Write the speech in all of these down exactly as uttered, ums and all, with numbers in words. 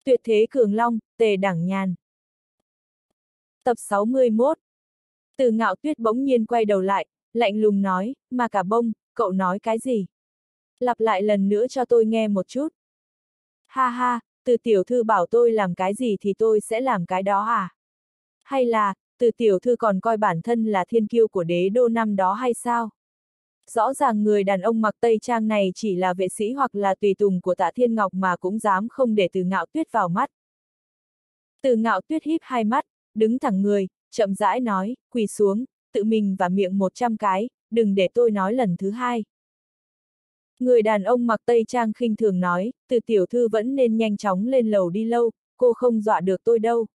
Tuyệt thế cường long, Tề Đẳng Nhàn. Tập sáu mươi mốt. Từ Ngạo Tuyết bỗng nhiên quay đầu lại, lạnh lùng nói, mà cả bông, cậu nói cái gì? Lặp lại lần nữa cho tôi nghe một chút. Ha ha, Từ tiểu thư bảo tôi làm cái gì thì tôi sẽ làm cái đó à? Hay là, Từ tiểu thư còn coi bản thân là thiên kiêu của đế đô năm đó hay sao? Rõ ràng người đàn ông mặc tây trang này chỉ là vệ sĩ hoặc là tùy tùng của Tạ Thiên Ngọc mà cũng dám không để Từ Ngạo Tuyết vào mắt. Từ Ngạo Tuyết híp hai mắt, đứng thẳng người, chậm rãi nói, quỳ xuống, tự mình và miệng một trăm cái, đừng để tôi nói lần thứ hai. Người đàn ông mặc tây trang khinh thường nói, Từ tiểu thư vẫn nên nhanh chóng lên lầu đi lâu, cô không dọa được tôi đâu.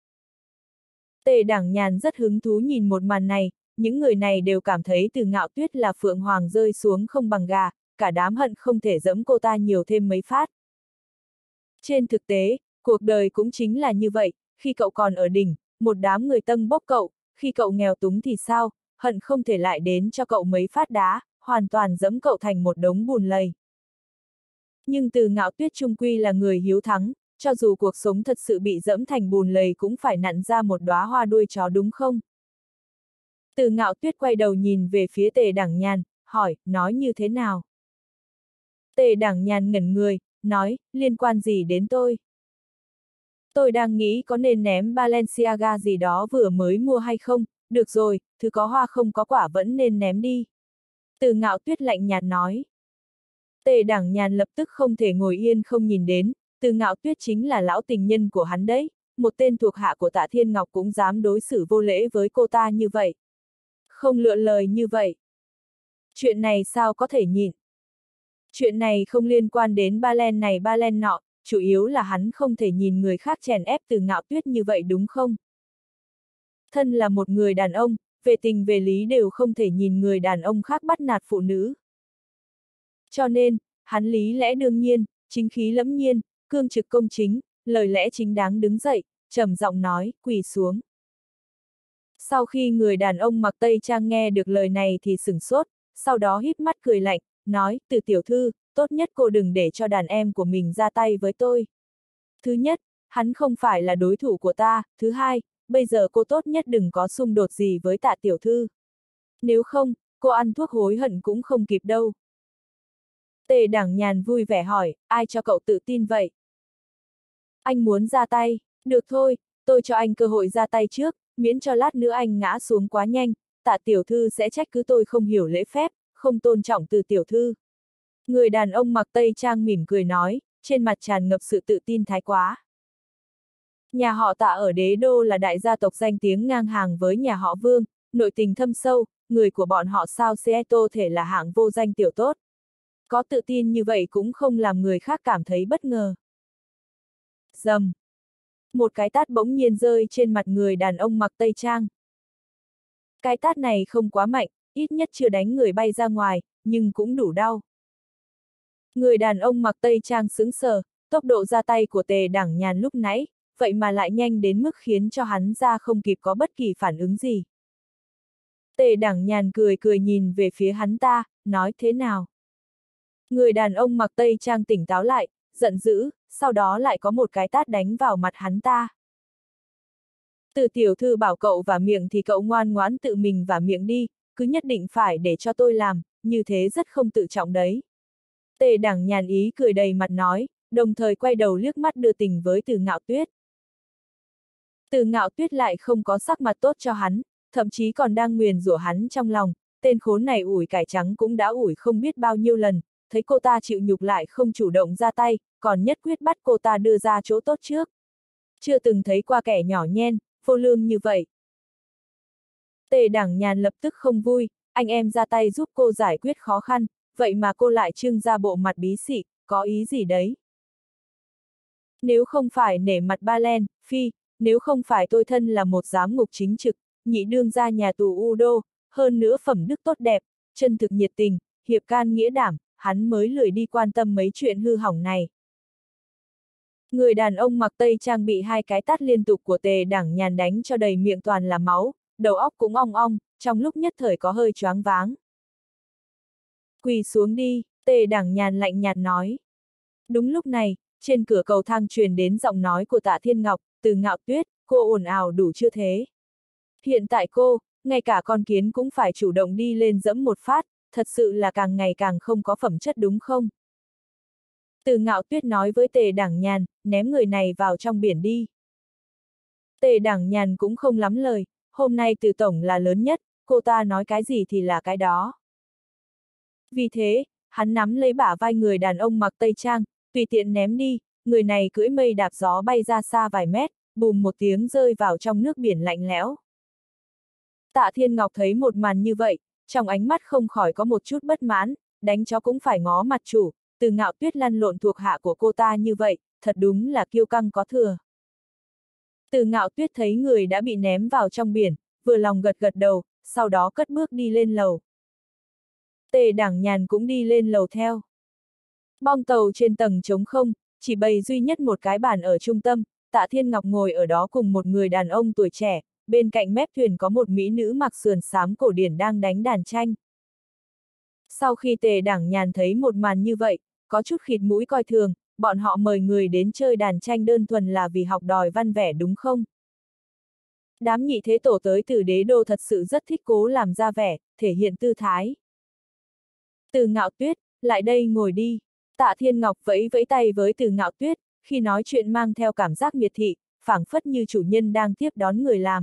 Tề Đẳng Nhàn rất hứng thú nhìn một màn này, những người này đều cảm thấy Từ Ngạo Tuyết là phượng hoàng rơi xuống không bằng gà, cả đám hận không thể giẫm cô ta nhiều thêm mấy phát. Trên thực tế, cuộc đời cũng chính là như vậy, khi cậu còn ở đỉnh, một đám người tâng bốc cậu, khi cậu nghèo túng thì sao, hận không thể lại đến cho cậu mấy phát đá, hoàn toàn giẫm cậu thành một đống bùn lầy. Nhưng Từ Ngạo Tuyết chung quy là người hiếu thắng, cho dù cuộc sống thật sự bị dẫm thành bùn lầy cũng phải nặn ra một đóa hoa đuôi chó đúng không? Từ Ngạo Tuyết quay đầu nhìn về phía Tề Đẳng Nhàn, hỏi, nói như thế nào? Tề Đẳng Nhàn ngẩn người, nói, liên quan gì đến tôi? Tôi đang nghĩ có nên ném Balenciaga gì đó vừa mới mua hay không, được rồi, thứ có hoa không có quả vẫn nên ném đi. Từ Ngạo Tuyết lạnh nhạt nói. Tề Đẳng Nhàn lập tức không thể ngồi yên không nhìn đến, Từ Ngạo Tuyết chính là lão tình nhân của hắn đấy, một tên thuộc hạ của Tạ Thiên Ngọc cũng dám đối xử vô lễ với cô ta như vậy. Không lựa lời như vậy. Chuyện này sao có thể nhịn? Chuyện này không liên quan đến Balen này Balen nọ, chủ yếu là hắn không thể nhìn người khác chèn ép Từ Ngạo Tuyết như vậy đúng không? Thân là một người đàn ông, về tình về lý đều không thể nhìn người đàn ông khác bắt nạt phụ nữ. Cho nên, hắn lý lẽ đương nhiên, chính khí lẫm nhiên, cương trực công chính, lời lẽ chính đáng đứng dậy, trầm giọng nói, quỳ xuống. Sau khi người đàn ông mặc tây trang nghe được lời này thì sửng sốt, sau đó híp mắt cười lạnh, nói, Từ tiểu thư, tốt nhất cô đừng để cho đàn em của mình ra tay với tôi. Thứ nhất, hắn không phải là đối thủ của ta, thứ hai, bây giờ cô tốt nhất đừng có xung đột gì với Tạ tiểu thư. Nếu không, cô ăn thuốc hối hận cũng không kịp đâu. Tề Đẳng Nhàn vui vẻ hỏi, ai cho cậu tự tin vậy? Anh muốn ra tay, được thôi, tôi cho anh cơ hội ra tay trước, miễn cho lát nữa anh ngã xuống quá nhanh, Tạ tiểu thư sẽ trách cứ tôi không hiểu lễ phép, không tôn trọng Từ tiểu thư. Người đàn ông mặc tây trang mỉm cười nói, trên mặt tràn ngập sự tự tin thái quá. Nhà họ Tạ ở đế đô là đại gia tộc danh tiếng ngang hàng với nhà họ Vương, nội tình thâm sâu, người của bọn họ sao sẽ tô thể là hạng vô danh tiểu tốt. Có tự tin như vậy cũng không làm người khác cảm thấy bất ngờ. Dầm. Một cái tát bỗng nhiên rơi trên mặt người đàn ông mặc tây trang. Cái tát này không quá mạnh, ít nhất chưa đánh người bay ra ngoài, nhưng cũng đủ đau. Người đàn ông mặc tây trang sững sờ, tốc độ ra tay của Tề Đẳng Nhàn lúc nãy, vậy mà lại nhanh đến mức khiến cho hắn ra không kịp có bất kỳ phản ứng gì. Tề Đẳng Nhàn cười cười nhìn về phía hắn ta, nói thế nào? Người đàn ông mặc tây trang tỉnh táo lại, giận dữ, sau đó lại có một cái tát đánh vào mặt hắn ta. Từ tiểu thư bảo cậu vả miệng thì cậu ngoan ngoãn tự mình vả miệng đi, cứ nhất định phải để cho tôi làm, như thế rất không tự trọng đấy. Tề Đẳng Nhàn ý cười đầy mặt nói, đồng thời quay đầu liếc mắt đưa tình với Từ Ngạo Tuyết. Từ Ngạo Tuyết lại không có sắc mặt tốt cho hắn, thậm chí còn đang nguyền rủa hắn trong lòng, tên khốn này ủi cải trắng cũng đã ủi không biết bao nhiêu lần, thấy cô ta chịu nhục lại không chủ động ra tay, còn nhất quyết bắt cô ta đưa ra chỗ tốt trước. Chưa từng thấy qua kẻ nhỏ nhen, vô lương như vậy. Tề Đẳng Nhàn lập tức không vui, anh em ra tay giúp cô giải quyết khó khăn, vậy mà cô lại trưng ra bộ mặt bí xị, có ý gì đấy? Nếu không phải nể mặt Balen, phi, nếu không phải tôi thân là một giám ngục chính trực, nhị đương ra nhà tù U Đô, hơn nữa phẩm đức tốt đẹp, chân thực nhiệt tình, hiệp can nghĩa đảm, hắn mới lười đi quan tâm mấy chuyện hư hỏng này. Người đàn ông mặc tây trang bị hai cái tát liên tục của Tề Đẳng Nhàn đánh cho đầy miệng toàn là máu, đầu óc cũng ong ong, trong lúc nhất thời có hơi choáng váng. Quỳ xuống đi, Tề Đẳng Nhàn lạnh nhạt nói. Đúng lúc này, trên cửa cầu thang truyền đến giọng nói của Tạ Thiên Ngọc, Từ Ngạo Tuyết, cô ồn ào đủ chưa thế? Hiện tại cô, ngay cả con kiến cũng phải chủ động đi lên dẫm một phát, thật sự là càng ngày càng không có phẩm chất đúng không? Từ Ngạo Tuyết nói với Tề Đảng Nhàn, ném người này vào trong biển đi. Tề Đảng Nhàn cũng không lắm lời, hôm nay Từ Tổng là lớn nhất, cô ta nói cái gì thì là cái đó. Vì thế, hắn nắm lấy bả vai người đàn ông mặc tây trang, tùy tiện ném đi, người này cưỡi mây đạp gió bay ra xa vài mét, bùm một tiếng rơi vào trong nước biển lạnh lẽo. Tạ Thiên Ngọc thấy một màn như vậy, trong ánh mắt không khỏi có một chút bất mãn, đánh chó cũng phải ngó mặt chủ, Từ Ngạo Tuyết lăn lộn thuộc hạ của cô ta như vậy, thật đúng là kiêu căng có thừa. Từ Ngạo Tuyết thấy người đã bị ném vào trong biển, vừa lòng gật gật đầu, sau đó cất bước đi lên lầu. Tề Đảng Nhàn cũng đi lên lầu theo. Bong tàu trên tầng trống không, chỉ bày duy nhất một cái bàn ở trung tâm, Tạ Thiên Ngọc ngồi ở đó cùng một người đàn ông tuổi trẻ, bên cạnh mép thuyền có một mỹ nữ mặc sườn xám cổ điển đang đánh đàn tranh. Sau khi Tề Đảng Nhàn thấy một màn như vậy, có chút khịt mũi coi thường, bọn họ mời người đến chơi đàn tranh đơn thuần là vì học đòi văn vẻ đúng không? Đám nhị thế tổ tới từ đế đô thật sự rất thích cố làm ra vẻ, thể hiện tư thái. Từ Ngạo Tuyết, lại đây ngồi đi. Tạ Thiên Ngọc vẫy vẫy tay với Từ Ngạo Tuyết, khi nói chuyện mang theo cảm giác miệt thị, phảng phất như chủ nhân đang tiếp đón người làm.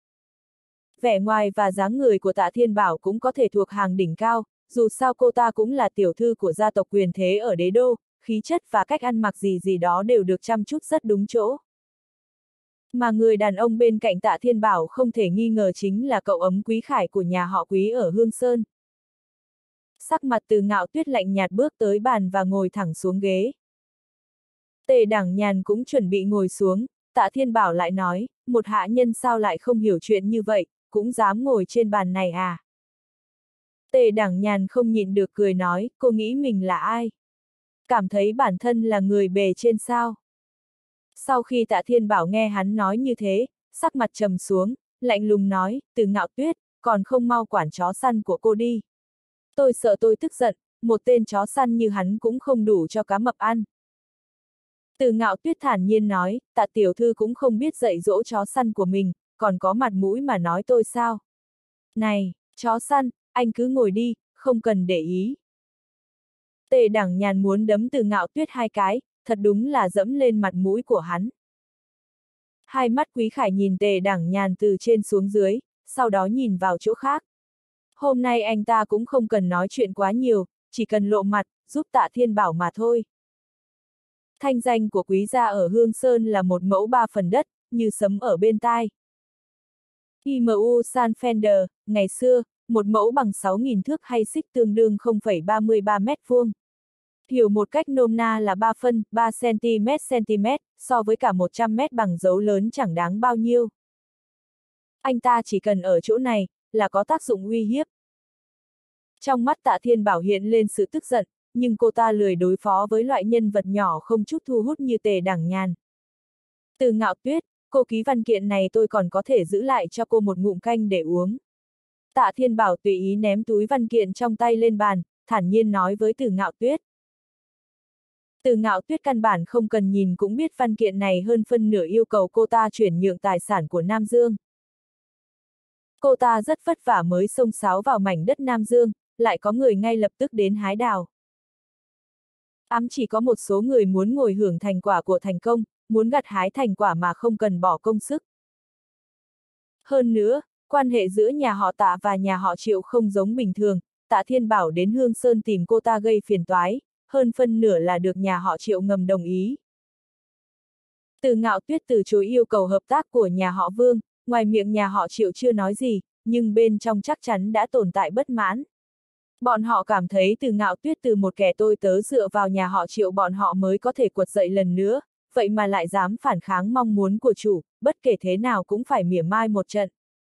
Vẻ ngoài và dáng người của Tạ Thiên Bảo cũng có thể thuộc hàng đỉnh cao, dù sao cô ta cũng là tiểu thư của gia tộc quyền thế ở đế đô, khí chất và cách ăn mặc gì gì đó đều được chăm chút rất đúng chỗ. Mà người đàn ông bên cạnh Tạ Thiên Bảo không thể nghi ngờ chính là cậu ấm Quý Khải của nhà họ Quý ở Hương Sơn. Sắc mặt Từ Ngạo Tuyết lạnh nhạt bước tới bàn và ngồi thẳng xuống ghế. Tề Đảng Nhàn cũng chuẩn bị ngồi xuống, Tạ Thiên Bảo lại nói, một hạ nhân sao lại không hiểu chuyện như vậy, cũng dám ngồi trên bàn này à? Tề Đảng Nhàn không nhịn được cười nói, cô nghĩ mình là ai? Cảm thấy bản thân là người bề trên sao? Sau khi Tạ Thiên Bảo nghe hắn nói như thế, sắc mặt trầm xuống, lạnh lùng nói, Từ Ngạo Tuyết, còn không mau quản chó săn của cô đi. Tôi sợ tôi tức giận, một tên chó săn như hắn cũng không đủ cho cá mập ăn. Từ Ngạo Tuyết thản nhiên nói, Tạ tiểu thư cũng không biết dạy dỗ chó săn của mình, còn có mặt mũi mà nói tôi sao? Này, chó săn, anh cứ ngồi đi, không cần để ý. Tề Đảng Nhàn muốn đấm Từ Ngạo Tuyết hai cái, thật đúng là dẫm lên mặt mũi của hắn. Hai mắt Quý Khải nhìn Tề Đảng Nhàn từ trên xuống dưới, sau đó nhìn vào chỗ khác. Hôm nay anh ta cũng không cần nói chuyện quá nhiều, chỉ cần lộ mặt, giúp Tạ Thiên Bảo mà thôi. Thanh danh của Quý gia ở Hương Sơn là một mẫu ba phần đất, như sấm ở bên tai. i em u San Fender, ngày xưa, một mẫu bằng sáu nghìn thước hay xích tương đương không phẩy ba mươi ba mét vuông. Hiểu một cách nôm na là ba phân, ba xăng-ti-mét xăng-ti-mét, so với cả một trăm mét bằng dấu lớn chẳng đáng bao nhiêu. Anh ta chỉ cần ở chỗ này, là có tác dụng uy hiếp. Trong mắt Tạ Thiên Bảo hiện lên sự tức giận, nhưng cô ta lười đối phó với loại nhân vật nhỏ không chút thu hút như Tề Đảng Nhàn. Từ Ngạo Tuyết, cô ký văn kiện này tôi còn có thể giữ lại cho cô một ngụm canh để uống. Tạ Thiên Bảo tùy ý ném túi văn kiện trong tay lên bàn, thản nhiên nói với Từ Ngạo Tuyết. Từ Ngạo Tuyết căn bản không cần nhìn cũng biết văn kiện này hơn phân nửa yêu cầu cô ta chuyển nhượng tài sản của Nam Dương. Cô ta rất vất vả mới xông xáo vào mảnh đất Nam Dương, lại có người ngay lập tức đến hái đào. Ám chỉ có một số người muốn ngồi hưởng thành quả của thành công, muốn gặt hái thành quả mà không cần bỏ công sức. Hơn nữa, quan hệ giữa nhà họ Tạ và nhà họ Triệu không giống bình thường, Tạ Thiên Bảo đến Hương Sơn tìm cô ta gây phiền toái, hơn phân nửa là được nhà họ Triệu ngầm đồng ý. Từ Ngạo Tuyết từ chối yêu cầu hợp tác của nhà họ Vương, ngoài miệng nhà họ Triệu chưa nói gì, nhưng bên trong chắc chắn đã tồn tại bất mãn. Bọn họ cảm thấy Từ Ngạo Tuyết từ một kẻ tôi tớ dựa vào nhà họ Triệu bọn họ mới có thể quật dậy lần nữa, vậy mà lại dám phản kháng mong muốn của chủ, bất kể thế nào cũng phải mỉa mai một trận.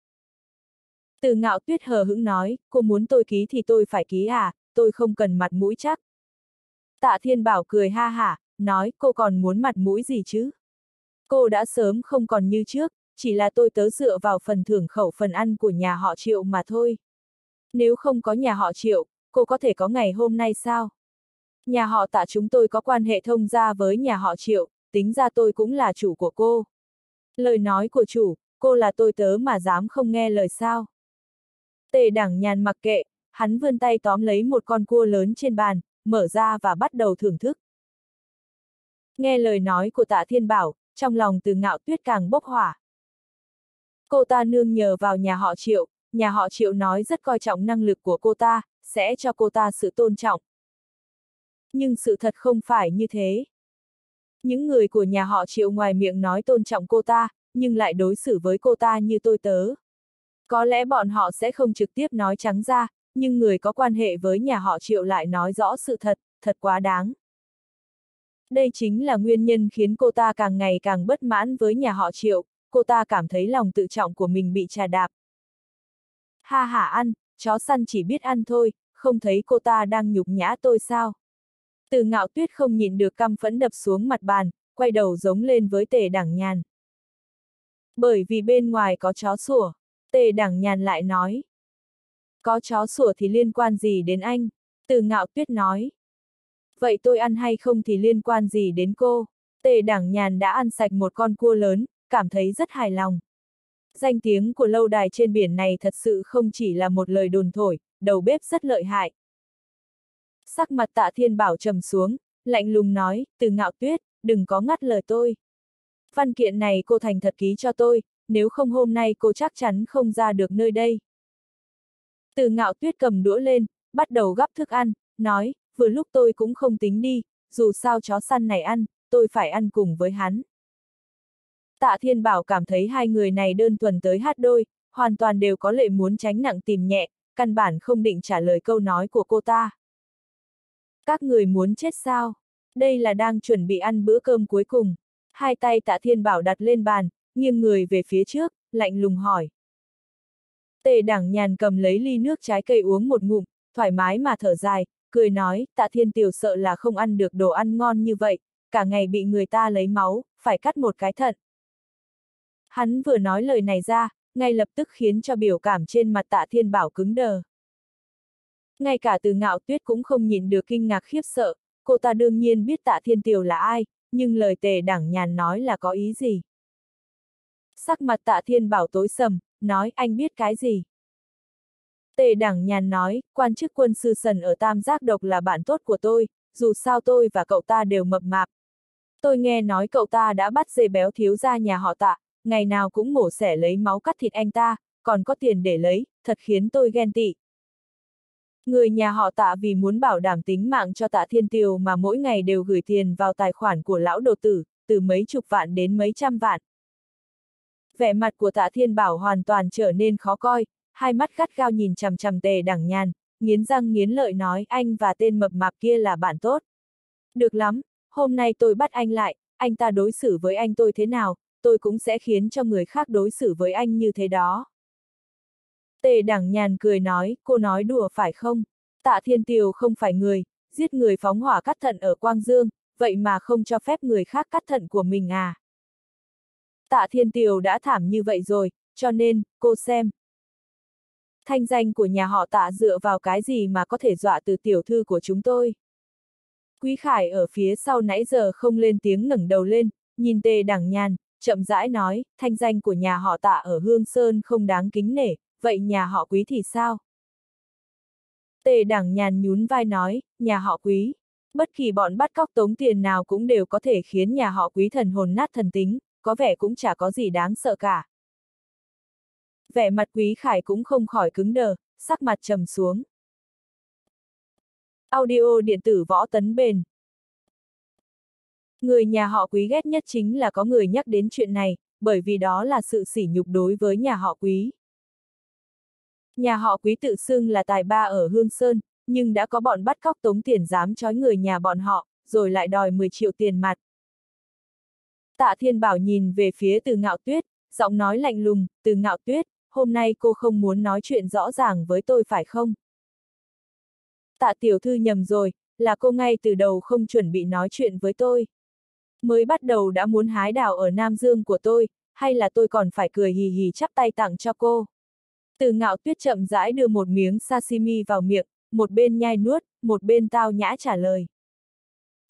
Từ Ngạo Tuyết hờ hững nói, cô muốn tôi ký thì tôi phải ký à, tôi không cần mặt mũi chắc. Tạ Thiên Bảo cười ha hả, nói cô còn muốn mặt mũi gì chứ? Cô đã sớm không còn như trước, chỉ là tôi tớ dựa vào phần thưởng khẩu phần ăn của nhà họ Triệu mà thôi. Nếu không có nhà họ Triệu, cô có thể có ngày hôm nay sao? Nhà họ Tạ chúng tôi có quan hệ thông gia với nhà họ Triệu, tính ra tôi cũng là chủ của cô. Lời nói của chủ, cô là tôi tớ mà dám không nghe lời sao? Tề Đẳng Nhàn mặc kệ, hắn vươn tay tóm lấy một con cua lớn trên bàn, mở ra và bắt đầu thưởng thức. Nghe lời nói của Tạ Thiên Bảo, trong lòng Từ Ngạo Tuyết càng bốc hỏa. Cô ta nương nhờ vào nhà họ Triệu, nhà họ Triệu nói rất coi trọng năng lực của cô ta, sẽ cho cô ta sự tôn trọng. Nhưng sự thật không phải như thế. Những người của nhà họ Triệu ngoài miệng nói tôn trọng cô ta, nhưng lại đối xử với cô ta như tôi tớ. Có lẽ bọn họ sẽ không trực tiếp nói trắng ra, nhưng người có quan hệ với nhà họ Triệu lại nói rõ sự thật, thật quá đáng. Đây chính là nguyên nhân khiến cô ta càng ngày càng bất mãn với nhà họ Triệu, cô ta cảm thấy lòng tự trọng của mình bị trà đạp. Ha hả ăn, chó săn chỉ biết ăn thôi, không thấy cô ta đang nhục nhã tôi sao? Từ Ngạo Tuyết không nhịn được căm phẫn đập xuống mặt bàn, quay đầu giống lên với Tề Đẳng Nhàn. Bởi vì bên ngoài có chó sủa, Tề Đẳng Nhàn lại nói. Có chó sủa thì liên quan gì đến anh? Từ Ngạo Tuyết nói. Vậy tôi ăn hay không thì liên quan gì đến cô? Tề Đẳng Nhàn đã ăn sạch một con cua lớn, cảm thấy rất hài lòng. Danh tiếng của lâu đài trên biển này thật sự không chỉ là một lời đồn thổi, đầu bếp rất lợi hại. Sắc mặt Tạ Thiên Bảo trầm xuống, lạnh lùng nói, Từ Ngạo Tuyết, đừng có ngắt lời tôi. Văn kiện này cô thành thật ký cho tôi, nếu không hôm nay cô chắc chắn không ra được nơi đây. Từ Ngạo Tuyết cầm đũa lên, bắt đầu gắp thức ăn, nói, vừa lúc tôi cũng không tính đi, dù sao chó săn này ăn, tôi phải ăn cùng với hắn. Tạ Thiên Bảo cảm thấy hai người này đơn thuần tới hát đôi, hoàn toàn đều có lệ muốn tránh nặng tìm nhẹ, căn bản không định trả lời câu nói của cô ta. Các người muốn chết sao? Đây là đang chuẩn bị ăn bữa cơm cuối cùng. Hai tay Tạ Thiên Bảo đặt lên bàn, nghiêng người về phía trước, lạnh lùng hỏi. Tề Đẳng Nhàn cầm lấy ly nước trái cây uống một ngụm, thoải mái mà thở dài, cười nói, Tạ Thiên Tiểu sợ là không ăn được đồ ăn ngon như vậy, cả ngày bị người ta lấy máu, phải cắt một cái thận. Hắn vừa nói lời này ra, ngay lập tức khiến cho biểu cảm trên mặt Tạ Thiên Bảo cứng đờ. Ngay cả Từ Ngạo Tuyết cũng không nhìn được kinh ngạc khiếp sợ, cô ta đương nhiên biết Tạ Thiên Tiểu là ai, nhưng lời Tề Đẳng Nhàn nói là có ý gì? Sắc mặt Tạ Thiên Bảo tối sầm, nói anh biết cái gì? Tề Đẳng Nhàn nói, quan chức quân sư Sần ở Tam Giác Độc là bạn tốt của tôi, dù sao tôi và cậu ta đều mập mạp. Tôi nghe nói cậu ta đã bắt dê béo thiếu gia nhà họ Tạ, ngày nào cũng mổ xẻ lấy máu cắt thịt anh ta, còn có tiền để lấy, thật khiến tôi ghen tị. Người nhà họ Tạ vì muốn bảo đảm tính mạng cho Tạ Thiên Tiều mà mỗi ngày đều gửi tiền vào tài khoản của lão đồ tử, từ mấy chục vạn đến mấy trăm vạn. Vẻ mặt của Tạ Thiên Bảo hoàn toàn trở nên khó coi, hai mắt gắt gao nhìn chằm chằm Tề Đẳng Nhàn, nghiến răng nghiến lợi nói anh và tên mập mạp kia là bạn tốt. Được lắm, hôm nay tôi bắt anh lại, anh ta đối xử với anh tôi thế nào, tôi cũng sẽ khiến cho người khác đối xử với anh như thế đó. Tề Đẳng Nhàn cười nói, cô nói đùa phải không? Tạ Thiên Tiều không phải người, giết người phóng hỏa cắt thận ở Quang Dương, vậy mà không cho phép người khác cắt thận của mình à? Tạ Thiên Tiều đã thảm như vậy rồi, cho nên, cô xem. Thanh danh của nhà họ Tạ dựa vào cái gì mà có thể dọa từ tiểu thư của chúng tôi? Quý Khải ở phía sau nãy giờ không lên tiếng ngẩng đầu lên, nhìn Tề Đẳng Nhàn, chậm rãi nói, thanh danh của nhà họ Tạ ở Hương Sơn không đáng kính nể, vậy nhà họ Quý thì sao? Tề Đẳng Nhàn nhún vai nói, nhà họ Quý, bất kỳ bọn bắt cóc tống tiền nào cũng đều có thể khiến nhà họ Quý thần hồn nát thần tính, có vẻ cũng chả có gì đáng sợ cả. Vẻ mặt Quý Khải cũng không khỏi cứng đờ, sắc mặt trầm xuống. Audio điện tử Võ Tấn Bền. Người nhà họ Quý ghét nhất chính là có người nhắc đến chuyện này, bởi vì đó là sự sỉ nhục đối với nhà họ Quý. Nhà họ Quý tự xưng là tài ba ở Hương Sơn, nhưng đã có bọn bắt cóc tống tiền dám trói người nhà bọn họ, rồi lại đòi mười triệu tiền mặt. Tạ Thiên Bảo nhìn về phía Từ Ngạo Tuyết, giọng nói lạnh lùng, Từ Ngạo Tuyết, hôm nay cô không muốn nói chuyện rõ ràng với tôi phải không? Tạ tiểu thư nhầm rồi, là cô ngay từ đầu không chuẩn bị nói chuyện với tôi. Mới bắt đầu đã muốn hái đào ở Nam Dương của tôi, hay là tôi còn phải cười hì hì chắp tay tặng cho cô? Từ Ngạo Tuyết chậm rãi đưa một miếng sashimi vào miệng, một bên nhai nuốt, một bên tao nhã trả lời.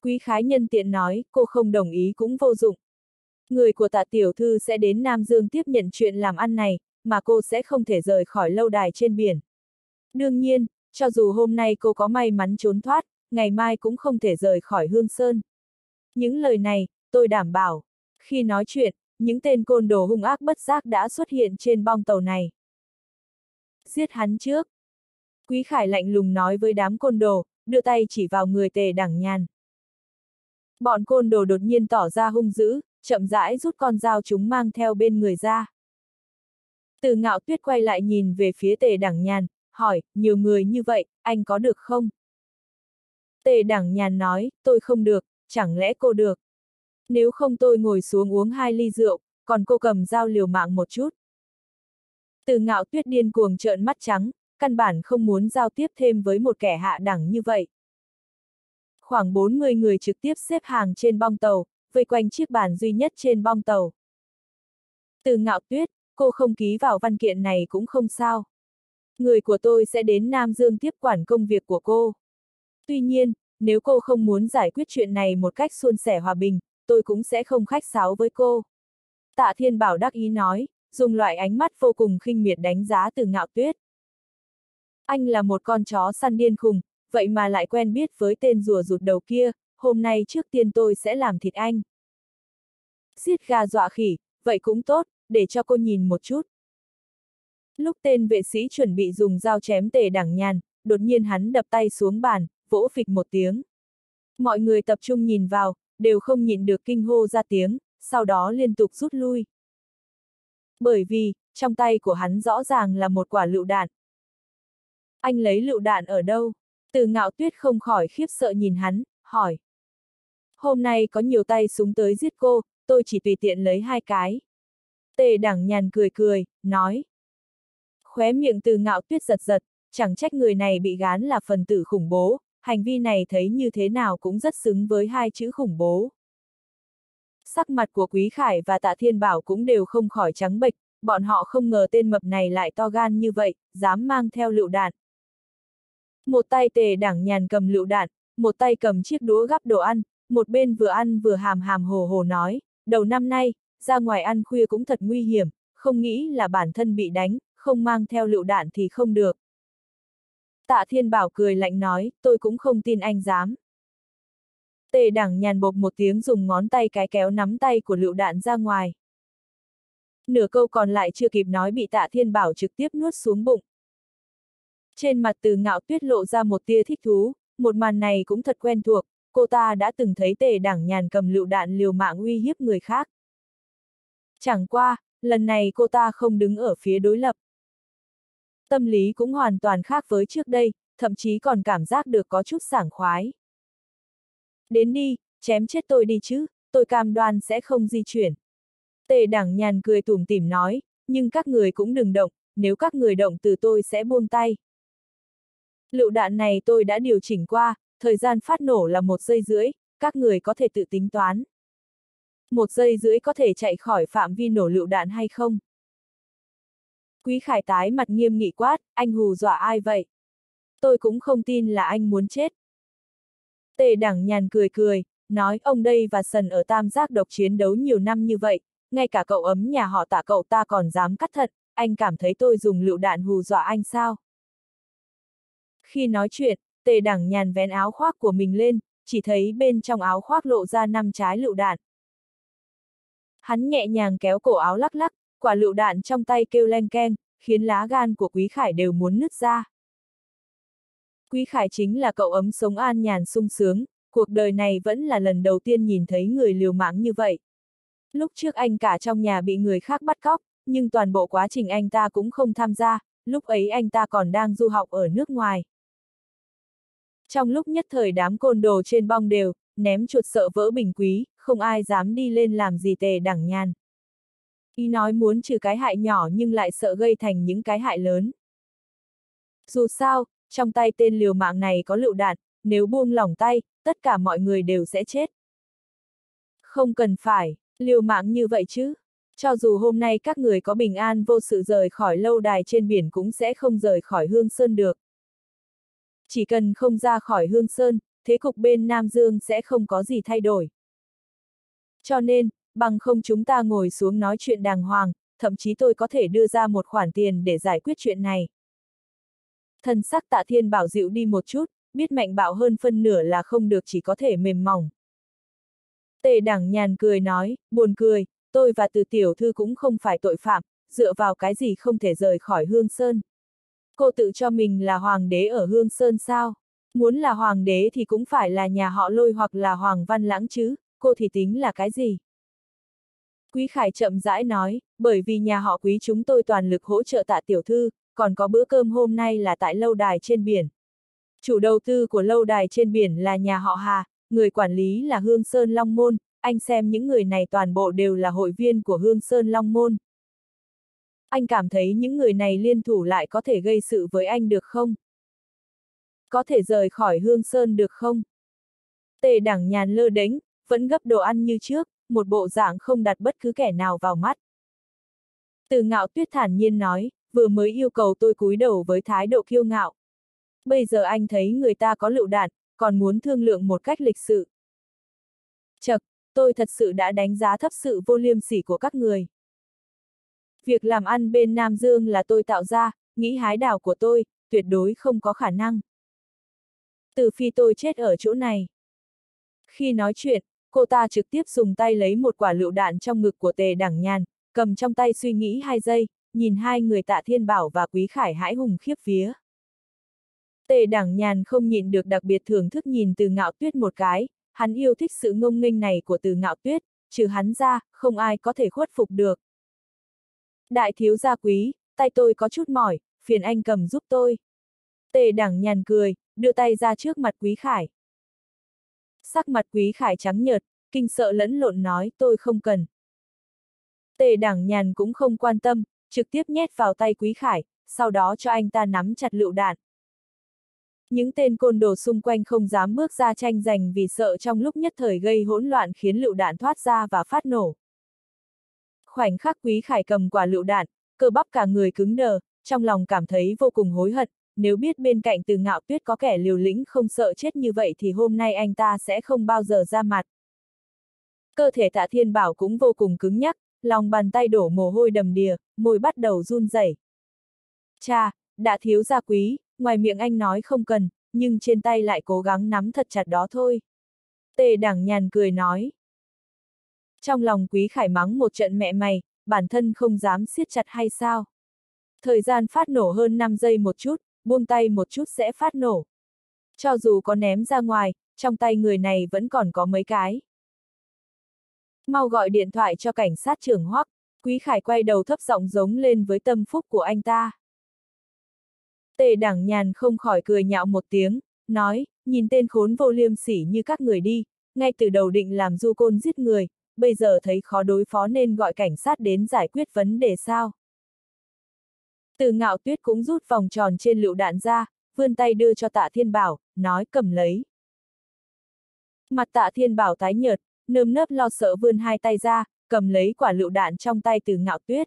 Quý Khái nhân tiện nói, cô không đồng ý cũng vô dụng. Người của Tạ tiểu thư sẽ đến Nam Dương tiếp nhận chuyện làm ăn này, mà cô sẽ không thể rời khỏi lâu đài trên biển. Đương nhiên, cho dù hôm nay cô có may mắn trốn thoát, ngày mai cũng không thể rời khỏi Hương Sơn. Những lời này, tôi đảm bảo. Khi nói chuyện, những tên côn đồ hung ác bất giác đã xuất hiện trên bong tàu này. Giết hắn trước. Quý Khải lạnh lùng nói với đám côn đồ, đưa tay chỉ vào người Tề Đẳng Nhàn. Bọn côn đồ đột nhiên tỏ ra hung dữ, chậm rãi rút con dao chúng mang theo bên người ra. Từ Ngạo Tuyết quay lại nhìn về phía Tề Đẳng Nhàn, hỏi, nhiều người như vậy, anh có được không? Tề Đẳng Nhàn nói, tôi không được, chẳng lẽ cô được? Nếu không tôi ngồi xuống uống hai ly rượu, còn cô cầm dao liều mạng một chút. Từ Ngạo Tuyết điên cuồng trợn mắt trắng, căn bản không muốn giao tiếp thêm với một kẻ hạ đẳng như vậy. Khoảng bốn mươi người trực tiếp xếp hàng trên bong tàu, vây quanh chiếc bàn duy nhất trên bong tàu. Từ Ngạo Tuyết, cô không ký vào văn kiện này cũng không sao. Người của tôi sẽ đến Nam Dương tiếp quản công việc của cô. Tuy nhiên, nếu cô không muốn giải quyết chuyện này một cách suôn sẻ hòa bình, tôi cũng sẽ không khách sáo với cô. Tạ Thiên Bảo đắc ý nói, dùng loại ánh mắt vô cùng khinh miệt đánh giá Từ Ngạo Tuyết. Anh là một con chó săn điên khùng, vậy mà lại quen biết với tên rùa rụt đầu kia, hôm nay trước tiên tôi sẽ làm thịt anh. Giết gà dọa khỉ, vậy cũng tốt, để cho cô nhìn một chút. Lúc tên vệ sĩ chuẩn bị dùng dao chém Tề Đẳng Nhàn, đột nhiên hắn đập tay xuống bàn, vỗ phịch một tiếng. Mọi người tập trung nhìn vào, đều không nhịn được kinh hô ra tiếng, sau đó liên tục rút lui. Bởi vì, trong tay của hắn rõ ràng là một quả lựu đạn. Anh lấy lựu đạn ở đâu? Từ Ngạo Tuyết không khỏi khiếp sợ nhìn hắn, hỏi. Hôm nay có nhiều tay súng tới giết cô, tôi chỉ tùy tiện lấy hai cái. Tề Đẳng Nhàn cười cười, nói. Khóe miệng Từ Ngạo Tuyết giật giật, chẳng trách người này bị gán là phần tử khủng bố, hành vi này thấy như thế nào cũng rất xứng với hai chữ khủng bố. Sắc mặt của Quý Khải và Tạ Thiên Bảo cũng đều không khỏi trắng bệch, bọn họ không ngờ tên mập này lại to gan như vậy, dám mang theo lựu đạn. Một tay Tề Đẳng Nhàn cầm lựu đạn, một tay cầm chiếc đũa gắp đồ ăn, một bên vừa ăn vừa hàm hàm hồ hồ nói, đầu năm nay, ra ngoài ăn khuya cũng thật nguy hiểm, không nghĩ là bản thân bị đánh, không mang theo lựu đạn thì không được. Tạ Thiên Bảo cười lạnh nói, tôi cũng không tin anh dám. Tề Đẳng Nhàn bộp một tiếng dùng ngón tay cái kéo nắm tay của lựu đạn ra ngoài. Nửa câu còn lại chưa kịp nói bị Tạ Thiên Bảo trực tiếp nuốt xuống bụng. Trên mặt Từ Ngạo Tuyết lộ ra một tia thích thú, một màn này cũng thật quen thuộc, cô ta đã từng thấy Tề Đẳng Nhàn cầm lựu đạn liều mạng uy hiếp người khác. Chẳng qua, lần này cô ta không đứng ở phía đối lập. Tâm lý cũng hoàn toàn khác với trước đây, thậm chí còn cảm giác được có chút sảng khoái. Đến đi, chém chết tôi đi chứ, tôi cam đoan sẽ không di chuyển. Tề Đẳng Nhàn cười tủm tỉm nói, nhưng các người cũng đừng động, nếu các người động từ tôi sẽ buông tay. Lựu đạn này tôi đã điều chỉnh qua, thời gian phát nổ là một giây rưỡi, các người có thể tự tính toán. Một giây rưỡi có thể chạy khỏi phạm vi nổ lựu đạn hay không? Quý Khải tái mặt nghiêm nghị quát, anh hù dọa ai vậy? Tôi cũng không tin là anh muốn chết. Tề Đẳng Nhàn cười cười, nói ông đây và Sần ở Tam Giác Độc chiến đấu nhiều năm như vậy, ngay cả cậu ấm nhà họ Tạ cậu ta còn dám cắt thận, anh cảm thấy tôi dùng lựu đạn hù dọa anh sao? Khi nói chuyện, Tề Đẳng Nhàn vén áo khoác của mình lên, chỉ thấy bên trong áo khoác lộ ra năm trái lựu đạn. Hắn nhẹ nhàng kéo cổ áo lắc lắc, quả lựu đạn trong tay kêu leng keng, khiến lá gan của Quý Khải đều muốn nứt ra. Quý Khải chính là cậu ấm sống an nhàn sung sướng, cuộc đời này vẫn là lần đầu tiên nhìn thấy người liều mạng như vậy. Lúc trước anh cả trong nhà bị người khác bắt cóc, nhưng toàn bộ quá trình anh ta cũng không tham gia, lúc ấy anh ta còn đang du học ở nước ngoài. Trong lúc nhất thời đám côn đồ trên bong đều, ném chuột sợ vỡ bình quý, không ai dám đi lên làm gì Tề Đẳng Nhàn. Ý nói muốn trừ cái hại nhỏ nhưng lại sợ gây thành những cái hại lớn. Dù sao, trong tay tên liều mạng này có lựu đạn, nếu buông lỏng tay, tất cả mọi người đều sẽ chết. Không cần phải, liều mạng như vậy chứ. Cho dù hôm nay các người có bình an vô sự rời khỏi lâu đài trên biển cũng sẽ không rời khỏi Hương Sơn được. Chỉ cần không ra khỏi Hương Sơn, thế cục bên Nam Dương sẽ không có gì thay đổi. Cho nên, bằng không chúng ta ngồi xuống nói chuyện đàng hoàng, thậm chí tôi có thể đưa ra một khoản tiền để giải quyết chuyện này. Thần sắc Tạ Thiên Bảo dịu đi một chút, biết mạnh bạo hơn phân nửa là không được, chỉ có thể mềm mỏng. Tề Đẳng Nhàn cười nói, buồn cười, tôi và Từ tiểu thư cũng không phải tội phạm, dựa vào cái gì không thể rời khỏi Hương Sơn. Cô tự cho mình là hoàng đế ở Hương Sơn sao? Muốn là hoàng đế thì cũng phải là nhà họ Lôi hoặc là Hoàng Văn Lãng chứ, cô thì tính là cái gì? Quý Khải chậm rãi nói, bởi vì nhà họ Quý chúng tôi toàn lực hỗ trợ Tạ tiểu thư, còn có bữa cơm hôm nay là tại lâu đài trên biển. Chủ đầu tư của lâu đài trên biển là nhà họ Hà, người quản lý là Hương Sơn Long Môn, anh xem những người này toàn bộ đều là hội viên của Hương Sơn Long Môn. Anh cảm thấy những người này liên thủ lại có thể gây sự với anh được không? Có thể rời khỏi Hương Sơn được không? Tề Đẳng Nhàn lơ đễnh, vẫn gấp đồ ăn như trước, một bộ dạng không đặt bất cứ kẻ nào vào mắt. Từ Ngạo Tuyết thản nhiên nói, vừa mới yêu cầu tôi cúi đầu với thái độ kiêu ngạo. Bây giờ anh thấy người ta có lựu đạn, còn muốn thương lượng một cách lịch sự. Chậc, tôi thật sự đã đánh giá thấp sự vô liêm sỉ của các người. Việc làm ăn bên Nam Dương là tôi tạo ra, nghĩ hái đào của tôi, tuyệt đối không có khả năng. Từ phi tôi chết ở chỗ này. Khi nói chuyện, cô ta trực tiếp dùng tay lấy một quả lựu đạn trong ngực của Tề Đẳng Nhàn, cầm trong tay suy nghĩ hai giây, nhìn hai người Tạ Thiên Bảo và Quý Khải hãi hùng khiếp vía. Tề Đẳng Nhàn không nhịn được đặc biệt thưởng thức nhìn Từ Ngạo Tuyết một cái, hắn yêu thích sự ngông nghênh này của Từ Ngạo Tuyết, trừ hắn ra, không ai có thể khuất phục được. Đại thiếu gia Quý, tay tôi có chút mỏi, phiền anh cầm giúp tôi. Tề Đẳng Nhàn cười, đưa tay ra trước mặt Quý Khải. Sắc mặt Quý Khải trắng nhợt, kinh sợ lẫn lộn nói tôi không cần. Tề Đẳng Nhàn cũng không quan tâm, trực tiếp nhét vào tay Quý Khải, sau đó cho anh ta nắm chặt lựu đạn. Những tên côn đồ xung quanh không dám bước ra tranh giành vì sợ trong lúc nhất thời gây hỗn loạn khiến lựu đạn thoát ra và phát nổ. Khoảnh khắc Quý Khải cầm quả lựu đạn, cơ bắp cả người cứng đờ, trong lòng cảm thấy vô cùng hối hận, nếu biết bên cạnh Từ Ngạo Tuyết có kẻ liều lĩnh không sợ chết như vậy thì hôm nay anh ta sẽ không bao giờ ra mặt. Cơ thể Tạ Thiên Bảo cũng vô cùng cứng nhắc, lòng bàn tay đổ mồ hôi đầm đìa, môi bắt đầu run rẩy. Cha, đã thiếu gia Quý, ngoài miệng anh nói không cần, nhưng trên tay lại cố gắng nắm thật chặt đó thôi. Tề Đẳng Nhàn cười nói. Trong lòng Quý Khải mắng một trận mẹ mày, bản thân không dám siết chặt hay sao? Thời gian phát nổ hơn năm giây một chút, buông tay một chút sẽ phát nổ. Cho dù có ném ra ngoài, trong tay người này vẫn còn có mấy cái. Mau gọi điện thoại cho cảnh sát trưởng Hoắc, Quý Khải quay đầu thấp giọng giống lên với tâm phúc của anh ta. Tề Đẳng Nhàn không khỏi cười nhạo một tiếng, nói, nhìn tên khốn vô liêm sỉ như các người đi, ngay từ đầu định làm du côn giết người, bây giờ thấy khó đối phó nên gọi cảnh sát đến giải quyết vấn đề sao. Từ Ngạo Tuyết cũng rút vòng tròn trên lựu đạn ra, vươn tay đưa cho Tạ Thiên Bảo, nói cầm lấy. Mặt Tạ Thiên Bảo tái nhợt, nơm nớp lo sợ vươn hai tay ra, cầm lấy quả lựu đạn trong tay Từ Ngạo Tuyết.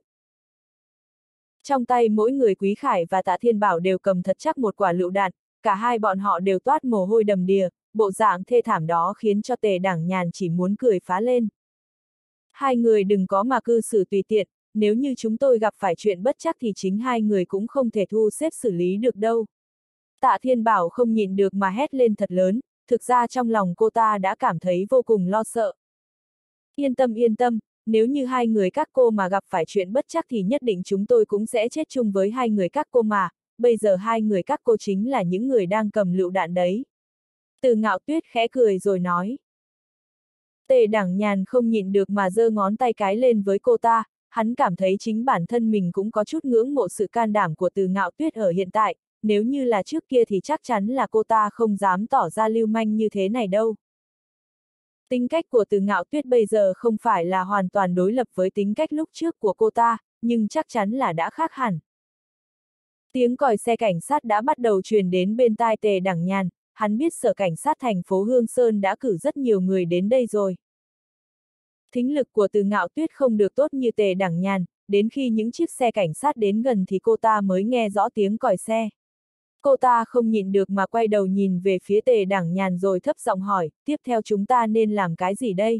Trong tay mỗi người Quý Khải và Tạ Thiên Bảo đều cầm thật chắc một quả lựu đạn, cả hai bọn họ đều toát mồ hôi đầm đìa, bộ dạng thê thảm đó khiến cho Tề Đẳng Nhàn chỉ muốn cười phá lên. Hai người đừng có mà cư xử tùy tiện, nếu như chúng tôi gặp phải chuyện bất trắc thì chính hai người cũng không thể thu xếp xử lý được đâu. Tạ Thiên Bảo không nhịn được mà hét lên thật lớn, thực ra trong lòng cô ta đã cảm thấy vô cùng lo sợ. Yên tâm yên tâm, nếu như hai người các cô mà gặp phải chuyện bất trắc thì nhất định chúng tôi cũng sẽ chết chung với hai người các cô mà, bây giờ hai người các cô chính là những người đang cầm lựu đạn đấy. Từ Ngạo Tuyết khẽ cười rồi nói. Tề Đẳng Nhàn không nhịn được mà giơ ngón tay cái lên với cô ta, hắn cảm thấy chính bản thân mình cũng có chút ngưỡng mộ sự can đảm của Từ Ngạo Tuyết ở hiện tại, nếu như là trước kia thì chắc chắn là cô ta không dám tỏ ra lưu manh như thế này đâu. Tính cách của Từ Ngạo Tuyết bây giờ không phải là hoàn toàn đối lập với tính cách lúc trước của cô ta, nhưng chắc chắn là đã khác hẳn. Tiếng còi xe cảnh sát đã bắt đầu truyền đến bên tai Tề Đẳng Nhàn, hắn biết sở cảnh sát thành phố Hương Sơn đã cử rất nhiều người đến đây rồi. Thính lực của Từ Ngạo Tuyết không được tốt như Tề Đẳng Nhàn, đến khi những chiếc xe cảnh sát đến gần thì cô ta mới nghe rõ tiếng còi xe. Cô ta không nhịn được mà quay đầu nhìn về phía Tề Đảng Nhàn rồi thấp giọng hỏi, tiếp theo chúng ta nên làm cái gì đây?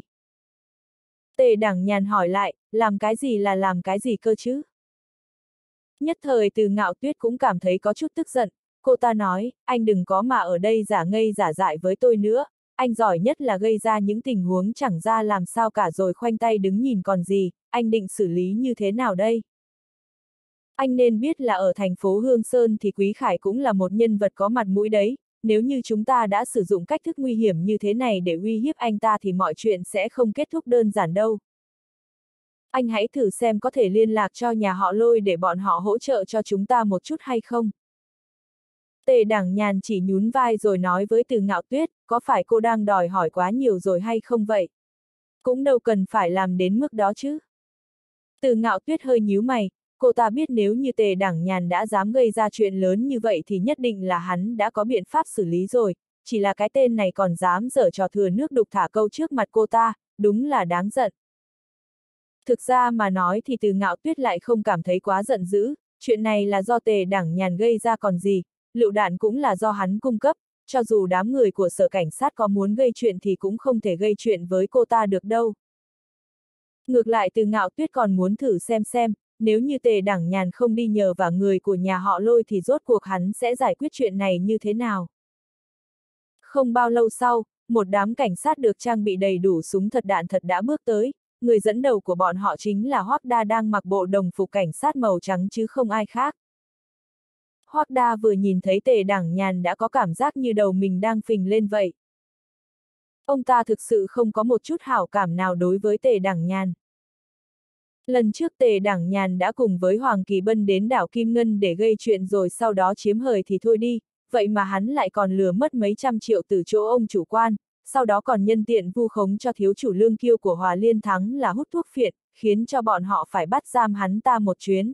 Tề Đảng Nhàn hỏi lại, làm cái gì là làm cái gì cơ chứ? Nhất thời Từ Ngạo Tuyết cũng cảm thấy có chút tức giận, cô ta nói, anh đừng có mà ở đây giả ngây giả dại với tôi nữa, anh giỏi nhất là gây ra những tình huống chẳng ra làm sao cả rồi khoanh tay đứng nhìn còn gì, anh định xử lý như thế nào đây? Anh nên biết là ở thành phố Hương Sơn thì Quý Khải cũng là một nhân vật có mặt mũi đấy, nếu như chúng ta đã sử dụng cách thức nguy hiểm như thế này để uy hiếp anh ta thì mọi chuyện sẽ không kết thúc đơn giản đâu. Anh hãy thử xem có thể liên lạc cho nhà họ Lôi để bọn họ hỗ trợ cho chúng ta một chút hay không. Tề Đảng Nhàn chỉ nhún vai rồi nói với Từ Ngạo Tuyết, có phải cô đang đòi hỏi quá nhiều rồi hay không vậy? Cũng đâu cần phải làm đến mức đó chứ. Từ Ngạo Tuyết hơi nhíu mày, cô ta biết nếu như Tề Đảng Nhàn đã dám gây ra chuyện lớn như vậy thì nhất định là hắn đã có biện pháp xử lý rồi, chỉ là cái tên này còn dám giở trò thừa nước đục thả câu trước mặt cô ta, đúng là đáng giận. Thực ra mà nói thì Từ Ngạo Tuyết lại không cảm thấy quá giận dữ, chuyện này là do Tề Đảng Nhàn gây ra còn gì, lựu đạn cũng là do hắn cung cấp, cho dù đám người của sở cảnh sát có muốn gây chuyện thì cũng không thể gây chuyện với cô ta được đâu. Ngược lại Từ Ngạo Tuyết còn muốn thử xem xem, nếu như Tề Đảng Nhàn không đi nhờ vào người của nhà họ Lôi thì rốt cuộc hắn sẽ giải quyết chuyện này như thế nào. Không bao lâu sau, một đám cảnh sát được trang bị đầy đủ súng thật đạn thật đã bước tới, người dẫn đầu của bọn họ chính là Hoắc Đa đang mặc bộ đồng phục cảnh sát màu trắng chứ không ai khác. Hoắc Đa vừa nhìn thấy Tề Đảng Nhàn đã có cảm giác như đầu mình đang phình lên vậy. Ông ta thực sự không có một chút hảo cảm nào đối với Tề Đảng Nhàn. Lần trước Tề Đảng Nhàn đã cùng với Hoàng Kỳ Bân đến đảo Kim Ngân để gây chuyện rồi sau đó chiếm hời thì thôi đi, vậy mà hắn lại còn lừa mất mấy trăm triệu từ chỗ ông chủ quan, sau đó còn nhân tiện vu khống cho thiếu chủ Lương Kiêu của Hòa Liên Thắng là hút thuốc phiện, khiến cho bọn họ phải bắt giam hắn ta một chuyến.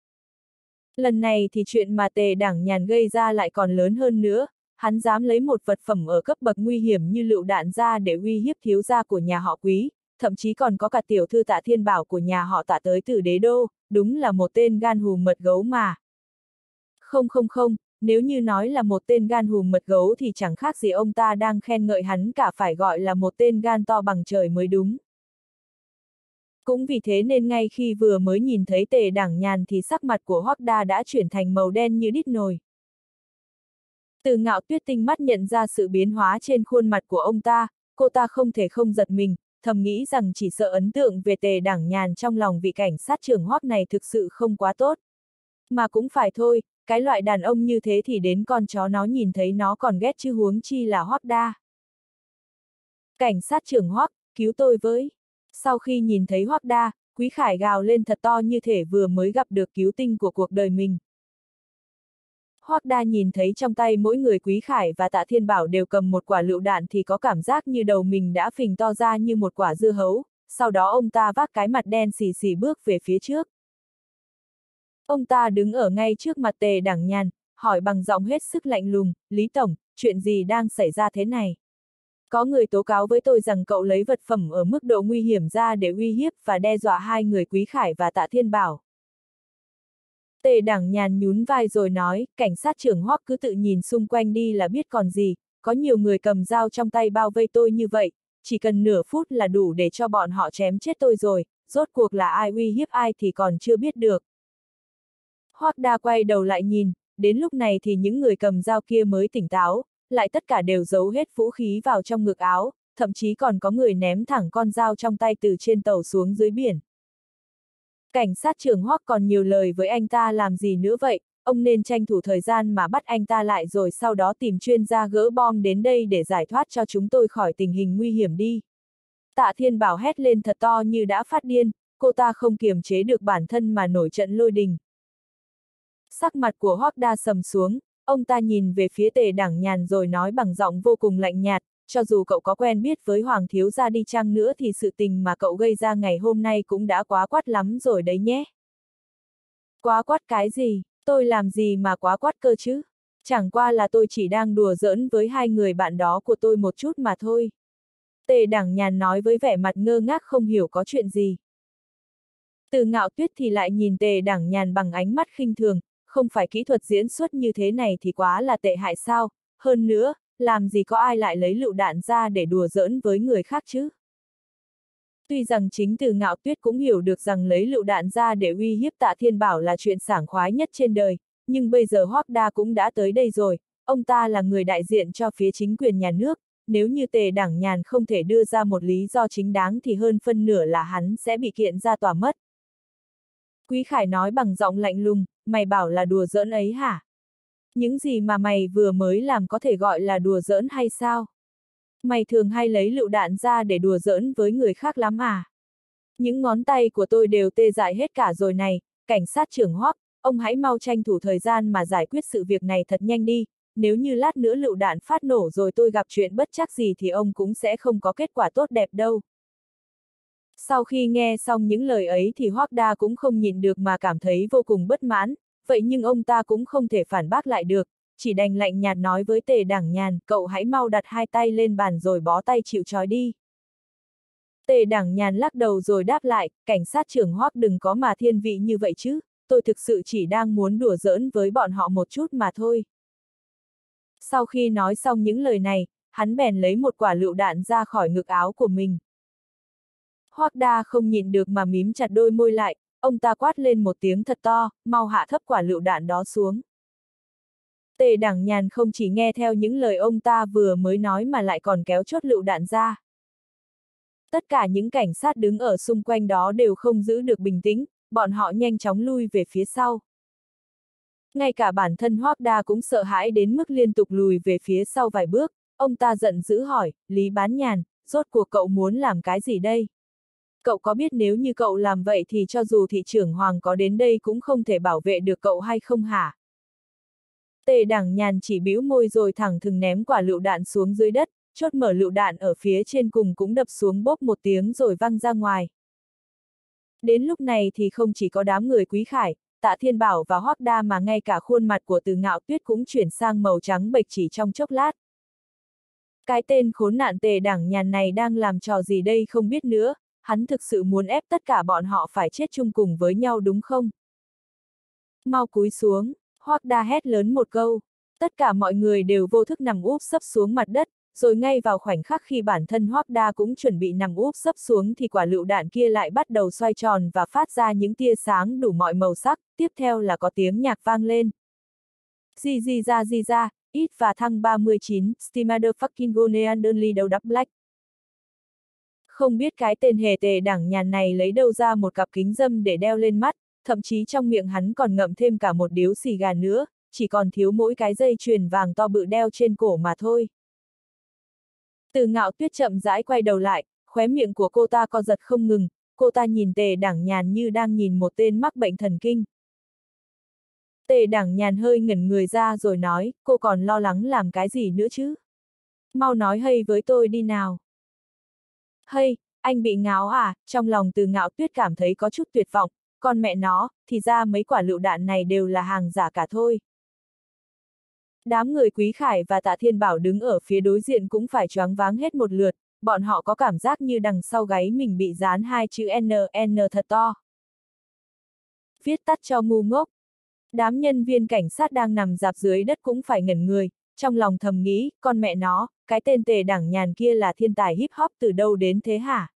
Lần này thì chuyện mà Tề Đảng Nhàn gây ra lại còn lớn hơn nữa, hắn dám lấy một vật phẩm ở cấp bậc nguy hiểm như lựu đạn ra để uy hiếp thiếu gia của nhà họ Quý, thậm chí còn có cả tiểu thư Tạ Thiên Bảo của nhà họ Tạ tới từ đế đô, đúng là một tên gan hùm mật gấu mà. Không không không, nếu như nói là một tên gan hùm mật gấu thì chẳng khác gì ông ta đang khen ngợi hắn cả, phải gọi là một tên gan to bằng trời mới đúng. Cũng vì thế nên ngay khi vừa mới nhìn thấy Tề Đảng Nhàn thì sắc mặt của Hoắc Đa đã chuyển thành màu đen như đít nồi. Từ Ngạo Tuyết tinh mắt nhận ra sự biến hóa trên khuôn mặt của ông ta, cô ta không thể không giật mình, thầm nghĩ rằng chỉ sợ ấn tượng về Tề Đảng Nhàn trong lòng vị cảnh sát trưởng Hoắc này thực sự không quá tốt. Mà cũng phải thôi, cái loại đàn ông như thế thì đến con chó nó nhìn thấy nó còn ghét chứ huống chi là Hoắc Đa. Cảnh sát trưởng Hoắc, cứu tôi với. Sau khi nhìn thấy Hoắc Đa, Quý Khải gào lên thật to như thể vừa mới gặp được cứu tinh của cuộc đời mình. Hoắc Đa nhìn thấy trong tay mỗi người Quý Khải và Tạ Thiên Bảo đều cầm một quả lựu đạn thì có cảm giác như đầu mình đã phình to ra như một quả dưa hấu, sau đó ông ta vác cái mặt đen xì xì bước về phía trước. Ông ta đứng ở ngay trước mặt Tề Đảng Nhàn, hỏi bằng giọng hết sức lạnh lùng, Lý Tổng, chuyện gì đang xảy ra thế này? Có người tố cáo với tôi rằng cậu lấy vật phẩm ở mức độ nguy hiểm ra để uy hiếp và đe dọa hai người Quý Khải và Tạ Thiên Bảo. Tề Đảng Nhàn nhún vai rồi nói, cảnh sát trưởng Hoắc cứ tự nhìn xung quanh đi là biết còn gì, có nhiều người cầm dao trong tay bao vây tôi như vậy, chỉ cần nửa phút là đủ để cho bọn họ chém chết tôi rồi, rốt cuộc là ai uy hiếp ai thì còn chưa biết được. Hoắc Đa quay đầu lại nhìn, đến lúc này thì những người cầm dao kia mới tỉnh táo, lại tất cả đều giấu hết vũ khí vào trong ngực áo, thậm chí còn có người ném thẳng con dao trong tay từ trên tàu xuống dưới biển. Cảnh sát trưởng Hoắc còn nhiều lời với anh ta làm gì nữa vậy, ông nên tranh thủ thời gian mà bắt anh ta lại rồi sau đó tìm chuyên gia gỡ bom đến đây để giải thoát cho chúng tôi khỏi tình hình nguy hiểm đi. Tạ Thiên Bảo hét lên thật to như đã phát điên, cô ta không kiềm chế được bản thân mà nổi trận lôi đình. Sắc mặt của Hoắc Đa sầm xuống, ông ta nhìn về phía Tề Đảng Nhàn rồi nói bằng giọng vô cùng lạnh nhạt, cho dù cậu có quen biết với Hoàng thiếu gia đi chăng nữa thì sự tình mà cậu gây ra ngày hôm nay cũng đã quá quát lắm rồi đấy nhé. Quá quát cái gì, tôi làm gì mà quá quát cơ chứ? Chẳng qua là tôi chỉ đang đùa giỡn với hai người bạn đó của tôi một chút mà thôi. Tề Đảng Nhàn nói với vẻ mặt ngơ ngác không hiểu có chuyện gì. Từ Ngạo Tuyết thì lại nhìn Tề Đảng Nhàn bằng ánh mắt khinh thường, không phải kỹ thuật diễn xuất như thế này thì quá là tệ hại sao, hơn nữa, làm gì có ai lại lấy lựu đạn ra để đùa giỡn với người khác chứ. Tuy rằng chính Từ Ngạo Tuyết cũng hiểu được rằng lấy lựu đạn ra để uy hiếp Tạ Thiên Bảo là chuyện sảng khoái nhất trên đời, nhưng bây giờ Hoắc Đa cũng đã tới đây rồi, ông ta là người đại diện cho phía chính quyền nhà nước, nếu như Tề Đảng Nhàn không thể đưa ra một lý do chính đáng thì hơn phân nửa là hắn sẽ bị kiện ra tòa mất. Quý Khải nói bằng giọng lạnh lùng, mày bảo là đùa giỡn ấy hả? Những gì mà mày vừa mới làm có thể gọi là đùa giỡn hay sao? Mày thường hay lấy lựu đạn ra để đùa giỡn với người khác lắm à? Những ngón tay của tôi đều tê dại hết cả rồi này, cảnh sát trưởng Hoắc, ông hãy mau tranh thủ thời gian mà giải quyết sự việc này thật nhanh đi, nếu như lát nữa lựu đạn phát nổ rồi tôi gặp chuyện bất trắc gì thì ông cũng sẽ không có kết quả tốt đẹp đâu. Sau khi nghe xong những lời ấy thì Hoắc Đa cũng không nhịn được mà cảm thấy vô cùng bất mãn, vậy nhưng ông ta cũng không thể phản bác lại được, chỉ đành lạnh nhạt nói với Tề Đảng Nhàn, cậu hãy mau đặt hai tay lên bàn rồi bó tay chịu trói đi. Tề Đảng Nhàn lắc đầu rồi đáp lại, cảnh sát trưởng Hoắc đừng có mà thiên vị như vậy chứ, tôi thực sự chỉ đang muốn đùa giỡn với bọn họ một chút mà thôi. Sau khi nói xong những lời này, hắn bèn lấy một quả lựu đạn ra khỏi ngực áo của mình. Hoắc Đa không nhịn được mà mím chặt đôi môi lại, ông ta quát lên một tiếng thật to, mau hạ thấp quả lựu đạn đó xuống. Tề Đảng Nhàn không chỉ nghe theo những lời ông ta vừa mới nói mà lại còn kéo chốt lựu đạn ra. Tất cả những cảnh sát đứng ở xung quanh đó đều không giữ được bình tĩnh, bọn họ nhanh chóng lui về phía sau. Ngay cả bản thân Hoắc Đa cũng sợ hãi đến mức liên tục lùi về phía sau vài bước, ông ta giận dữ hỏi, Lý Bán Nhàn, rốt cuộc cậu muốn làm cái gì đây? Cậu có biết nếu như cậu làm vậy thì cho dù thị trưởng Hoàng có đến đây cũng không thể bảo vệ được cậu hay không hả? Tề Đảng Nhàn chỉ bĩu môi rồi thẳng thừng ném quả lựu đạn xuống dưới đất, chốt mở lựu đạn ở phía trên cùng cũng đập xuống bốp một tiếng rồi văng ra ngoài. Đến lúc này thì không chỉ có đám người Quý Khải, Tạ Thiên Bảo và Hoắc Đa mà ngay cả khuôn mặt của Từ Ngạo Tuyết cũng chuyển sang màu trắng bệch chỉ trong chốc lát. Cái tên khốn nạn Tề Đảng Nhàn này đang làm trò gì đây không biết nữa, hắn thực sự muốn ép tất cả bọn họ phải chết chung cùng với nhau đúng không? Mau cúi xuống, Hoắc Đa hét lớn một câu. Tất cả mọi người đều vô thức nằm úp sấp xuống mặt đất, rồi ngay vào khoảnh khắc khi bản thân Hoắc Đa cũng chuẩn bị nằm úp sấp xuống thì quả lựu đạn kia lại bắt đầu xoay tròn và phát ra những tia sáng đủ mọi màu sắc, tiếp theo là có tiếng nhạc vang lên. Di di ra di ra, ít và thăng ba mươi chín, Stimader fucking Goneanderly đầu đắp black. Không biết cái tên hề Tề Đảng Nhàn này lấy đâu ra một cặp kính râm để đeo lên mắt, thậm chí trong miệng hắn còn ngậm thêm cả một điếu xì gà nữa, chỉ còn thiếu mỗi cái dây chuyền vàng to bự đeo trên cổ mà thôi. Từ Ngạo Tuyết chậm rãi quay đầu lại, khóe miệng của cô ta co giật không ngừng, cô ta nhìn Tề Đảng Nhàn như đang nhìn một tên mắc bệnh thần kinh. Tề Đảng Nhàn hơi ngẩn người ra rồi nói, cô còn lo lắng làm cái gì nữa chứ? Mau nói hay với tôi đi nào. Hay, anh bị ngáo à? Trong lòng Từ Ngạo Tuyết cảm thấy có chút tuyệt vọng, còn mẹ nó, thì ra mấy quả lựu đạn này đều là hàng giả cả thôi. Đám người Quý Khải và Tạ Thiên Bảo đứng ở phía đối diện cũng phải choáng váng hết một lượt, bọn họ có cảm giác như đằng sau gáy mình bị dán hai chữ N N thật to. Viết tắt cho ngu ngốc. Đám nhân viên cảnh sát đang nằm rạp dưới đất cũng phải ngẩn người, trong lòng thầm nghĩ, con mẹ nó, cái tên Tề Đảng Nhàn kia là thiên tài hip hop từ đâu đến thế hả?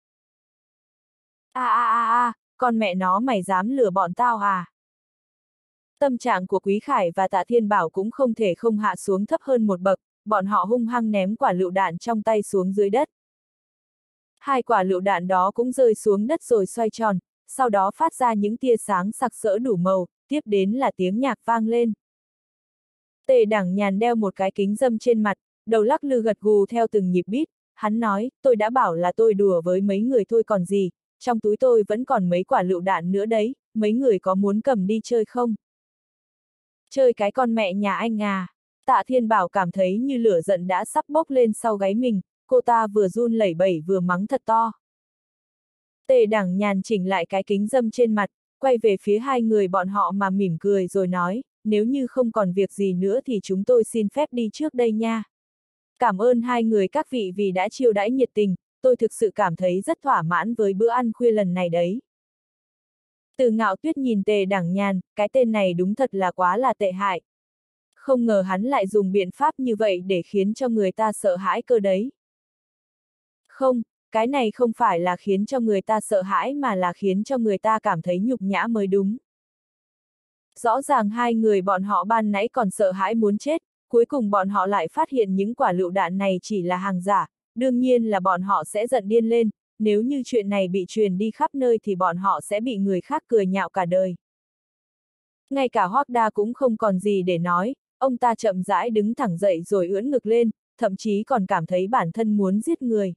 A a a a, con mẹ nó mày dám lừa bọn tao à? Tâm trạng của Quý Khải và Tạ Thiên Bảo cũng không thể không hạ xuống thấp hơn một bậc, bọn họ hung hăng ném quả lựu đạn trong tay xuống dưới đất. Hai quả lựu đạn đó cũng rơi xuống đất rồi xoay tròn, sau đó phát ra những tia sáng sặc sỡ đủ màu, tiếp đến là tiếng nhạc vang lên. Tề Đảng Nhàn đeo một cái kính râm trên mặt, đầu lắc lư gật gù theo từng nhịp beat, hắn nói, tôi đã bảo là tôi đùa với mấy người thôi còn gì, trong túi tôi vẫn còn mấy quả lựu đạn nữa đấy, mấy người có muốn cầm đi chơi không? Chơi cái con mẹ nhà anh à? Tạ Thiên Bảo cảm thấy như lửa giận đã sắp bốc lên sau gáy mình, cô ta vừa run lẩy bẩy vừa mắng thật to. Tề Đảng Nhàn chỉnh lại cái kính râm trên mặt, quay về phía hai người bọn họ mà mỉm cười rồi nói, nếu như không còn việc gì nữa thì chúng tôi xin phép đi trước đây nha. Cảm ơn hai người các vị vì đã chiêu đãi nhiệt tình, tôi thực sự cảm thấy rất thỏa mãn với bữa ăn khuya lần này đấy. Từ Ngạo Tuyết nhìn Tề Đẳng Nhàn, cái tên này đúng thật là quá là tệ hại. Không ngờ hắn lại dùng biện pháp như vậy để khiến cho người ta sợ hãi cơ đấy. Không, cái này không phải là khiến cho người ta sợ hãi mà là khiến cho người ta cảm thấy nhục nhã mới đúng. Rõ ràng hai người bọn họ ban nãy còn sợ hãi muốn chết, cuối cùng bọn họ lại phát hiện những quả lựu đạn này chỉ là hàng giả, đương nhiên là bọn họ sẽ giận điên lên, nếu như chuyện này bị truyền đi khắp nơi thì bọn họ sẽ bị người khác cười nhạo cả đời. Ngay cả Hoắc Đa cũng không còn gì để nói, ông ta chậm rãi đứng thẳng dậy rồi ưỡn ngực lên, thậm chí còn cảm thấy bản thân muốn giết người.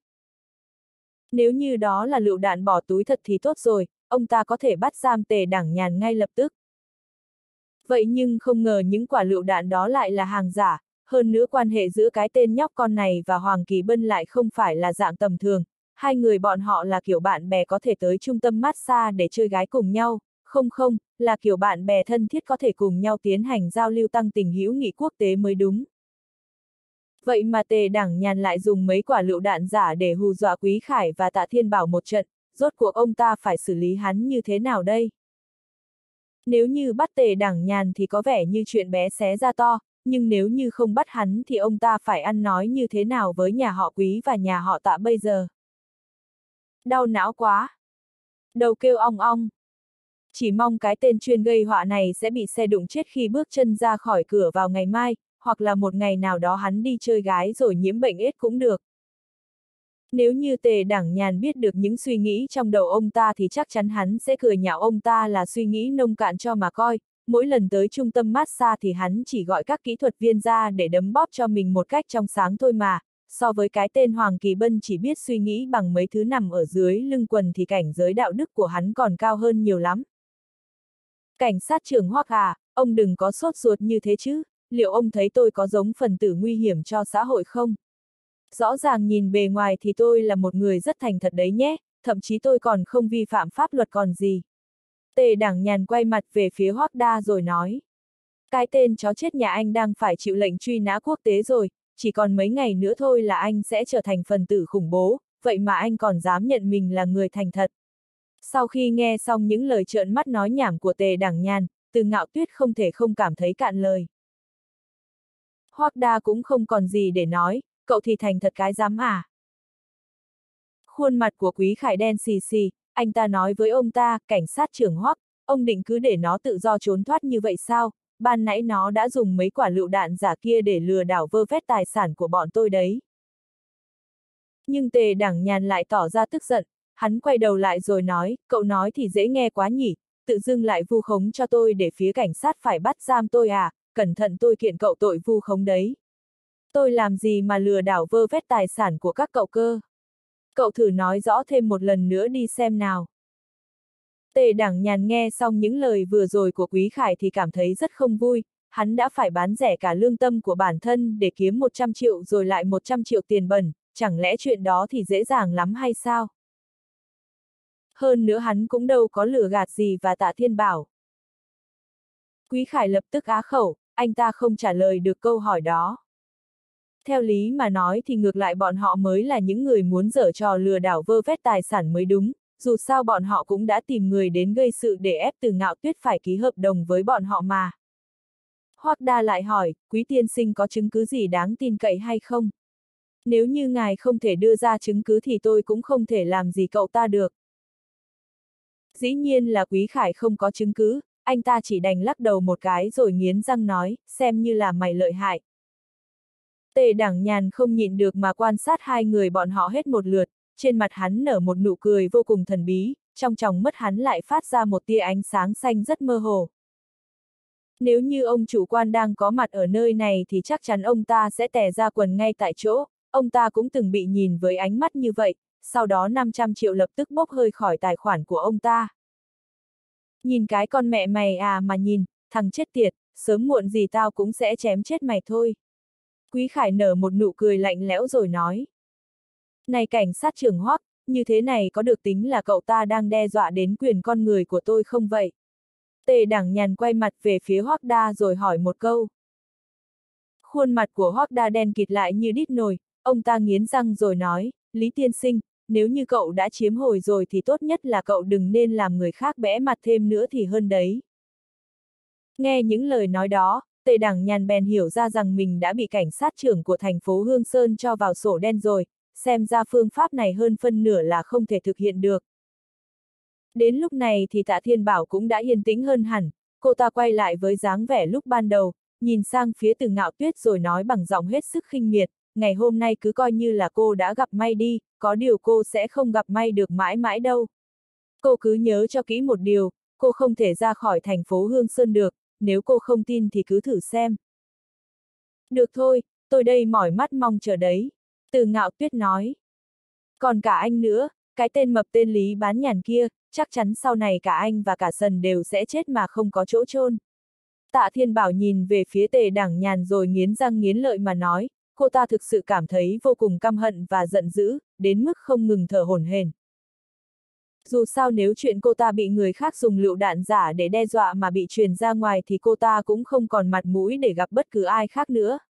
Nếu như đó là lựu đạn bỏ túi thật thì tốt rồi, ông ta có thể bắt giam Tề Đẳng Nhàn ngay lập tức. Vậy nhưng không ngờ những quả lựu đạn đó lại là hàng giả, hơn nữa quan hệ giữa cái tên nhóc con này và Hoàng Kỳ Bân lại không phải là dạng tầm thường, hai người bọn họ là kiểu bạn bè có thể tới trung tâm massage để chơi gái cùng nhau, không không, là kiểu bạn bè thân thiết có thể cùng nhau tiến hành giao lưu tăng tình hữu nghị quốc tế mới đúng. Vậy mà Tề Đẳng Nhàn lại dùng mấy quả lựu đạn giả để hù dọa Quý Khải và Tạ Thiên Bảo một trận, rốt cuộc ông ta phải xử lý hắn như thế nào đây? Nếu như bắt Tề Đẳng Nhàn thì có vẻ như chuyện bé xé ra to, nhưng nếu như không bắt hắn thì ông ta phải ăn nói như thế nào với nhà họ Quý và nhà họ Tạ bây giờ? Đau não quá! Đầu kêu ong ong! Chỉ mong cái tên chuyên gây họa này sẽ bị xe đụng chết khi bước chân ra khỏi cửa vào ngày mai, hoặc là một ngày nào đó hắn đi chơi gái rồi nhiễm bệnh ết cũng được. Nếu như Tề Đẳng Nhàn biết được những suy nghĩ trong đầu ông ta thì chắc chắn hắn sẽ cười nhạo ông ta là suy nghĩ nông cạn cho mà coi, mỗi lần tới trung tâm massage thì hắn chỉ gọi các kỹ thuật viên ra để đấm bóp cho mình một cách trong sáng thôi mà, so với cái tên Hoàng Kỳ Bân chỉ biết suy nghĩ bằng mấy thứ nằm ở dưới lưng quần thì cảnh giới đạo đức của hắn còn cao hơn nhiều lắm. Cảnh sát trưởng Hoắc à, ông đừng có sốt ruột như thế chứ, liệu ông thấy tôi có giống phần tử nguy hiểm cho xã hội không? Rõ ràng nhìn bề ngoài thì tôi là một người rất thành thật đấy nhé, thậm chí tôi còn không vi phạm pháp luật còn gì. Tề Đẳng Nhàn quay mặt về phía Hoắc Đa rồi nói. Cái tên chó chết nhà anh đang phải chịu lệnh truy nã quốc tế rồi, chỉ còn mấy ngày nữa thôi là anh sẽ trở thành phần tử khủng bố, vậy mà anh còn dám nhận mình là người thành thật. Sau khi nghe xong những lời trợn mắt nói nhảm của Tề Đẳng Nhàn, Từ Ngạo Tuyết không thể không cảm thấy cạn lời. Hoắc Đa cũng không còn gì để nói, cậu thì thành thật cái dám à? Khuôn mặt của Quý Khải đen xì xì, anh ta nói với ông ta, cảnh sát trưởng Hoắc, ông định cứ để nó tự do trốn thoát như vậy sao? Ban nãy nó đã dùng mấy quả lựu đạn giả kia để lừa đảo vơ vét tài sản của bọn tôi đấy. Nhưng Tề Đẳng Nhàn lại tỏ ra tức giận, hắn quay đầu lại rồi nói, cậu nói thì dễ nghe quá nhỉ, tự dưng lại vu khống cho tôi để phía cảnh sát phải bắt giam tôi à, cẩn thận tôi kiện cậu tội vu khống đấy. Tôi làm gì mà lừa đảo vơ vét tài sản của các cậu cơ? Cậu thử nói rõ thêm một lần nữa đi xem nào. Tề Đẳng Nhàn nghe xong những lời vừa rồi của Quý Khải thì cảm thấy rất không vui, hắn đã phải bán rẻ cả lương tâm của bản thân để kiếm một trăm triệu rồi lại một trăm triệu tiền bẩn, chẳng lẽ chuyện đó thì dễ dàng lắm hay sao? Hơn nữa hắn cũng đâu có lừa gạt gì và Tạ Thiên Bảo. Quý Khải lập tức á khẩu, anh ta không trả lời được câu hỏi đó. Theo lý mà nói thì ngược lại bọn họ mới là những người muốn giở trò lừa đảo vơ vét tài sản mới đúng, dù sao bọn họ cũng đã tìm người đến gây sự để ép Từ Ngạo Tuyết phải ký hợp đồng với bọn họ mà. Hoắc Đa lại hỏi, Quý tiên sinh có chứng cứ gì đáng tin cậy hay không? Nếu như ngài không thể đưa ra chứng cứ thì tôi cũng không thể làm gì cậu ta được. Dĩ nhiên là Quý Khải không có chứng cứ, anh ta chỉ đành lắc đầu một cái rồi nghiến răng nói, xem như là mày lợi hại. Tề Đẳng Nhàn không nhịn được mà quan sát hai người bọn họ hết một lượt, trên mặt hắn nở một nụ cười vô cùng thần bí, trong tròng mắt hắn lại phát ra một tia ánh sáng xanh rất mơ hồ. Nếu như ông chủ quan đang có mặt ở nơi này thì chắc chắn ông ta sẽ tè ra quần ngay tại chỗ, ông ta cũng từng bị nhìn với ánh mắt như vậy, sau đó năm trăm triệu lập tức bốc hơi khỏi tài khoản của ông ta. Nhìn cái con mẹ mày à mà nhìn, thằng chết tiệt, sớm muộn gì tao cũng sẽ chém chết mày thôi. Quý Khải nở một nụ cười lạnh lẽo rồi nói. Này cảnh sát trưởng Hoắc, như thế này có được tính là cậu ta đang đe dọa đến quyền con người của tôi không vậy? Tề Đẳng Nhàn quay mặt về phía Hoắc Đa rồi hỏi một câu. Khuôn mặt của Hoắc Đa đen kịt lại như đít nồi, ông ta nghiến răng rồi nói, Lý tiên sinh, nếu như cậu đã chiếm hồi rồi thì tốt nhất là cậu đừng nên làm người khác bẽ mặt thêm nữa thì hơn đấy. Nghe những lời nói đó, Tề Đẳng Nhàn bèn hiểu ra rằng mình đã bị cảnh sát trưởng của thành phố Hương Sơn cho vào sổ đen rồi, xem ra phương pháp này hơn phân nửa là không thể thực hiện được. Đến lúc này thì Tạ Thiên Bảo cũng đã yên tĩnh hơn hẳn, cô ta quay lại với dáng vẻ lúc ban đầu, nhìn sang phía Từ Ngạo Tuyết rồi nói bằng giọng hết sức khinh miệt, ngày hôm nay cứ coi như là cô đã gặp may đi, có điều cô sẽ không gặp may được mãi mãi đâu. Cô cứ nhớ cho kỹ một điều, cô không thể ra khỏi thành phố Hương Sơn được, nếu cô không tin thì cứ thử xem. Được thôi, tôi đây mỏi mắt mong chờ đấy. Từ Ngạo Tuyết nói. Còn cả anh nữa, cái tên mập tên Lý Bán Nhàn kia, chắc chắn sau này cả anh và cả Sần đều sẽ chết mà không có chỗ chôn. Tạ Thiên Bảo nhìn về phía Tề Đẳng Nhàn rồi nghiến răng nghiến lợi mà nói, cô ta thực sự cảm thấy vô cùng căm hận và giận dữ, đến mức không ngừng thở hổn hển. Dù sao nếu chuyện cô ta bị người khác dùng lựu đạn giả để đe dọa mà bị truyền ra ngoài thì cô ta cũng không còn mặt mũi để gặp bất cứ ai khác nữa.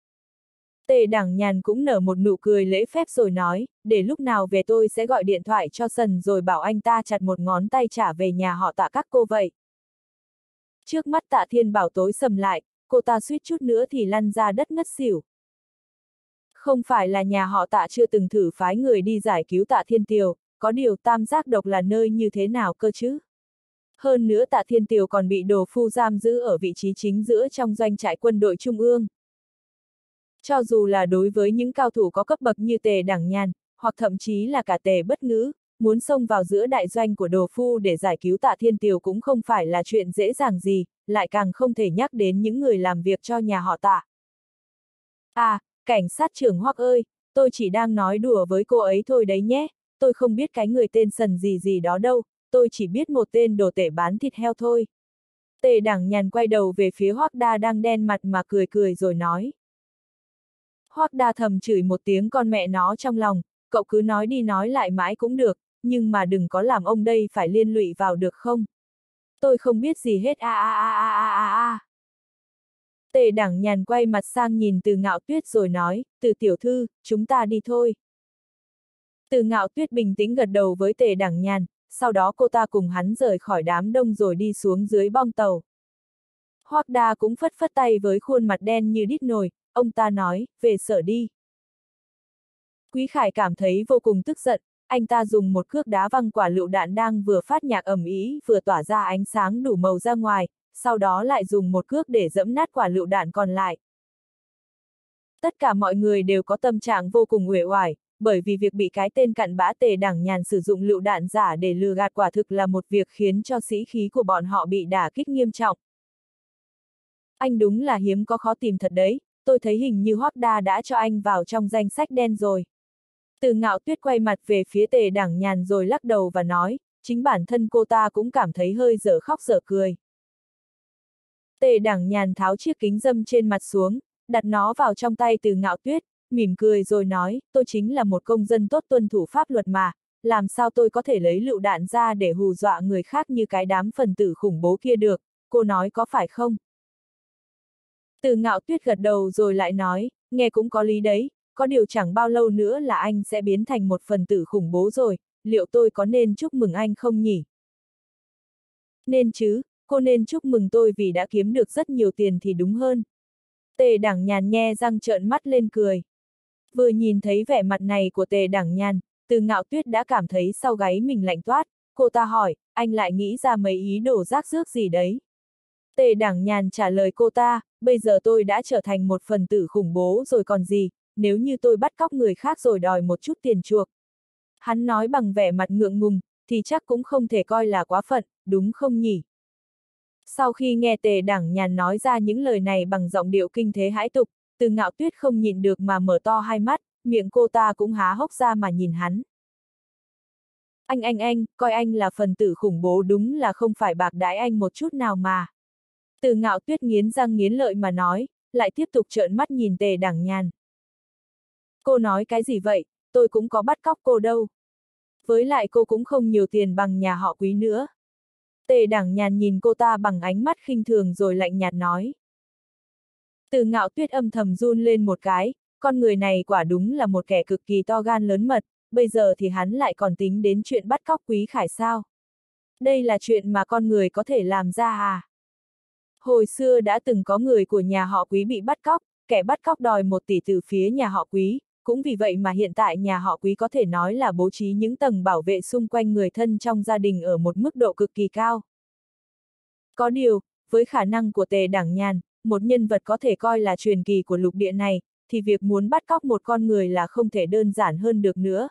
Tề Đẳng Nhàn cũng nở một nụ cười lễ phép rồi nói, để lúc nào về tôi sẽ gọi điện thoại cho Sần rồi bảo anh ta chặt một ngón tay trả về nhà họ Tạ các cô vậy. Trước mắt Tạ Thiên Bảo tối sầm lại, cô ta suýt chút nữa thì lăn ra đất ngất xỉu. Không phải là nhà họ Tạ chưa từng thử phái người đi giải cứu Tạ Thiên Tiều, có điều Tam Giác Độc là nơi như thế nào cơ chứ? Hơn nữa Tạ Thiên Tiều còn bị Đồ Phu giam giữ ở vị trí chính giữa trong doanh trại quân đội Trung ương. Cho dù là đối với những cao thủ có cấp bậc như Tề Đẳng Nhàn, hoặc thậm chí là cả Tề Bất Ngữ, muốn xông vào giữa đại doanh của Đồ Phu để giải cứu Tạ Thiên Tiều cũng không phải là chuyện dễ dàng gì, lại càng không thể nhắc đến những người làm việc cho nhà họ Tạ. À, cảnh sát trưởng Hoắc ơi, tôi chỉ đang nói đùa với cô ấy thôi đấy nhé, tôi không biết cái người tên Sần gì gì đó đâu, tôi chỉ biết một tên đồ tể bán thịt heo thôi. Tề Đẳng Nhàn quay đầu về phía Hoắc Đa đang đen mặt mà cười cười rồi nói. Hoắc Đa thầm chửi một tiếng con mẹ nó trong lòng, cậu cứ nói đi nói lại mãi cũng được, nhưng mà đừng có làm ông đây phải liên lụy vào được không? Tôi không biết gì hết a a a a a a a. Tề Đẳng Nhàn quay mặt sang nhìn Từ Ngạo Tuyết rồi nói, Từ tiểu thư, chúng ta đi thôi. Từ Ngạo Tuyết bình tĩnh gật đầu với Tề Đẳng Nhàn, sau đó cô ta cùng hắn rời khỏi đám đông rồi đi xuống dưới bong tàu. Hoắc Đa cũng phất phất tay với khuôn mặt đen như đít nồi, ông ta nói, về sở đi. Quý Khải cảm thấy vô cùng tức giận, anh ta dùng một cước đá văng quả lựu đạn đang vừa phát nhạc ầm ĩ vừa tỏa ra ánh sáng đủ màu ra ngoài, sau đó lại dùng một cước để giẫm nát quả lựu đạn còn lại. Tất cả mọi người đều có tâm trạng vô cùng uể oải, bởi vì việc bị cái tên cặn bã Tề Đẳng Nhàn sử dụng lựu đạn giả để lừa gạt quả thực là một việc khiến cho sĩ khí của bọn họ bị đả kích nghiêm trọng. Anh đúng là hiếm có khó tìm thật đấy, tôi thấy hình như Hoắc Đa đã cho anh vào trong danh sách đen rồi. Từ Ngạo Tuyết quay mặt về phía Tề Đẳng Nhàn rồi lắc đầu và nói, chính bản thân cô ta cũng cảm thấy hơi dở khóc dở cười. Tề Đẳng Nhàn tháo chiếc kính râm trên mặt xuống, đặt nó vào trong tay Từ Ngạo Tuyết, mỉm cười rồi nói, tôi chính là một công dân tốt tuân thủ pháp luật mà, làm sao tôi có thể lấy lựu đạn ra để hù dọa người khác như cái đám phần tử khủng bố kia được, cô nói có phải không? Từ Ngạo Tuyết gật đầu rồi lại nói, nghe cũng có lý đấy, có điều chẳng bao lâu nữa là anh sẽ biến thành một phần tử khủng bố rồi, liệu tôi có nên chúc mừng anh không nhỉ? Nên chứ, cô nên chúc mừng tôi vì đã kiếm được rất nhiều tiền thì đúng hơn. Tề Đẳng Nhàn nhe răng trợn mắt lên cười. Vừa nhìn thấy vẻ mặt này của Tề Đẳng Nhàn, Từ Ngạo Tuyết đã cảm thấy sau gáy mình lạnh toát, cô ta hỏi, anh lại nghĩ ra mấy ý đồ rác rước gì đấy? Tề Đẳng Nhàn trả lời cô ta, bây giờ tôi đã trở thành một phần tử khủng bố rồi còn gì, nếu như tôi bắt cóc người khác rồi đòi một chút tiền chuộc. Hắn nói bằng vẻ mặt ngượng ngùng, thì chắc cũng không thể coi là quá phận, đúng không nhỉ? Sau khi nghe Tề Đẳng Nhàn nói ra những lời này bằng giọng điệu kinh thế hãi tục, Từ Ngạo Tuyết không nhịn được mà mở to hai mắt, miệng cô ta cũng há hốc ra mà nhìn hắn. Anh anh anh, coi anh là phần tử khủng bố đúng là không phải bạc đãi anh một chút nào mà. Từ Ngạo Tuyết nghiến răng nghiến lợi mà nói, lại tiếp tục trợn mắt nhìn Tề Đẳng Nhàn. Cô nói cái gì vậy, tôi cũng có bắt cóc cô đâu. Với lại cô cũng không nhiều tiền bằng nhà họ Quý nữa. Tề Đẳng Nhàn nhìn cô ta bằng ánh mắt khinh thường rồi lạnh nhạt nói. Từ Ngạo Tuyết âm thầm run lên một cái, con người này quả đúng là một kẻ cực kỳ to gan lớn mật, bây giờ thì hắn lại còn tính đến chuyện bắt cóc Quý Khải sao? Đây là chuyện mà con người có thể làm ra à? Hồi xưa đã từng có người của nhà họ Quý bị bắt cóc, kẻ bắt cóc đòi một tỷ từ phía nhà họ Quý, cũng vì vậy mà hiện tại nhà họ Quý có thể nói là bố trí những tầng bảo vệ xung quanh người thân trong gia đình ở một mức độ cực kỳ cao. Có điều, với khả năng của Tề Đảng Nhàn, một nhân vật có thể coi là truyền kỳ của lục địa này, thì việc muốn bắt cóc một con người là không thể đơn giản hơn được nữa.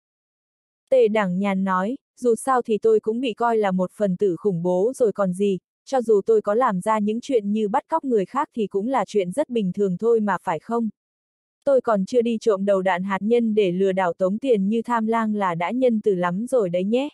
Tề Đảng Nhàn nói, dù sao thì tôi cũng bị coi là một phần tử khủng bố rồi còn gì, cho dù tôi có làm ra những chuyện như bắt cóc người khác thì cũng là chuyện rất bình thường thôi mà phải không? Tôi còn chưa đi trộm đầu đạn hạt nhân để lừa đảo tống tiền như Tham Lang là đã nhân từ lắm rồi đấy nhé.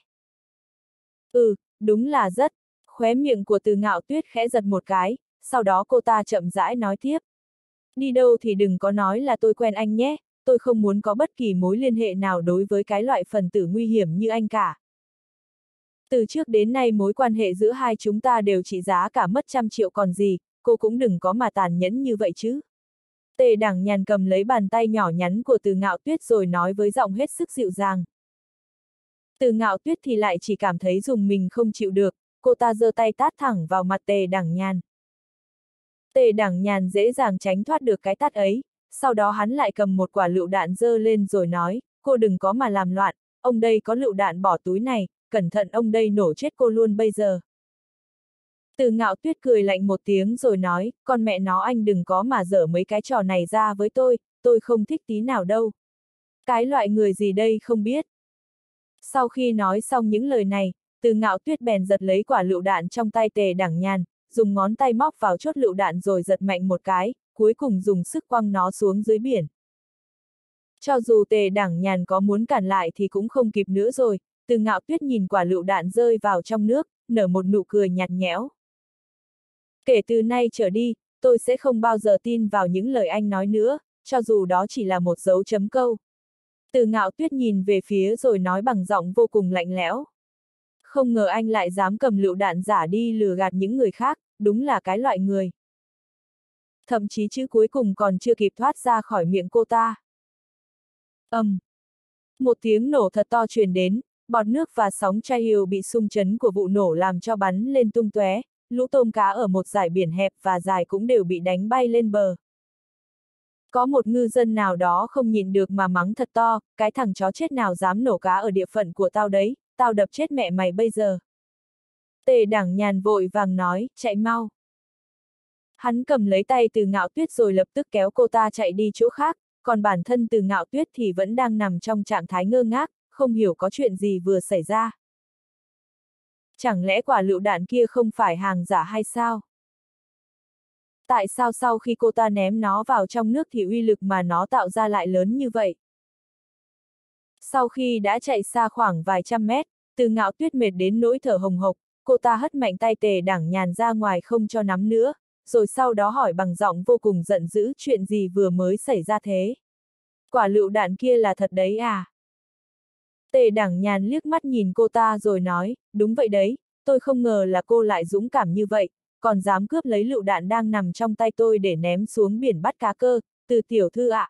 Ừ, đúng là rất. Khóe miệng của Từ Ngạo Tuyết khẽ giật một cái, sau đó cô ta chậm rãi nói tiếp. Đi đâu thì đừng có nói là tôi quen anh nhé, tôi không muốn có bất kỳ mối liên hệ nào đối với cái loại phần tử nguy hiểm như anh cả. Từ trước đến nay mối quan hệ giữa hai chúng ta đều trị giá cả mất trăm triệu còn gì, cô cũng đừng có mà tàn nhẫn như vậy chứ. Tề Đảng Nhàn cầm lấy bàn tay nhỏ nhắn của Từ Ngạo Tuyết rồi nói với giọng hết sức dịu dàng. Từ Ngạo Tuyết thì lại chỉ cảm thấy dùng mình không chịu được, cô ta giơ tay tát thẳng vào mặt Tề Đảng Nhàn. Tề Đảng Nhàn dễ dàng tránh thoát được cái tát ấy, sau đó hắn lại cầm một quả lựu đạn giơ lên rồi nói, cô đừng có mà làm loạn, ông đây có lựu đạn bỏ túi này, cẩn thận ông đây nổ chết cô luôn bây giờ. Từ Ngạo Tuyết cười lạnh một tiếng rồi nói, con mẹ nó anh đừng có mà dở mấy cái trò này ra với tôi, tôi không thích tí nào đâu. Cái loại người gì đây không biết. Sau khi nói xong những lời này, Từ Ngạo Tuyết bèn giật lấy quả lựu đạn trong tay Tề Đảng Nhàn, dùng ngón tay móc vào chốt lựu đạn rồi giật mạnh một cái, cuối cùng dùng sức quăng nó xuống dưới biển. Cho dù Tề Đảng Nhàn có muốn cản lại thì cũng không kịp nữa rồi, Từ Ngạo Tuyết nhìn quả lựu đạn rơi vào trong nước, nở một nụ cười nhạt nhẽo. Kể từ nay trở đi, tôi sẽ không bao giờ tin vào những lời anh nói nữa, cho dù đó chỉ là một dấu chấm câu. Từ Ngạo Tuyết nhìn về phía rồi nói bằng giọng vô cùng lạnh lẽo. Không ngờ anh lại dám cầm lựu đạn giả đi lừa gạt những người khác, đúng là cái loại người. Thậm chí chữ cuối cùng còn chưa kịp thoát ra khỏi miệng cô ta. Ầm. Um. Một tiếng nổ thật to truyền đến, bọt nước và sóng chai hiều bị xung chấn của vụ nổ làm cho bắn lên tung tóe, lũ tôm cá ở một dải biển hẹp và dài cũng đều bị đánh bay lên bờ. Có một ngư dân nào đó không nhịn được mà mắng thật to, cái thằng chó chết nào dám nổ cá ở địa phận của tao đấy, tao đập chết mẹ mày bây giờ. Tề Đảng Nhàn vội vàng nói, chạy mau. Hắn cầm lấy tay Từ Ngạo Tuyết rồi lập tức kéo cô ta chạy đi chỗ khác, còn bản thân Từ Ngạo Tuyết thì vẫn đang nằm trong trạng thái ngơ ngác, không hiểu có chuyện gì vừa xảy ra. Chẳng lẽ quả lựu đạn kia không phải hàng giả hay sao? Tại sao sau khi cô ta ném nó vào trong nước thì uy lực mà nó tạo ra lại lớn như vậy? Sau khi đã chạy xa khoảng vài trăm mét, Từ Ngạo Tuyết mệt đến nỗi thở hồng hộc, cô ta hất mạnh tay Tề Đảng Nhàn ra ngoài không cho nắm nữa, rồi sau đó hỏi bằng giọng vô cùng giận dữ chuyện gì vừa mới xảy ra thế. Quả lựu đạn kia là thật đấy à? Tề Đảng Nhàn liếc mắt nhìn cô ta rồi nói, đúng vậy đấy, tôi không ngờ là cô lại dũng cảm như vậy, còn dám cướp lấy lựu đạn đang nằm trong tay tôi để ném xuống biển bắt cá cơ, Từ tiểu thư ạ. À.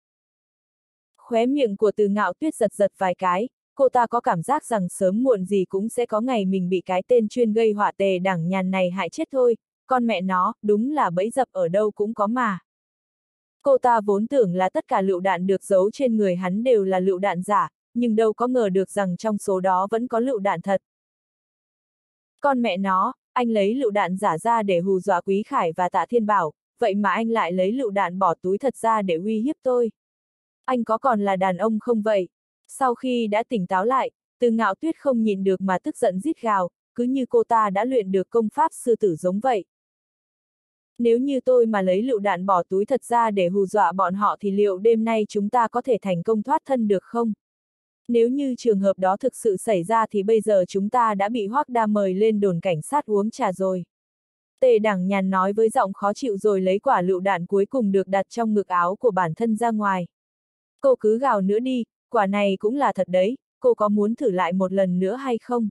Khóe miệng của Từ Ngạo Tuyết giật giật vài cái, cô ta có cảm giác rằng sớm muộn gì cũng sẽ có ngày mình bị cái tên chuyên gây họa Tề Đảng Nhàn này hại chết thôi, con mẹ nó, đúng là bẫy dập ở đâu cũng có mà. Cô ta vốn tưởng là tất cả lựu đạn được giấu trên người hắn đều là lựu đạn giả, nhưng đâu có ngờ được rằng trong số đó vẫn có lựu đạn thật. Con mẹ nó, anh lấy lựu đạn giả ra để hù dọa Quý Khải và Tạ Thiên Bảo, vậy mà anh lại lấy lựu đạn bỏ túi thật ra để uy hiếp tôi. Anh có còn là đàn ông không vậy? Sau khi đã tỉnh táo lại, Từ Ngạo Tuyết không nhịn được mà tức giận rít gào, cứ như cô ta đã luyện được công pháp sư tử giống vậy. Nếu như tôi mà lấy lựu đạn bỏ túi thật ra để hù dọa bọn họ thì liệu đêm nay chúng ta có thể thành công thoát thân được không? Nếu như trường hợp đó thực sự xảy ra thì bây giờ chúng ta đã bị Hoắc Đa mời lên đồn cảnh sát uống trà rồi. Tề Đảng Nhàn nói với giọng khó chịu rồi lấy quả lựu đạn cuối cùng được đặt trong ngực áo của bản thân ra ngoài. Cô cứ gào nữa đi, quả này cũng là thật đấy, cô có muốn thử lại một lần nữa hay không?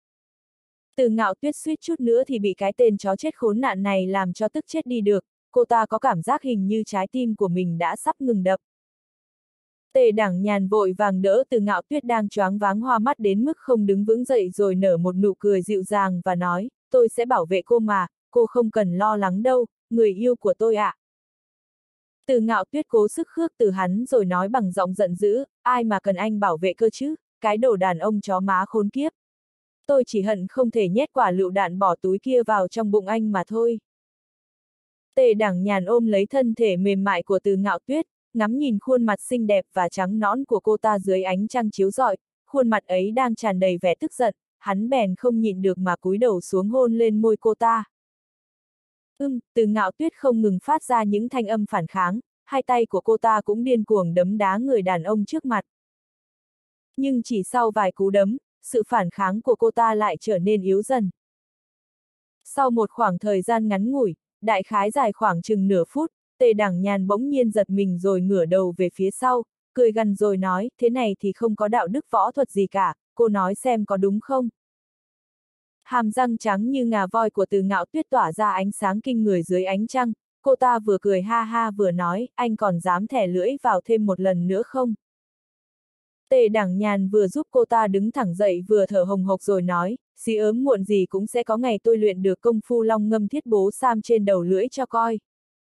Từ Ngạo Tuyết suýt chút nữa thì bị cái tên chó chết khốn nạn này làm cho tức chết đi được, cô ta có cảm giác hình như trái tim của mình đã sắp ngừng đập. Tề Đẳng Nhàn vội vàng đỡ Từ Ngạo Tuyết đang choáng váng hoa mắt đến mức không đứng vững dậy rồi nở một nụ cười dịu dàng và nói, tôi sẽ bảo vệ cô mà, cô không cần lo lắng đâu, người yêu của tôi ạ. À. Từ Ngạo Tuyết cố sức khước từ hắn rồi nói bằng giọng giận dữ, ai mà cần anh bảo vệ cơ chứ, cái đồ đàn ông chó má khốn kiếp. Tôi chỉ hận không thể nhét quả lựu đạn bỏ túi kia vào trong bụng anh mà thôi. Tề Đẳng Nhàn ôm lấy thân thể mềm mại của Từ Ngạo Tuyết, ngắm nhìn khuôn mặt xinh đẹp và trắng nõn của cô ta dưới ánh trăng chiếu rọi, khuôn mặt ấy đang tràn đầy vẻ tức giận, hắn bèn không nhịn được mà cúi đầu xuống hôn lên môi cô ta. Ưm, Từ Ngạo Tuyết không ngừng phát ra những thanh âm phản kháng, hai tay của cô ta cũng điên cuồng đấm đá người đàn ông trước mặt. Nhưng chỉ sau vài cú đấm, sự phản kháng của cô ta lại trở nên yếu dần. Sau một khoảng thời gian ngắn ngủi, đại khái dài khoảng chừng nửa phút, Tề Đẳng Nhàn bỗng nhiên giật mình rồi ngửa đầu về phía sau, cười gằn rồi nói, thế này thì không có đạo đức võ thuật gì cả, cô nói xem có đúng không? Hàm răng trắng như ngà voi của Từ Ngạo Tuyết tỏa ra ánh sáng kinh người dưới ánh trăng, cô ta vừa cười ha ha vừa nói, anh còn dám thẻ lưỡi vào thêm một lần nữa không? Tề Đẳng Nhàn vừa giúp cô ta đứng thẳng dậy vừa thở hồng hộc rồi nói, xí ớm muộn gì cũng sẽ có ngày tôi luyện được công phu long ngâm thiết bố sam trên đầu lưỡi cho coi.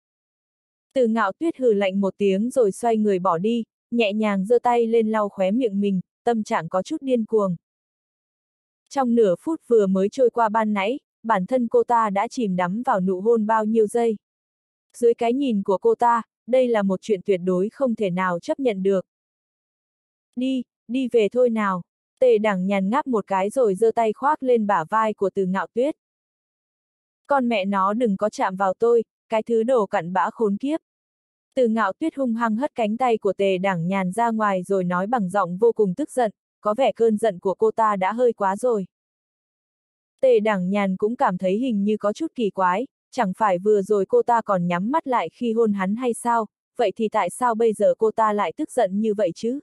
Từ Ngạo Tuyết hừ lạnh một tiếng rồi xoay người bỏ đi, nhẹ nhàng giơ tay lên lau khóe miệng mình, tâm trạng có chút điên cuồng. Trong nửa phút vừa mới trôi qua ban nãy, bản thân cô ta đã chìm đắm vào nụ hôn bao nhiêu giây. Dưới cái nhìn của cô ta, đây là một chuyện tuyệt đối không thể nào chấp nhận được. Đi, đi về thôi nào. Tề Đẳng Nhàn ngáp một cái rồi giơ tay khoác lên bả vai của Từ Ngạo Tuyết. Con mẹ nó đừng có chạm vào tôi, cái thứ đồ cặn bã khốn kiếp. Từ Ngạo Tuyết hung hăng hất cánh tay của Tề Đẳng Nhàn ra ngoài rồi nói bằng giọng vô cùng tức giận, có vẻ cơn giận của cô ta đã hơi quá rồi. Tề Đẳng Nhàn cũng cảm thấy hình như có chút kỳ quái, chẳng phải vừa rồi cô ta còn nhắm mắt lại khi hôn hắn hay sao, vậy thì tại sao bây giờ cô ta lại tức giận như vậy chứ?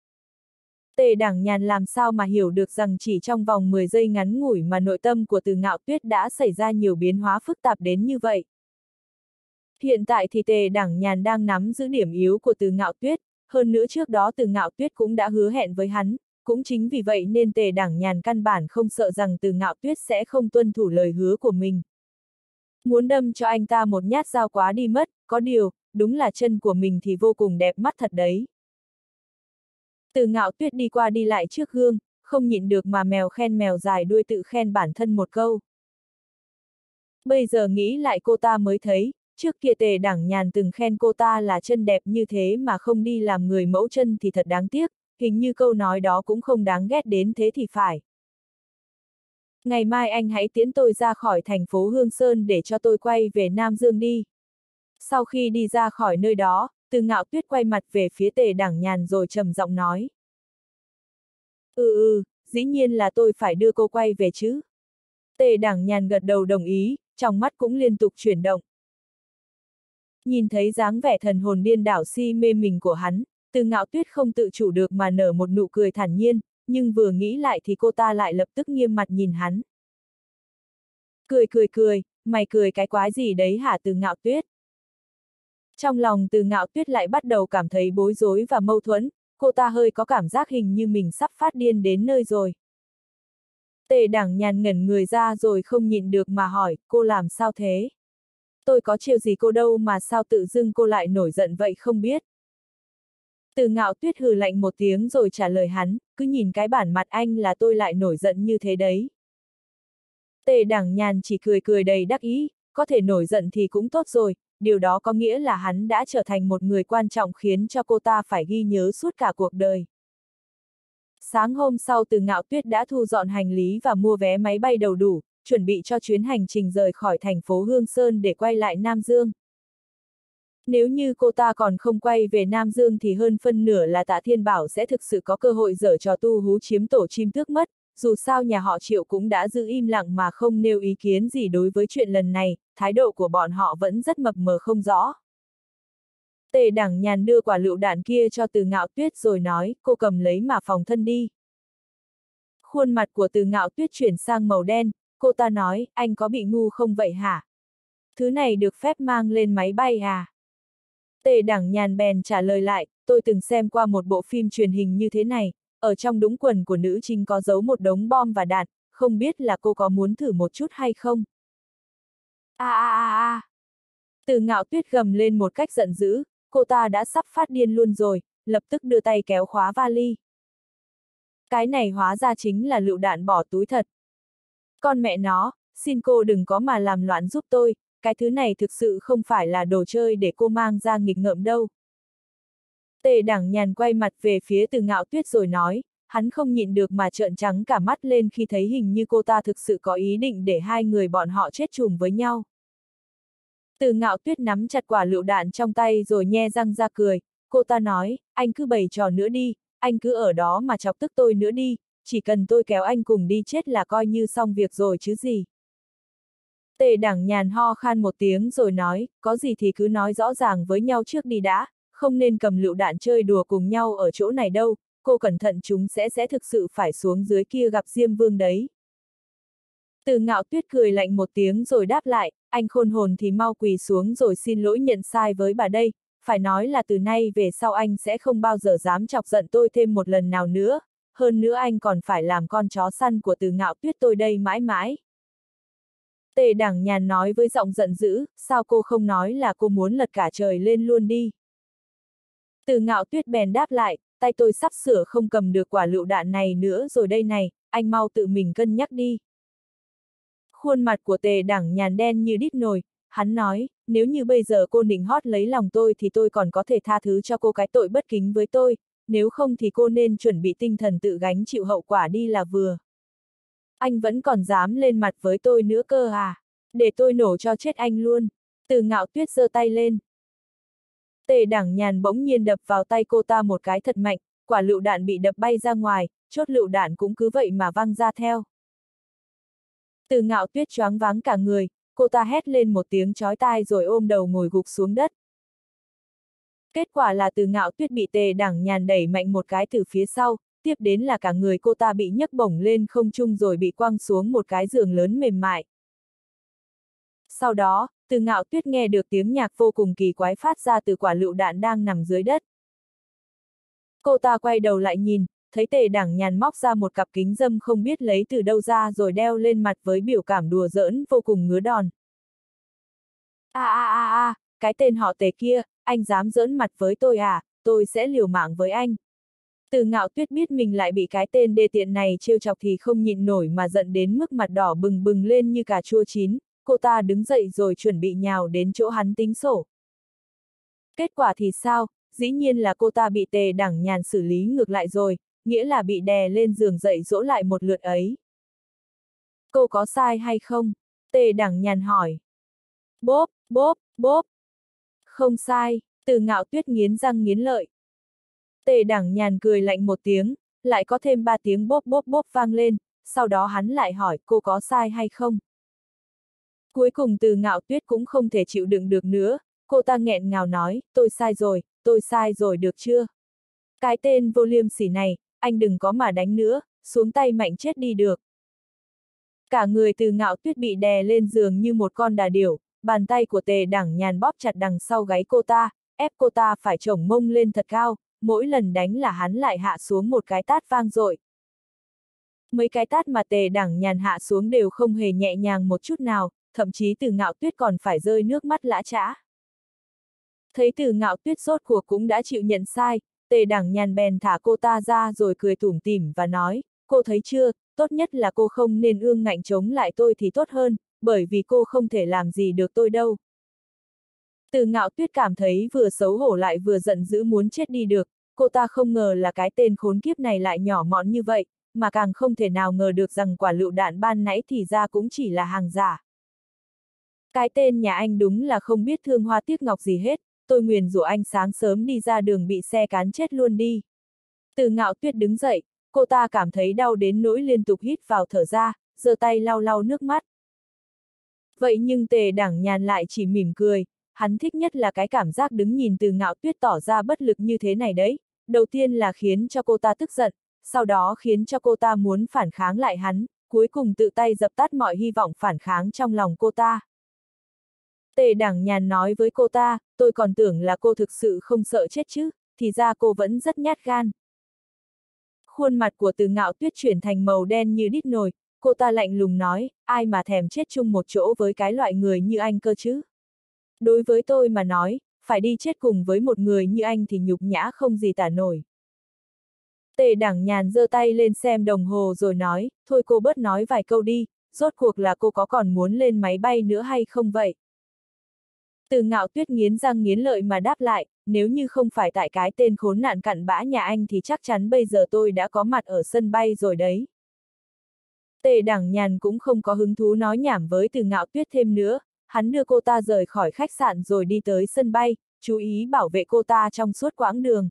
Tề Đẳng Nhàn làm sao mà hiểu được rằng chỉ trong vòng mười giây ngắn ngủi mà nội tâm của Từ Ngạo Tuyết đã xảy ra nhiều biến hóa phức tạp đến như vậy. Hiện tại thì Tề Đẳng Nhàn đang nắm giữ điểm yếu của Từ Ngạo Tuyết, hơn nữa trước đó Từ Ngạo Tuyết cũng đã hứa hẹn với hắn, cũng chính vì vậy nên Tề Đẳng Nhàn căn bản không sợ rằng Từ Ngạo Tuyết sẽ không tuân thủ lời hứa của mình. Muốn đâm cho anh ta một nhát dao quá đi mất, có điều, đúng là chân của mình thì vô cùng đẹp mắt thật đấy. Từ Ngạo Tuyết đi qua đi lại trước gương, không nhịn được mà mèo khen mèo dài đuôi tự khen bản thân một câu. Bây giờ nghĩ lại cô ta mới thấy, trước kia Tề Đẳng Nhàn từng khen cô ta là chân đẹp như thế mà không đi làm người mẫu chân thì thật đáng tiếc, hình như câu nói đó cũng không đáng ghét đến thế thì phải. Ngày mai anh hãy tiễn tôi ra khỏi thành phố Hương Sơn để cho tôi quay về Nam Dương đi. Sau khi đi ra khỏi nơi đó, Từ Ngạo Tuyết quay mặt về phía Tề Đẳng Nhàn rồi trầm giọng nói. Ừ ừ, dĩ nhiên là tôi phải đưa cô quay về chứ. Tề Đẳng Nhàn gật đầu đồng ý, trong mắt cũng liên tục chuyển động. Nhìn thấy dáng vẻ thần hồn điên đảo si mê mình của hắn, Từ Ngạo Tuyết không tự chủ được mà nở một nụ cười thản nhiên, nhưng vừa nghĩ lại thì cô ta lại lập tức nghiêm mặt nhìn hắn. Cười cười cười, mày cười cái quái gì đấy hả Từ Ngạo Tuyết? Trong lòng Từ Ngạo Tuyết lại bắt đầu cảm thấy bối rối và mâu thuẫn, cô ta hơi có cảm giác hình như mình sắp phát điên đến nơi rồi. Tề Đẳng Nhàn ngẩn người ra rồi không nhịn được mà hỏi, cô làm sao thế? Tôi có trêu gì cô đâu mà sao tự dưng cô lại nổi giận vậy không biết. Từ Ngạo Tuyết hừ lạnh một tiếng rồi trả lời hắn, cứ nhìn cái bản mặt anh là tôi lại nổi giận như thế đấy. Tề Đẳng Nhàn chỉ cười cười đầy đắc ý, có thể nổi giận thì cũng tốt rồi, điều đó có nghĩa là hắn đã trở thành một người quan trọng khiến cho cô ta phải ghi nhớ suốt cả cuộc đời. Sáng hôm sau Từ Ngạo Tuyết đã thu dọn hành lý và mua vé máy bay đầu đủ, chuẩn bị cho chuyến hành trình rời khỏi thành phố Hương Sơn để quay lại Nam Dương. Nếu như cô ta còn không quay về Nam Dương thì hơn phân nửa là Tạ Thiên Bảo sẽ thực sự có cơ hội giở trò tu hú chiếm tổ chim tước mất, dù sao nhà họ Triệu cũng đã giữ im lặng mà không nêu ý kiến gì đối với chuyện lần này, thái độ của bọn họ vẫn rất mập mờ không rõ. Tề Đẳng Nhàn đưa quả lựu đạn kia cho Từ Ngạo Tuyết rồi nói, cô cầm lấy mà phòng thân đi. Khuôn mặt của Từ Ngạo Tuyết chuyển sang màu đen, cô ta nói, anh có bị ngu không vậy hả? Thứ này được phép mang lên máy bay à? Tề Đẳng Nhàn bèn trả lời lại, tôi từng xem qua một bộ phim truyền hình như thế này, ở trong đũng quần của nữ chính có giấu một đống bom và đạn, không biết là cô có muốn thử một chút hay không? A a a a! Từ Ngạo Tuyết gầm lên một cách giận dữ, cô ta đã sắp phát điên luôn rồi, lập tức đưa tay kéo khóa vali. Cái này hóa ra chính là lựu đạn bỏ túi thật. Con mẹ nó, xin cô đừng có mà làm loạn giúp tôi, cái thứ này thực sự không phải là đồ chơi để cô mang ra nghịch ngợm đâu. Tề Đảng Nhàn quay mặt về phía Từ Ngạo Tuyết rồi nói, hắn không nhịn được mà trợn trắng cả mắt lên khi thấy hình như cô ta thực sự có ý định để hai người bọn họ chết chùm với nhau. Từ Ngạo Tuyết nắm chặt quả lựu đạn trong tay rồi nhe răng ra cười, cô ta nói, anh cứ bày trò nữa đi, anh cứ ở đó mà chọc tức tôi nữa đi, chỉ cần tôi kéo anh cùng đi chết là coi như xong việc rồi chứ gì. Tề Đảng Nhàn ho khan một tiếng rồi nói, có gì thì cứ nói rõ ràng với nhau trước đi đã, không nên cầm lựu đạn chơi đùa cùng nhau ở chỗ này đâu, cô cẩn thận chúng sẽ sẽ thực sự phải xuống dưới kia gặp Diêm Vương đấy. Từ Ngạo Tuyết cười lạnh một tiếng rồi đáp lại, anh khôn hồn thì mau quỳ xuống rồi xin lỗi nhận sai với bà đây, phải nói là từ nay về sau anh sẽ không bao giờ dám chọc giận tôi thêm một lần nào nữa, hơn nữa anh còn phải làm con chó săn của Từ Ngạo Tuyết tôi đây mãi mãi. Tề Đảng Nhàn nói với giọng giận dữ, sao cô không nói là cô muốn lật cả trời lên luôn đi. Từ Ngạo Tuyết bèn đáp lại, tay tôi sắp sửa không cầm được quả lựu đạn này nữa rồi đây này, anh mau tự mình cân nhắc đi. Khuôn mặt của Tề Đảng Nhàn đen như đít nồi, hắn nói, nếu như bây giờ cô nịnh hót lấy lòng tôi thì tôi còn có thể tha thứ cho cô cái tội bất kính với tôi, nếu không thì cô nên chuẩn bị tinh thần tự gánh chịu hậu quả đi là vừa. Anh vẫn còn dám lên mặt với tôi nữa cơ à? Để tôi nổ cho chết anh luôn. Từ Ngạo Tuyết giơ tay lên. Tề Đảng Nhàn bỗng nhiên đập vào tay cô ta một cái thật mạnh, quả lựu đạn bị đập bay ra ngoài, chốt lựu đạn cũng cứ vậy mà văng ra theo. Từ Ngạo Tuyết choáng váng cả người, cô ta hét lên một tiếng chói tai rồi ôm đầu ngồi gục xuống đất. Kết quả là Từ Ngạo Tuyết bị Tề Đảng Nhàn đẩy mạnh một cái từ phía sau, tiếp đến là cả người cô ta bị nhấc bổng lên không trung rồi bị quăng xuống một cái giường lớn mềm mại. Sau đó, Từ Ngạo Tuyết nghe được tiếng nhạc vô cùng kỳ quái phát ra từ quả lựu đạn đang nằm dưới đất. Cô ta quay đầu lại nhìn, thấy Tề Đảng Nhàn móc ra một cặp kính râm không biết lấy từ đâu ra rồi đeo lên mặt với biểu cảm đùa giỡn vô cùng ngứa đòn. A a a a, cái tên họ Tề kia, anh dám giỡn mặt với tôi à, tôi sẽ liều mạng với anh. Từ Ngạo Tuyết biết mình lại bị cái tên đê tiện này trêu chọc thì không nhịn nổi mà giận đến mức mặt đỏ bừng bừng lên như cà chua chín, cô ta đứng dậy rồi chuẩn bị nhào đến chỗ hắn tính sổ. Kết quả thì sao, dĩ nhiên là cô ta bị Tề Đảng Nhàn xử lý ngược lại rồi, nghĩa là bị đè lên giường dậy dỗ lại một lượt ấy. Cô có sai hay không? Tề Đảng Nhàn hỏi. Bốp, bốp, bốp. Không sai, Từ Ngạo Tuyết nghiến răng nghiến lợi. Tề Đảng Nhàn cười lạnh một tiếng, lại có thêm ba tiếng bốp bốp bốp vang lên, sau đó hắn lại hỏi cô có sai hay không. Cuối cùng Từ Ngạo Tuyết cũng không thể chịu đựng được nữa, cô ta nghẹn ngào nói, tôi sai rồi, tôi sai rồi được chưa? Cái tên vô liêm sỉ này, anh đừng có mà đánh nữa, xuống tay mạnh chết đi được. Cả người Từ Ngạo Tuyết bị đè lên giường như một con đà điểu, bàn tay của Tề Đảng Nhàn bóp chặt đằng sau gáy cô ta, ép cô ta phải chổng mông lên thật cao, mỗi lần đánh là hắn lại hạ xuống một cái tát vang dội. Mấy cái tát mà Tề Đảng Nhàn hạ xuống đều không hề nhẹ nhàng một chút nào, thậm chí Từ Ngạo Tuyết còn phải rơi nước mắt lã chã. Thấy Từ Ngạo Tuyết rốt cuộc cũng đã chịu nhận sai, Tề Đảng Nhàn bèn thả cô ta ra rồi cười tủm tỉm và nói, cô thấy chưa, tốt nhất là cô không nên ương ngạnh chống lại tôi thì tốt hơn, bởi vì cô không thể làm gì được tôi đâu. Từ Ngạo Tuyết cảm thấy vừa xấu hổ lại vừa giận dữ muốn chết đi được, cô ta không ngờ là cái tên khốn kiếp này lại nhỏ mọn như vậy, mà càng không thể nào ngờ được rằng quả lựu đạn ban nãy thì ra cũng chỉ là hàng giả. Cái tên nhà anh đúng là không biết thương hoa tiếc ngọc gì hết, tôi nguyền rủa anh sáng sớm đi ra đường bị xe cán chết luôn đi. Từ Ngạo Tuyết đứng dậy, cô ta cảm thấy đau đến nỗi liên tục hít vào thở ra, giơ tay lau lau nước mắt. Vậy nhưng Tề Đảng Nhàn lại chỉ mỉm cười, hắn thích nhất là cái cảm giác đứng nhìn Từ Ngạo Tuyết tỏ ra bất lực như thế này đấy, đầu tiên là khiến cho cô ta tức giận, sau đó khiến cho cô ta muốn phản kháng lại hắn, cuối cùng tự tay dập tắt mọi hy vọng phản kháng trong lòng cô ta. Tề Đảng Nhàn nói với cô ta, tôi còn tưởng là cô thực sự không sợ chết chứ, thì ra cô vẫn rất nhát gan. Khuôn mặt của Từ Ngạo Tuyết chuyển thành màu đen như đít nồi, cô ta lạnh lùng nói, ai mà thèm chết chung một chỗ với cái loại người như anh cơ chứ? Đối với tôi mà nói, phải đi chết cùng với một người như anh thì nhục nhã không gì tả nổi. Tề Đảng Nhàn giơ tay lên xem đồng hồ rồi nói, thôi cô bớt nói vài câu đi, rốt cuộc là cô có còn muốn lên máy bay nữa hay không vậy? Từ Ngạo Tuyết nghiến răng nghiến lợi mà đáp lại, nếu như không phải tại cái tên khốn nạn cặn bã nhà anh thì chắc chắn bây giờ tôi đã có mặt ở sân bay rồi đấy. Tề Đảng Nhàn cũng không có hứng thú nói nhảm với Từ Ngạo Tuyết thêm nữa, hắn đưa cô ta rời khỏi khách sạn rồi đi tới sân bay, chú ý bảo vệ cô ta trong suốt quãng đường.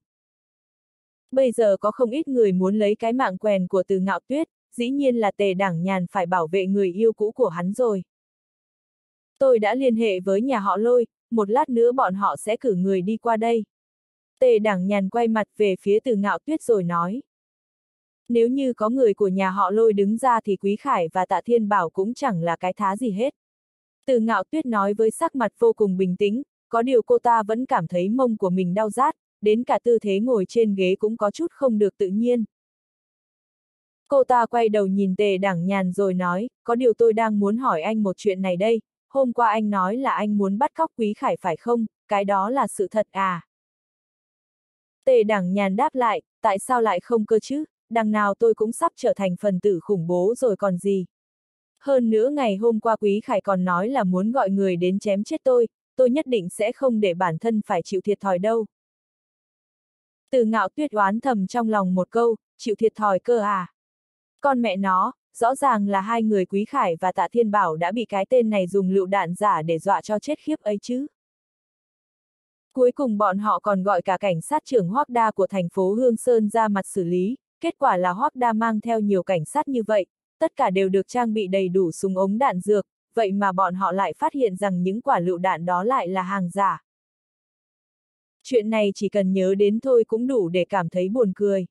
Bây giờ có không ít người muốn lấy cái mạng quèn của Từ Ngạo Tuyết, dĩ nhiên là Tề Đảng Nhàn phải bảo vệ người yêu cũ của hắn rồi. Tôi đã liên hệ với nhà họ Lôi, một lát nữa bọn họ sẽ cử người đi qua đây. Tề Đảng Nhàn quay mặt về phía Từ Ngạo Tuyết rồi nói. Nếu như có người của nhà họ Lôi đứng ra thì Quý Khải và Tạ Thiên Bảo cũng chẳng là cái thá gì hết. Từ Ngạo Tuyết nói với sắc mặt vô cùng bình tĩnh, có điều cô ta vẫn cảm thấy mông của mình đau rát, đến cả tư thế ngồi trên ghế cũng có chút không được tự nhiên. Cô ta quay đầu nhìn Tề Đảng Nhàn rồi nói, có điều tôi đang muốn hỏi anh một chuyện này đây, hôm qua anh nói là anh muốn bắt cóc Quý Khải phải không, cái đó là sự thật à? Tề Đảng Nhàn đáp lại, tại sao lại không cơ chứ, đằng nào tôi cũng sắp trở thành phần tử khủng bố rồi còn gì. Hơn nữa ngày hôm qua Quý Khải còn nói là muốn gọi người đến chém chết tôi, tôi nhất định sẽ không để bản thân phải chịu thiệt thòi đâu. Từ Ngạo Tuyết oán thầm trong lòng một câu, chịu thiệt thòi cơ à? Con mẹ nó, rõ ràng là hai người Quý Khải và Tạ Thiên Bảo đã bị cái tên này dùng lựu đạn giả để dọa cho chết khiếp ấy chứ. Cuối cùng bọn họ còn gọi cả cảnh sát trưởng Hoắc Đa của thành phố Hương Sơn ra mặt xử lý, kết quả là Hoắc Đa mang theo nhiều cảnh sát như vậy, tất cả đều được trang bị đầy đủ súng ống đạn dược, vậy mà bọn họ lại phát hiện rằng những quả lựu đạn đó lại là hàng giả. Chuyện này chỉ cần nhớ đến thôi cũng đủ để cảm thấy buồn cười.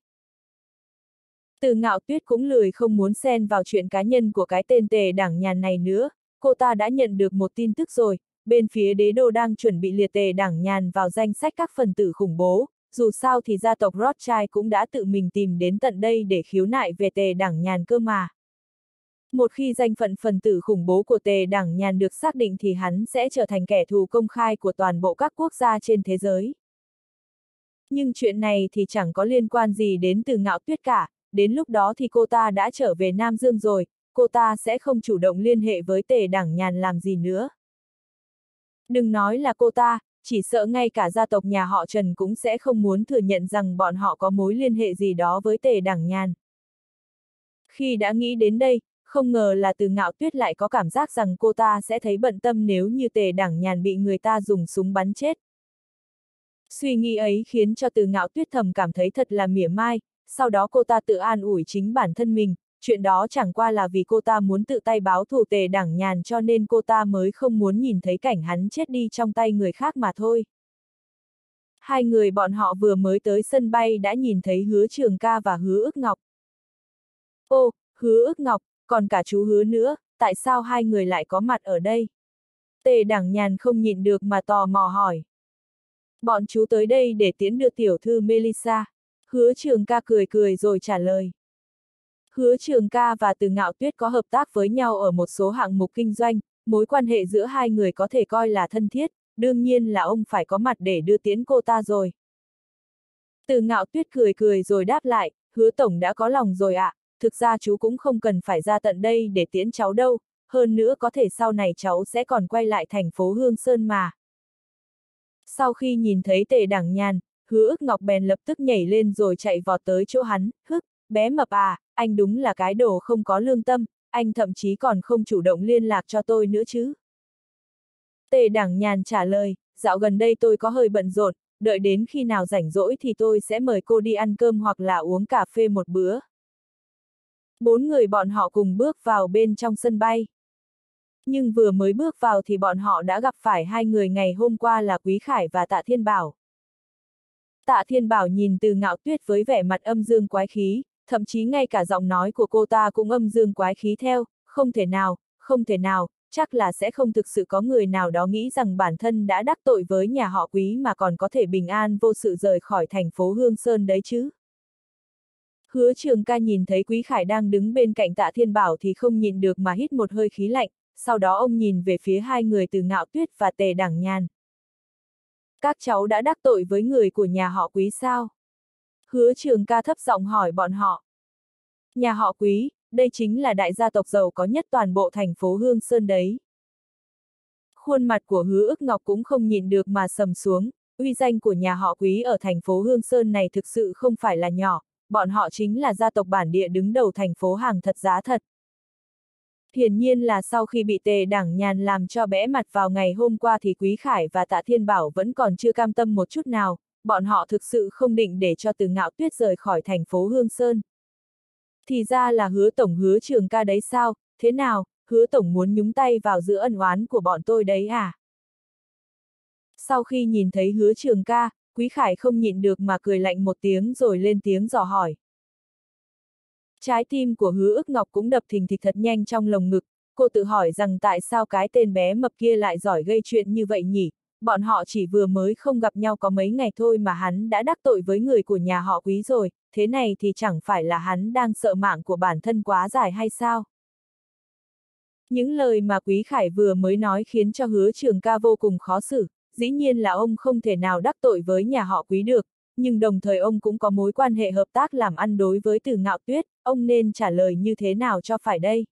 Từ Ngạo Tuyết cũng lười không muốn xen vào chuyện cá nhân của cái tên Tề Đảng Nhàn này nữa, cô ta đã nhận được một tin tức rồi, bên phía đế đô đang chuẩn bị liệt Tề Đảng Nhàn vào danh sách các phần tử khủng bố, dù sao thì gia tộc Rothschild cũng đã tự mình tìm đến tận đây để khiếu nại về Tề Đảng Nhàn cơ mà. Một khi danh phận phần tử khủng bố của Tề Đảng Nhàn được xác định thì hắn sẽ trở thành kẻ thù công khai của toàn bộ các quốc gia trên thế giới. Nhưng chuyện này thì chẳng có liên quan gì đến Từ Ngạo Tuyết cả, đến lúc đó thì cô ta đã trở về Nam Dương rồi, cô ta sẽ không chủ động liên hệ với Tề Đảng Nhàn làm gì nữa. Đừng nói là cô ta, chỉ sợ ngay cả gia tộc nhà họ Trần cũng sẽ không muốn thừa nhận rằng bọn họ có mối liên hệ gì đó với Tề Đảng Nhàn. Khi đã nghĩ đến đây, không ngờ là Từ Ngạo Tuyết lại có cảm giác rằng cô ta sẽ thấy bận tâm nếu như Tề Đảng Nhàn bị người ta dùng súng bắn chết. Suy nghĩ ấy khiến cho Từ Ngạo Tuyết thầm cảm thấy thật là mỉa mai, sau đó cô ta tự an ủi chính bản thân mình, chuyện đó chẳng qua là vì cô ta muốn tự tay báo thù Tề Đảng Nhàn cho nên cô ta mới không muốn nhìn thấy cảnh hắn chết đi trong tay người khác mà thôi. Hai người bọn họ vừa mới tới sân bay đã nhìn thấy Hứa Trường Ca và Hứa Ức Ngọc. Ô, Hứa Ức Ngọc, còn cả chú Hứa nữa, tại sao hai người lại có mặt ở đây? Tề Đảng Nhàn không nhịn được mà tò mò hỏi. Bọn chú tới đây để tiễn đưa tiểu thư Melissa. Hứa Trường Ca cười cười rồi trả lời. Hứa Trường Ca và Từ Ngạo Tuyết có hợp tác với nhau ở một số hạng mục kinh doanh, mối quan hệ giữa hai người có thể coi là thân thiết, đương nhiên là ông phải có mặt để đưa tiễn cô ta rồi. Từ Ngạo Tuyết cười cười rồi đáp lại, Hứa tổng đã có lòng rồi ạ, à, thực ra chú cũng không cần phải ra tận đây để tiễn cháu đâu, hơn nữa có thể sau này cháu sẽ còn quay lại thành phố Hương Sơn mà. Sau khi nhìn thấy Tề Đảng Nhàn, Hứa Ức Ngọc bèn lập tức nhảy lên rồi chạy vọt tới chỗ hắn, hức, bé mập à, anh đúng là cái đồ không có lương tâm, anh thậm chí còn không chủ động liên lạc cho tôi nữa chứ. Tề Đảng Nhàn trả lời, dạo gần đây tôi có hơi bận rộn, đợi đến khi nào rảnh rỗi thì tôi sẽ mời cô đi ăn cơm hoặc là uống cà phê một bữa. Bốn người bọn họ cùng bước vào bên trong sân bay. Nhưng vừa mới bước vào thì bọn họ đã gặp phải hai người ngày hôm qua là Quý Khải và Tạ Thiên Bảo. Tạ Thiên Bảo nhìn Từ Ngạo Tuyết với vẻ mặt âm dương quái khí, thậm chí ngay cả giọng nói của cô ta cũng âm dương quái khí theo, không thể nào, không thể nào, chắc là sẽ không thực sự có người nào đó nghĩ rằng bản thân đã đắc tội với nhà họ Quý mà còn có thể bình an vô sự rời khỏi thành phố Hương Sơn đấy chứ. Hứa Trường Ca nhìn thấy Quý Khải đang đứng bên cạnh Tạ Thiên Bảo thì không nhịn được mà hít một hơi khí lạnh, sau đó ông nhìn về phía hai người Từ Ngạo Tuyết và Tề Đẳng Nhàn. Các cháu đã đắc tội với người của nhà họ Quý sao? Hứa Trường Ca thấp giọng hỏi bọn họ. Nhà họ Quý, đây chính là đại gia tộc giàu có nhất toàn bộ thành phố Hương Sơn đấy. Khuôn mặt của Hứa Ức Ngọc cũng không nhịn được mà sầm xuống, uy danh của nhà họ Quý ở thành phố Hương Sơn này thực sự không phải là nhỏ, bọn họ chính là gia tộc bản địa đứng đầu thành phố hàng thật giá thật. Hiển nhiên là sau khi bị Tề Đẳng Nhàn làm cho bẽ mặt vào ngày hôm qua thì Quý Khải và Tạ Thiên Bảo vẫn còn chưa cam tâm một chút nào, bọn họ thực sự không định để cho Từ Ngạo Tuyết rời khỏi thành phố Hương Sơn. Thì ra là Hứa Tổng Hứa Trường Ca đấy sao, thế nào, Hứa Tổng muốn nhúng tay vào giữa ân oán của bọn tôi đấy à? Sau khi nhìn thấy Hứa Trường Ca, Quý Khải không nhịn được mà cười lạnh một tiếng rồi lên tiếng dò hỏi. Trái tim của Hứa Ức Ngọc cũng đập thình thịch thật nhanh trong lồng ngực, cô tự hỏi rằng tại sao cái tên bé mập kia lại giỏi gây chuyện như vậy nhỉ, bọn họ chỉ vừa mới không gặp nhau có mấy ngày thôi mà hắn đã đắc tội với người của nhà họ Quý rồi, thế này thì chẳng phải là hắn đang sợ mạng của bản thân quá dài hay sao? Những lời mà Quý Khải vừa mới nói khiến cho Hứa Trường Ca vô cùng khó xử, dĩ nhiên là ông không thể nào đắc tội với nhà họ Quý được, nhưng đồng thời ông cũng có mối quan hệ hợp tác làm ăn đối với Từ Ngạo Tuyết, ông nên trả lời như thế nào cho phải đây?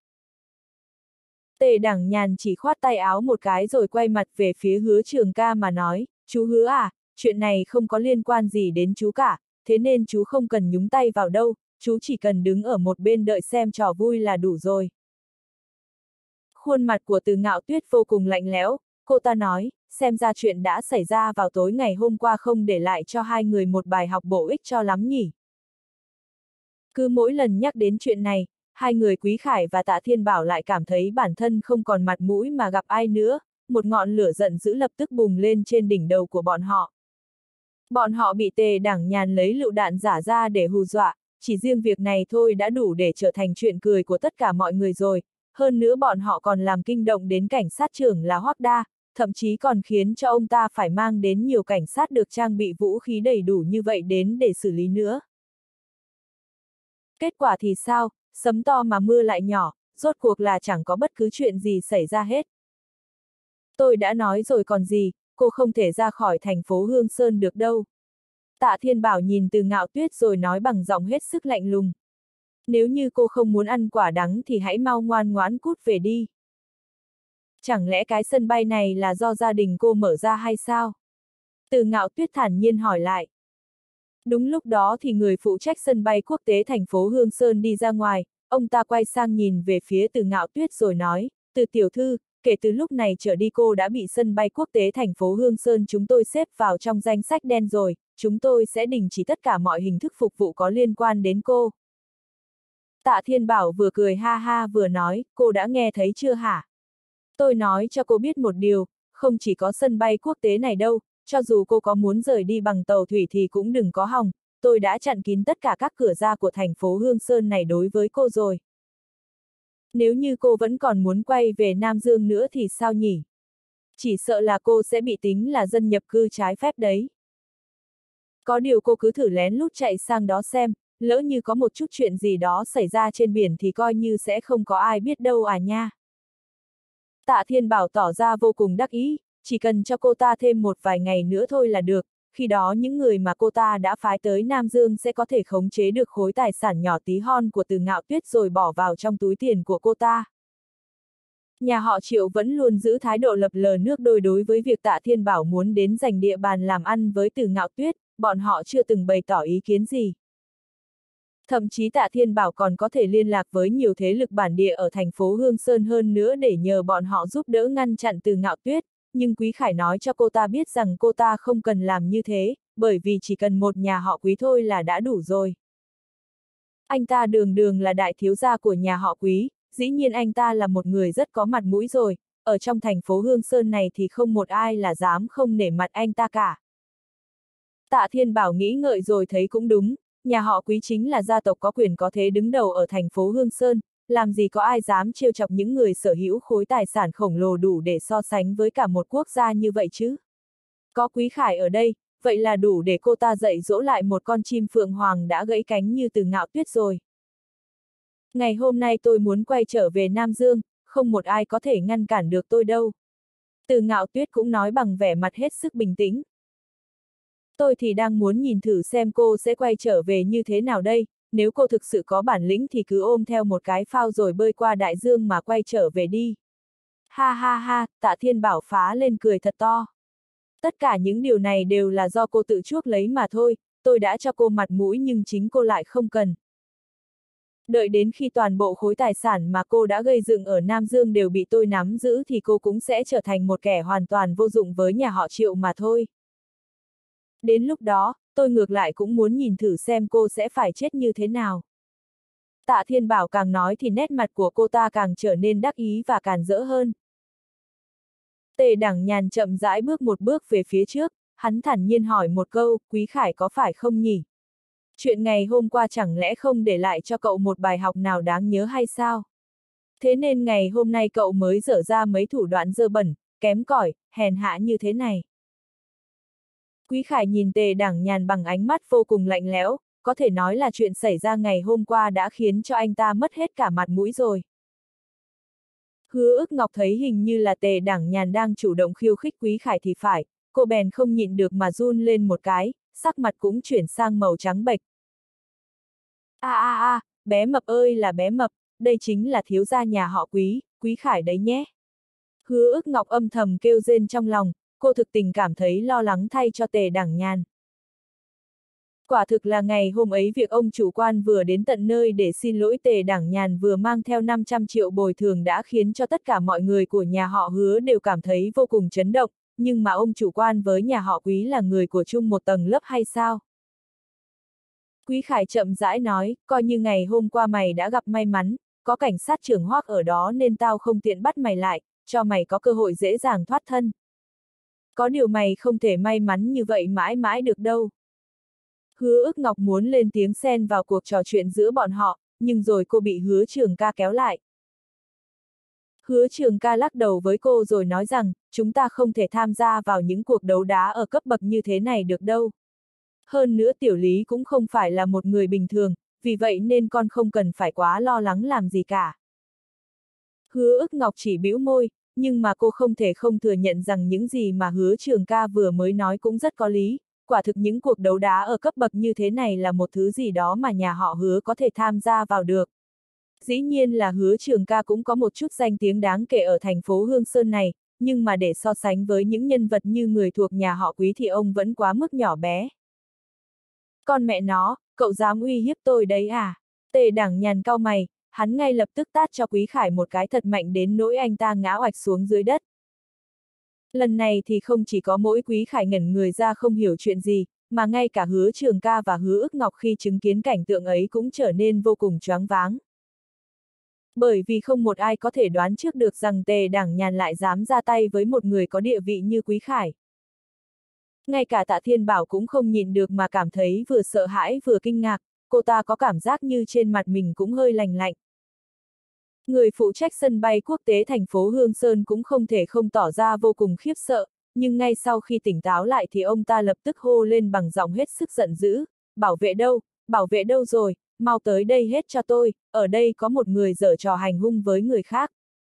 Tề Đẳng Nhàn chỉ khoát tay áo một cái rồi quay mặt về phía Hứa Trường Ca mà nói, chú Hứa à, chuyện này không có liên quan gì đến chú cả, thế nên chú không cần nhúng tay vào đâu, chú chỉ cần đứng ở một bên đợi xem trò vui là đủ rồi. Khuôn mặt của Từ Ngạo Tuyết vô cùng lạnh lẽo, cô ta nói, xem ra chuyện đã xảy ra vào tối ngày hôm qua không để lại cho hai người một bài học bổ ích cho lắm nhỉ. Cứ mỗi lần nhắc đến chuyện này, hai người Quý Khải và Tạ Thiên Bảo lại cảm thấy bản thân không còn mặt mũi mà gặp ai nữa, một ngọn lửa giận dữ lập tức bùng lên trên đỉnh đầu của bọn họ. Bọn họ bị Tề Đẳng Nhàn lấy lựu đạn giả ra để hù dọa, chỉ riêng việc này thôi đã đủ để trở thành chuyện cười của tất cả mọi người rồi, hơn nữa bọn họ còn làm kinh động đến cảnh sát trưởng là Hoắc Đa, thậm chí còn khiến cho ông ta phải mang đến nhiều cảnh sát được trang bị vũ khí đầy đủ như vậy đến để xử lý nữa. Kết quả thì sao, sấm to mà mưa lại nhỏ, rốt cuộc là chẳng có bất cứ chuyện gì xảy ra hết. Tôi đã nói rồi còn gì, cô không thể ra khỏi thành phố Hương Sơn được đâu. Tạ Thiên Bảo nhìn Từ Ngạo Tuyết rồi nói bằng giọng hết sức lạnh lùng. Nếu như cô không muốn ăn quả đắng thì hãy mau ngoan ngoãn cút về đi. Chẳng lẽ cái sân bay này là do gia đình cô mở ra hay sao? Từ Ngạo Tuyết thản nhiên hỏi lại. Đúng lúc đó thì người phụ trách sân bay quốc tế thành phố Hương Sơn đi ra ngoài, ông ta quay sang nhìn về phía Từ Ngạo Tuyết rồi nói, Từ tiểu thư, kể từ lúc này trở đi cô đã bị sân bay quốc tế thành phố Hương Sơn chúng tôi xếp vào trong danh sách đen rồi, chúng tôi sẽ đình chỉ tất cả mọi hình thức phục vụ có liên quan đến cô. Tạ Thiên Bảo vừa cười ha ha vừa nói, cô đã nghe thấy chưa hả? Tôi nói cho cô biết một điều, không chỉ có sân bay quốc tế này đâu, cho dù cô có muốn rời đi bằng tàu thủy thì cũng đừng có hòng, tôi đã chặn kín tất cả các cửa ra của thành phố Hương Sơn này đối với cô rồi. Nếu như cô vẫn còn muốn quay về Nam Dương nữa thì sao nhỉ? Chỉ sợ là cô sẽ bị tính là dân nhập cư trái phép đấy. Có điều cô cứ thử lén lút chạy sang đó xem, lỡ như có một chút chuyện gì đó xảy ra trên biển thì coi như sẽ không có ai biết đâu à nha. Tạ Thiên Bảo tỏ ra vô cùng đắc ý, chỉ cần cho cô ta thêm một vài ngày nữa thôi là được, khi đó những người mà cô ta đã phái tới Nam Dương sẽ có thể khống chế được khối tài sản nhỏ tí hon của Từ Ngạo Tuyết rồi bỏ vào trong túi tiền của cô ta. Nhà họ Triệu vẫn luôn giữ thái độ lập lờ nước đôi đối với việc Tạ Thiên Bảo muốn đến giành địa bàn làm ăn với Từ Ngạo Tuyết, bọn họ chưa từng bày tỏ ý kiến gì. Thậm chí Tạ Thiên Bảo còn có thể liên lạc với nhiều thế lực bản địa ở thành phố Hương Sơn hơn nữa để nhờ bọn họ giúp đỡ ngăn chặn Từ Ngạo Tuyết, nhưng Quý Khải nói cho cô ta biết rằng cô ta không cần làm như thế, bởi vì chỉ cần một nhà họ Quý thôi là đã đủ rồi. Anh ta đường đường là đại thiếu gia của nhà họ Quý, dĩ nhiên anh ta là một người rất có mặt mũi rồi, ở trong thành phố Hương Sơn này thì không một ai là dám không nể mặt anh ta cả. Tạ Thiên Bảo nghĩ ngợi rồi thấy cũng đúng, nhà họ Quý chính là gia tộc có quyền có thế đứng đầu ở thành phố Hương Sơn, làm gì có ai dám trêu chọc những người sở hữu khối tài sản khổng lồ đủ để so sánh với cả một quốc gia như vậy chứ. Có Quý Khải ở đây, vậy là đủ để cô ta dạy dỗ lại một con chim phượng hoàng đã gãy cánh như Từ Ngạo Tuyết rồi. Ngày hôm nay tôi muốn quay trở về Nam Dương, không một ai có thể ngăn cản được tôi đâu. Từ Ngạo Tuyết cũng nói bằng vẻ mặt hết sức bình tĩnh. Tôi thì đang muốn nhìn thử xem cô sẽ quay trở về như thế nào đây, nếu cô thực sự có bản lĩnh thì cứ ôm theo một cái phao rồi bơi qua đại dương mà quay trở về đi. Ha ha ha, Tạ Thiên Bảo phá lên cười thật to. Tất cả những điều này đều là do cô tự chuốc lấy mà thôi, tôi đã cho cô mặt mũi nhưng chính cô lại không cần. Đợi đến khi toàn bộ khối tài sản mà cô đã gây dựng ở Nam Dương đều bị tôi nắm giữ thì cô cũng sẽ trở thành một kẻ hoàn toàn vô dụng với nhà họ Triệu mà thôi. Đến lúc đó, tôi ngược lại cũng muốn nhìn thử xem cô sẽ phải chết như thế nào. Tạ Thiên Bảo càng nói thì nét mặt của cô ta càng trở nên đắc ý và càn rỡ hơn. Tề Đẳng Nhàn chậm rãi bước một bước về phía trước, hắn thản nhiên hỏi một câu, Quý Khải có phải không nhỉ? Chuyện ngày hôm qua chẳng lẽ không để lại cho cậu một bài học nào đáng nhớ hay sao? Thế nên ngày hôm nay cậu mới dở ra mấy thủ đoạn dơ bẩn, kém cỏi, hèn hạ như thế này. Quý Khải nhìn Tề Đẳng Nhàn bằng ánh mắt vô cùng lạnh lẽo, có thể nói là chuyện xảy ra ngày hôm qua đã khiến cho anh ta mất hết cả mặt mũi rồi. Hứa Ức Ngọc thấy hình như là Tề Đẳng Nhàn đang chủ động khiêu khích Quý Khải thì phải, cô bèn không nhịn được mà run lên một cái, sắc mặt cũng chuyển sang màu trắng bệch. A a a, bé mập ơi là bé mập, đây chính là thiếu gia nhà họ Quý, Quý Khải đấy nhé. Hứa Ức Ngọc âm thầm kêu rên trong lòng, cô thực tình cảm thấy lo lắng thay cho Tề Đẳng Nhàn. Quả thực là ngày hôm ấy việc ông chủ quan vừa đến tận nơi để xin lỗi Tề Đẳng Nhàn vừa mang theo năm trăm triệu bồi thường đã khiến cho tất cả mọi người của nhà họ Hứa đều cảm thấy vô cùng chấn động, nhưng mà ông chủ quan với nhà họ Quý là người của chung một tầng lớp hay sao? Quý Khải chậm rãi nói, coi như ngày hôm qua mày đã gặp may mắn, có cảnh sát trưởng Hoắc ở đó nên tao không tiện bắt mày lại, cho mày có cơ hội dễ dàng thoát thân. Có điều mày không thể may mắn như vậy mãi mãi được đâu. Hứa Ức Ngọc muốn lên tiếng xen vào cuộc trò chuyện giữa bọn họ, nhưng rồi cô bị Hứa Trường Ca kéo lại. Hứa Trường Ca lắc đầu với cô rồi nói rằng, chúng ta không thể tham gia vào những cuộc đấu đá ở cấp bậc như thế này được đâu. Hơn nữa Tiểu Lý cũng không phải là một người bình thường, vì vậy nên con không cần phải quá lo lắng làm gì cả. Hứa Ức Ngọc chỉ bĩu môi, nhưng mà cô không thể không thừa nhận rằng những gì mà Hứa Trường Ca vừa mới nói cũng rất có lý. Quả thực những cuộc đấu đá ở cấp bậc như thế này là một thứ gì đó mà nhà họ Hứa có thể tham gia vào được. Dĩ nhiên là Hứa Trường Ca cũng có một chút danh tiếng đáng kể ở thành phố Hương Sơn này, nhưng mà để so sánh với những nhân vật như người thuộc nhà họ Quý thì ông vẫn quá mức nhỏ bé. Con mẹ nó, cậu dám uy hiếp tôi đấy à? Tề Đẳng Nhàn cau mày, hắn ngay lập tức tát cho Quý Khải một cái thật mạnh đến nỗi anh ta ngã oạch xuống dưới đất. Lần này thì không chỉ có mỗi Quý Khải ngẩn người ra không hiểu chuyện gì, mà ngay cả Hứa Trường Ca và Hứa Ức Ngọc khi chứng kiến cảnh tượng ấy cũng trở nên vô cùng choáng váng. Bởi vì không một ai có thể đoán trước được rằng Tề Đẳng Nhàn lại dám ra tay với một người có địa vị như Quý Khải. Ngay cả Tạ Thiên Bảo cũng không nhịn được mà cảm thấy vừa sợ hãi vừa kinh ngạc, cô ta có cảm giác như trên mặt mình cũng hơi lành lạnh. Người phụ trách sân bay quốc tế thành phố Hương Sơn cũng không thể không tỏ ra vô cùng khiếp sợ, nhưng ngay sau khi tỉnh táo lại thì ông ta lập tức hô lên bằng giọng hết sức giận dữ, bảo vệ đâu, bảo vệ đâu rồi, mau tới đây hết cho tôi, ở đây có một người giở trò hành hung với người khác.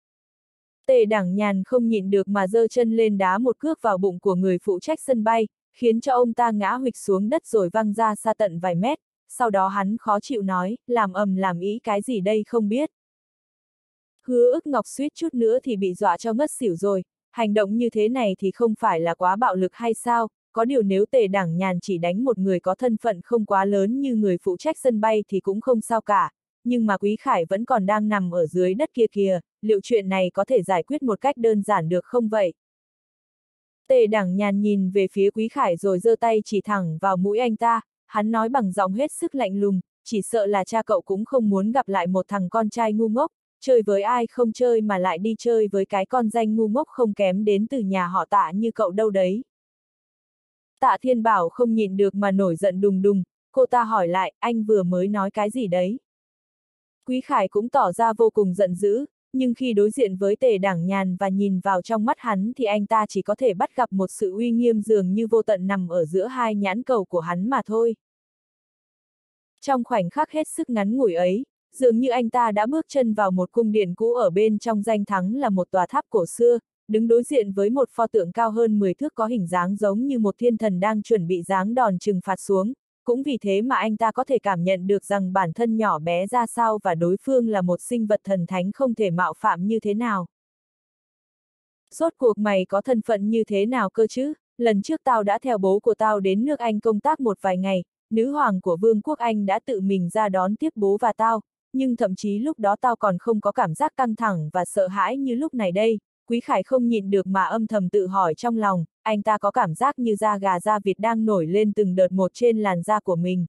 Tề Đẳng Nhàn không nhịn được mà giơ chân lên đá một cước vào bụng của người phụ trách sân bay, khiến cho ông ta ngã huỵch xuống đất rồi văng ra xa tận vài mét, sau đó hắn khó chịu nói, làm ầm làm ý cái gì đây không biết. Hứa Ức Ngọc suýt chút nữa thì bị dọa cho ngất xỉu rồi, hành động như thế này thì không phải là quá bạo lực hay sao, có điều nếu Tề Đẳng Nhàn chỉ đánh một người có thân phận không quá lớn như người phụ trách sân bay thì cũng không sao cả, nhưng mà Quý Khải vẫn còn đang nằm ở dưới đất kia kìa, liệu chuyện này có thể giải quyết một cách đơn giản được không vậy? Tề Đẳng Nhàn nhìn về phía Quý Khải rồi giơ tay chỉ thẳng vào mũi anh ta, hắn nói bằng giọng hết sức lạnh lùng, chỉ sợ là cha cậu cũng không muốn gặp lại một thằng con trai ngu ngốc, chơi với ai không chơi mà lại đi chơi với cái con danh ngu ngốc không kém đến từ nhà họ Tạ như cậu đâu đấy. Tạ Thiên Bảo không nhịn được mà nổi giận đùng đùng, cô ta hỏi lại, anh vừa mới nói cái gì đấy? Quý Khải cũng tỏ ra vô cùng giận dữ, nhưng khi đối diện với Tề Đảng Nhàn và nhìn vào trong mắt hắn thì anh ta chỉ có thể bắt gặp một sự uy nghiêm dường như vô tận nằm ở giữa hai nhãn cầu của hắn mà thôi. Trong khoảnh khắc hết sức ngắn ngủi ấy, dường như anh ta đã bước chân vào một cung điện cũ ở bên trong danh thắng là một tòa tháp cổ xưa, đứng đối diện với một pho tượng cao hơn mười thước có hình dáng giống như một thiên thần đang chuẩn bị giáng đòn trừng phạt xuống. Cũng vì thế mà anh ta có thể cảm nhận được rằng bản thân nhỏ bé ra sao và đối phương là một sinh vật thần thánh không thể mạo phạm như thế nào. Rốt cuộc mày có thân phận như thế nào cơ chứ? Lần trước tao đã theo bố của tao đến nước Anh công tác một vài ngày, nữ hoàng của Vương quốc Anh đã tự mình ra đón tiếp bố và tao, nhưng thậm chí lúc đó tao còn không có cảm giác căng thẳng và sợ hãi như lúc này đây. Quý Khải không nhịn được mà âm thầm tự hỏi trong lòng, anh ta có cảm giác như da gà da vịt đang nổi lên từng đợt một trên làn da của mình.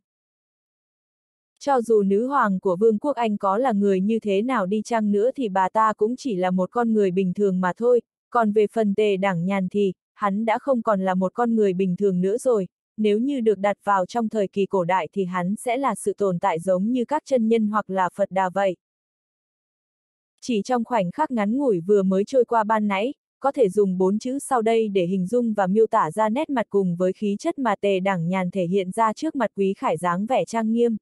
Cho dù nữ hoàng của Vương quốc Anh có là người như thế nào đi chăng nữa thì bà ta cũng chỉ là một con người bình thường mà thôi, còn về phần Tề Đảng Nhàn thì, hắn đã không còn là một con người bình thường nữa rồi, nếu như được đặt vào trong thời kỳ cổ đại thì hắn sẽ là sự tồn tại giống như các chân nhân hoặc là Phật Đà vậy. Chỉ trong khoảnh khắc ngắn ngủi vừa mới trôi qua ban nãy, có thể dùng bốn chữ sau đây để hình dung và miêu tả ra nét mặt cùng với khí chất mà Tề Đảng Nhàn thể hiện ra trước mặt Quý Khải dáng vẻ trang nghiêm.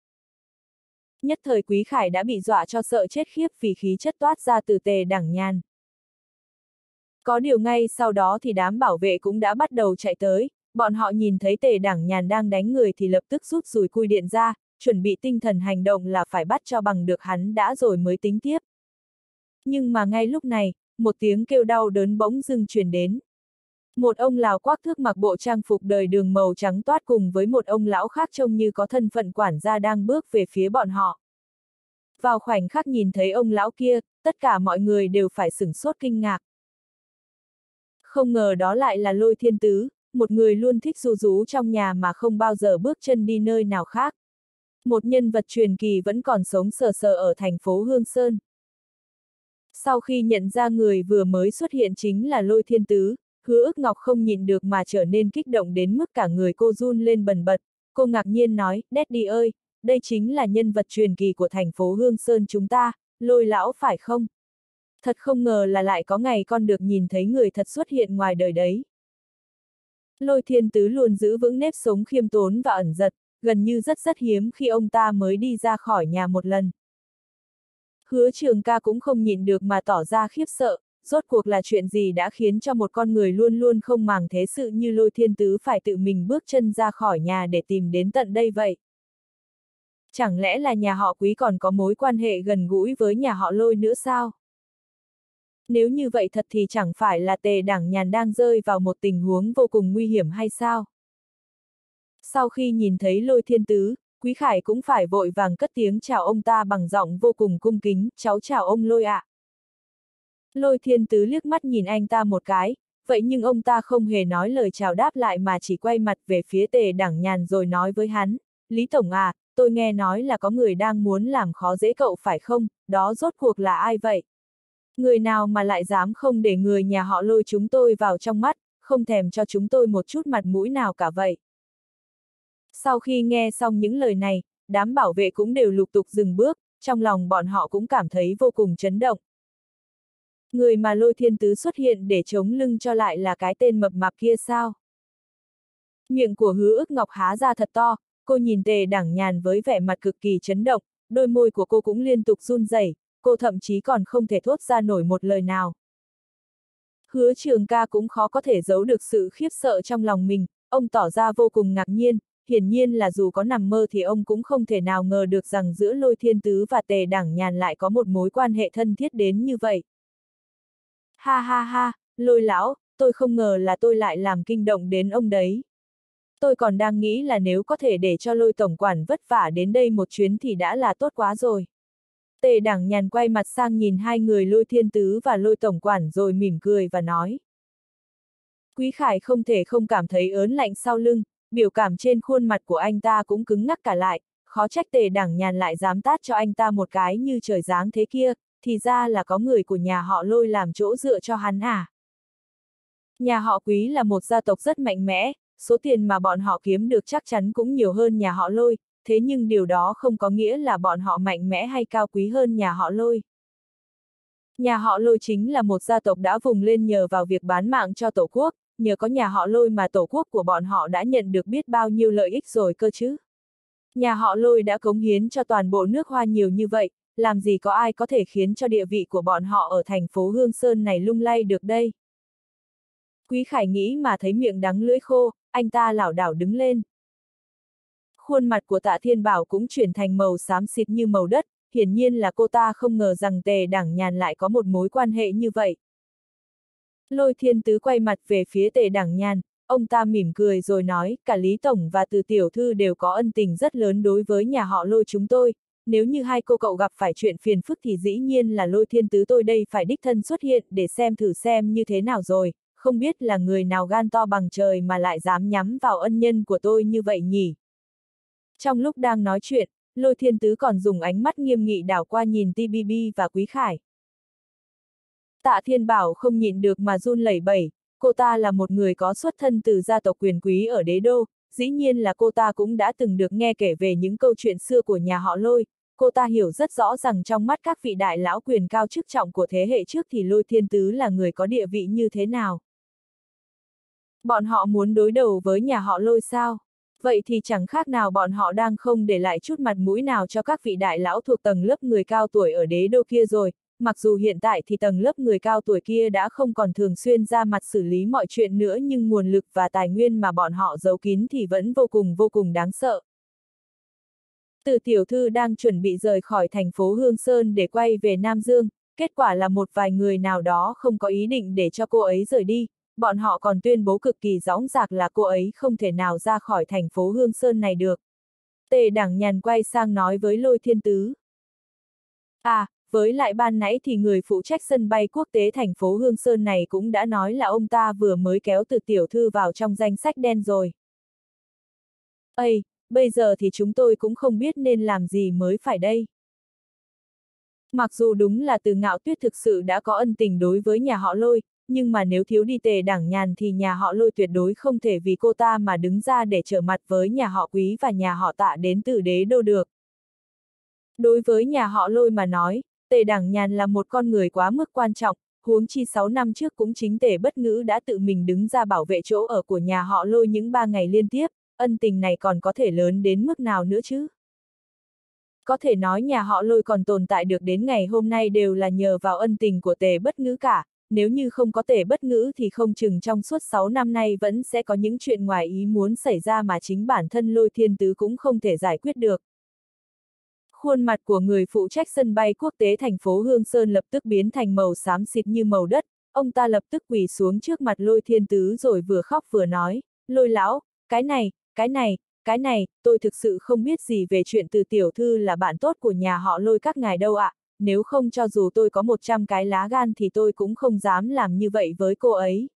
Nhất thời Quý Khải đã bị dọa cho sợ chết khiếp vì khí chất toát ra từ Tề Đảng Nhàn. Có điều ngay sau đó thì đám bảo vệ cũng đã bắt đầu chạy tới, bọn họ nhìn thấy Tề Đảng Nhàn đang đánh người thì lập tức rút dùi cui điện ra, chuẩn bị tinh thần hành động là phải bắt cho bằng được hắn đã rồi mới tính tiếp. Nhưng mà ngay lúc này, một tiếng kêu đau đớn bỗng dưng truyền đến. Một ông lão quắc thước mặc bộ trang phục đời đường màu trắng toát cùng với một ông lão khác trông như có thân phận quản gia đang bước về phía bọn họ. Vào khoảnh khắc nhìn thấy ông lão kia, tất cả mọi người đều phải sửng sốt kinh ngạc. Không ngờ đó lại là Lôi Thiên Tứ, một người luôn thích ru rú trong nhà mà không bao giờ bước chân đi nơi nào khác. Một nhân vật truyền kỳ vẫn còn sống sờ sờ ở thành phố Hương Sơn. Sau khi nhận ra người vừa mới xuất hiện chính là Lôi Thiên Tứ, Hứa Ức Ngọc không nhịn được mà trở nên kích động đến mức cả người cô run lên bần bật. Cô ngạc nhiên nói, Daddy ơi, đây chính là nhân vật truyền kỳ của thành phố Hương Sơn chúng ta, Lôi lão phải không? Thật không ngờ là lại có ngày con được nhìn thấy người thật xuất hiện ngoài đời đấy. Lôi Thiên Tứ luôn giữ vững nếp sống khiêm tốn và ẩn giật, gần như rất rất hiếm khi ông ta mới đi ra khỏi nhà một lần. Hứa Trường Ca cũng không nhịn được mà tỏ ra khiếp sợ, rốt cuộc là chuyện gì đã khiến cho một con người luôn luôn không màng thế sự như Lôi Thiên Tứ phải tự mình bước chân ra khỏi nhà để tìm đến tận đây vậy? Chẳng lẽ là nhà họ Quý còn có mối quan hệ gần gũi với nhà họ Lôi nữa sao? Nếu như vậy thật thì chẳng phải là Tề Đảng Nhàn đang rơi vào một tình huống vô cùng nguy hiểm hay sao? Sau khi nhìn thấy Lôi Thiên Tứ, Quý Khải cũng phải vội vàng cất tiếng chào ông ta bằng giọng vô cùng cung kính, cháu chào ông Lôi ạ. Lôi Thiên Tứ liếc mắt nhìn anh ta một cái, vậy nhưng ông ta không hề nói lời chào đáp lại mà chỉ quay mặt về phía Tề Đảng Nhàn rồi nói với hắn, Lý Tổng à, tôi nghe nói là có người đang muốn làm khó dễ cậu phải không, đó rốt cuộc là ai vậy? Người nào mà lại dám không để người nhà họ Lôi chúng tôi vào trong mắt, không thèm cho chúng tôi một chút mặt mũi nào cả vậy. Sau khi nghe xong những lời này, đám bảo vệ cũng đều lục tục dừng bước, trong lòng bọn họ cũng cảm thấy vô cùng chấn động. Người mà Lôi Thiên Tứ xuất hiện để chống lưng cho lại là cái tên mập mạp kia sao? Miệng của Hứa Ức Ngọc há ra thật to, cô nhìn Tề Đảng Nhàn với vẻ mặt cực kỳ chấn động, đôi môi của cô cũng liên tục run rẩy, cô thậm chí còn không thể thốt ra nổi một lời nào. Hứa Trường Ca cũng khó có thể giấu được sự khiếp sợ trong lòng mình, ông tỏ ra vô cùng ngạc nhiên, hiển nhiên là dù có nằm mơ thì ông cũng không thể nào ngờ được rằng giữa Lôi Thiên Tứ và Tề Đảng Nhàn lại có một mối quan hệ thân thiết đến như vậy. Ha ha ha, Lôi lão, tôi không ngờ là tôi lại làm kinh động đến ông đấy. Tôi còn đang nghĩ là nếu có thể để cho Lôi tổng quản vất vả đến đây một chuyến thì đã là tốt quá rồi. Tề Đảng Nhàn quay mặt sang nhìn hai người Lôi Thiên Tứ và Lôi tổng quản rồi mỉm cười và nói. Quý Khải không thể không cảm thấy ớn lạnh sau lưng, biểu cảm trên khuôn mặt của anh ta cũng cứng ngắc cả lại, khó trách Tề Đảng Nhàn lại dám tát cho anh ta một cái như trời giáng thế kia, thì ra là có người của nhà họ Lôi làm chỗ dựa cho hắn à. Nhà họ Quý là một gia tộc rất mạnh mẽ, số tiền mà bọn họ kiếm được chắc chắn cũng nhiều hơn nhà họ Lôi, thế nhưng điều đó không có nghĩa là bọn họ mạnh mẽ hay cao quý hơn nhà họ Lôi. Nhà họ Lôi chính là một gia tộc đã vùng lên nhờ vào việc bán mạng cho Tổ quốc, nhờ có nhà họ Lôi mà Tổ quốc của bọn họ đã nhận được biết bao nhiêu lợi ích rồi cơ chứ. Nhà họ Lôi đã cống hiến cho toàn bộ nước Hoa nhiều như vậy, làm gì có ai có thể khiến cho địa vị của bọn họ ở thành phố Hương Sơn này lung lay được đây. Quý Khải nghĩ mà thấy miệng đắng lưỡi khô, anh ta lảo đảo đứng lên. Khuôn mặt của Tạ Thiên Bảo cũng chuyển thành màu xám xịt như màu đất, hiển nhiên là cô ta không ngờ rằng Tề Đảng Nhàn lại có một mối quan hệ như vậy. Lôi Thiên Tứ quay mặt về phía Tề Đảng Nhàn, ông ta mỉm cười rồi nói, cả Lý Tổng và Từ Tiểu Thư đều có ân tình rất lớn đối với nhà họ Lôi chúng tôi, nếu như hai cô cậu gặp phải chuyện phiền phức thì dĩ nhiên là Lôi Thiên Tứ tôi đây phải đích thân xuất hiện để xem thử xem như thế nào rồi, không biết là người nào gan to bằng trời mà lại dám nhắm vào ân nhân của tôi như vậy nhỉ. Trong lúc đang nói chuyện, Lôi Thiên Tứ còn dùng ánh mắt nghiêm nghị đảo qua nhìn tê bê bê và Quý Khải. Tạ Thiên Bảo không nhịn được mà run lẩy bẩy, cô ta là một người có xuất thân từ gia tộc quyền quý ở đế đô, dĩ nhiên là cô ta cũng đã từng được nghe kể về những câu chuyện xưa của nhà họ Lôi, cô ta hiểu rất rõ rằng trong mắt các vị đại lão quyền cao chức trọng của thế hệ trước thì Lôi Thiên Tứ là người có địa vị như thế nào. Bọn họ muốn đối đầu với nhà họ Lôi sao? Vậy thì chẳng khác nào bọn họ đang không để lại chút mặt mũi nào cho các vị đại lão thuộc tầng lớp người cao tuổi ở đế đô kia rồi, mặc dù hiện tại thì tầng lớp người cao tuổi kia đã không còn thường xuyên ra mặt xử lý mọi chuyện nữa nhưng nguồn lực và tài nguyên mà bọn họ giấu kín thì vẫn vô cùng vô cùng đáng sợ. Từ Tiểu Thư đang chuẩn bị rời khỏi thành phố Hương Sơn để quay về Nam Dương, kết quả là một vài người nào đó không có ý định để cho cô ấy rời đi. Bọn họ còn tuyên bố cực kỳ dõng dạc là cô ấy không thể nào ra khỏi thành phố Hương Sơn này được. Tề Đảng Nhàn quay sang nói với Lôi Thiên Tứ. À, với lại ban nãy thì người phụ trách sân bay quốc tế thành phố Hương Sơn này cũng đã nói là ông ta vừa mới kéo Từ Tiểu Thư vào trong danh sách đen rồi. Ây, bây giờ thì chúng tôi cũng không biết nên làm gì mới phải đây. Mặc dù đúng là Từ Ngạo Tuyết thực sự đã có ân tình đối với nhà họ Lôi, nhưng mà nếu thiếu đi Tề Đảng Nhàn thì nhà họ Lôi tuyệt đối không thể vì cô ta mà đứng ra để trở mặt với nhà họ Quý và nhà họ Tạ đến từ đế đô được. Đối với nhà họ Lôi mà nói, Tề Đảng Nhàn là một con người quá mức quan trọng, huống chi sáu năm trước cũng chính Tề Bất Ngữ đã tự mình đứng ra bảo vệ chỗ ở của nhà họ Lôi những ba ngày liên tiếp, ân tình này còn có thể lớn đến mức nào nữa chứ? Có thể nói nhà họ Lôi còn tồn tại được đến ngày hôm nay đều là nhờ vào ân tình của Tề Bất Ngữ cả. Nếu như không có Tề Bất Ngữ thì không chừng trong suốt sáu năm nay vẫn sẽ có những chuyện ngoài ý muốn xảy ra mà chính bản thân Lôi Thiên Tứ cũng không thể giải quyết được. Khuôn mặt của người phụ trách sân bay quốc tế thành phố Hương Sơn lập tức biến thành màu xám xịt như màu đất, ông ta lập tức quỳ xuống trước mặt Lôi Thiên Tứ rồi vừa khóc vừa nói, Lôi lão, cái này, cái này, cái này, tôi thực sự không biết gì về chuyện Từ Tiểu Thư là bạn tốt của nhà họ Lôi các ngài đâu ạ. Nếu không cho dù tôi có một trăm cái lá gan thì tôi cũng không dám làm như vậy với cô ấy.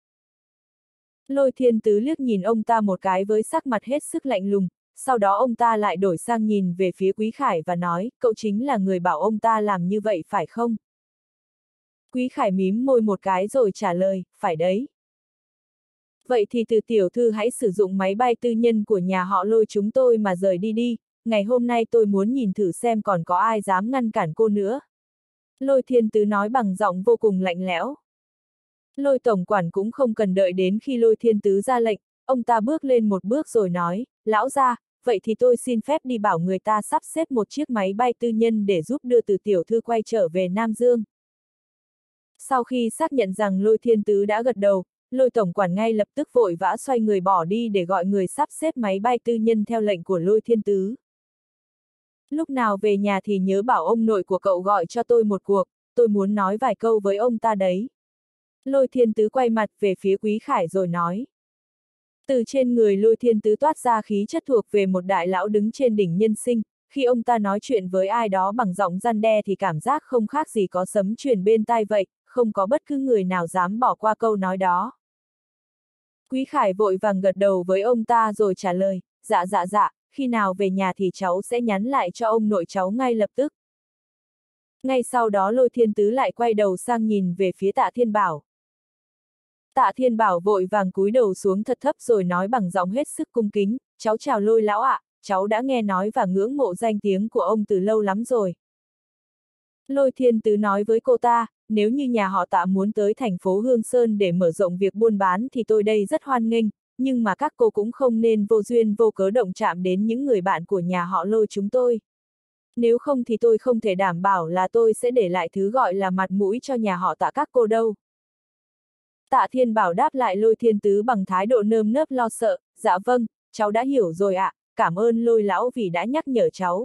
Lôi Thiên Tứ liếc nhìn ông ta một cái với sắc mặt hết sức lạnh lùng, sau đó ông ta lại đổi sang nhìn về phía Quý Khải và nói, cậu chính là người bảo ông ta làm như vậy phải không? Quý Khải mím môi một cái rồi trả lời, phải đấy. Vậy thì Từ Tiểu Thư hãy sử dụng máy bay tư nhân của nhà họ Lôi chúng tôi mà rời đi đi, ngày hôm nay tôi muốn nhìn thử xem còn có ai dám ngăn cản cô nữa. Lôi Thiên Tứ nói bằng giọng vô cùng lạnh lẽo. Lôi tổng quản cũng không cần đợi đến khi Lôi Thiên Tứ ra lệnh, ông ta bước lên một bước rồi nói, lão gia, vậy thì tôi xin phép đi bảo người ta sắp xếp một chiếc máy bay tư nhân để giúp đưa Từ Tiểu Thư quay trở về Nam Dương. Sau khi xác nhận rằng Lôi Thiên Tứ đã gật đầu, Lôi tổng quản ngay lập tức vội vã xoay người bỏ đi để gọi người sắp xếp máy bay tư nhân theo lệnh của Lôi Thiên Tứ. Lúc nào về nhà thì nhớ bảo ông nội của cậu gọi cho tôi một cuộc, tôi muốn nói vài câu với ông ta đấy. Lôi Thiên Tứ quay mặt về phía Quý Khải rồi nói. Từ trên người Lôi Thiên Tứ toát ra khí chất thuộc về một đại lão đứng trên đỉnh nhân sinh, khi ông ta nói chuyện với ai đó bằng giọng răn đe thì cảm giác không khác gì có sấm truyền bên tai vậy, không có bất cứ người nào dám bỏ qua câu nói đó. Quý Khải vội vàng gật đầu với ông ta rồi trả lời, dạ dạ dạ, khi nào về nhà thì cháu sẽ nhắn lại cho ông nội cháu ngay lập tức. Ngay sau đó Lôi Thiên Tứ lại quay đầu sang nhìn về phía Tạ Thiên Bảo. Tạ Thiên Bảo vội vàng cúi đầu xuống thật thấp rồi nói bằng giọng hết sức cung kính, cháu chào Lôi lão ạ, cháu đã nghe nói và ngưỡng mộ danh tiếng của ông từ lâu lắm rồi. Lôi Thiên Tứ nói với cô ta, nếu như nhà họ Tạ muốn tới thành phố Hương Sơn để mở rộng việc buôn bán thì tôi đây rất hoan nghênh, nhưng mà các cô cũng không nên vô duyên vô cớ động chạm đến những người bạn của nhà họ Lôi chúng tôi. Nếu không thì tôi không thể đảm bảo là tôi sẽ để lại thứ gọi là mặt mũi cho nhà họ Tạ các cô đâu. Tạ Thiên Bảo đáp lại Lôi Thiên Tứ bằng thái độ nơm nớp lo sợ, dạ vâng, cháu đã hiểu rồi ạ, cảm ơn Lôi lão vì đã nhắc nhở cháu.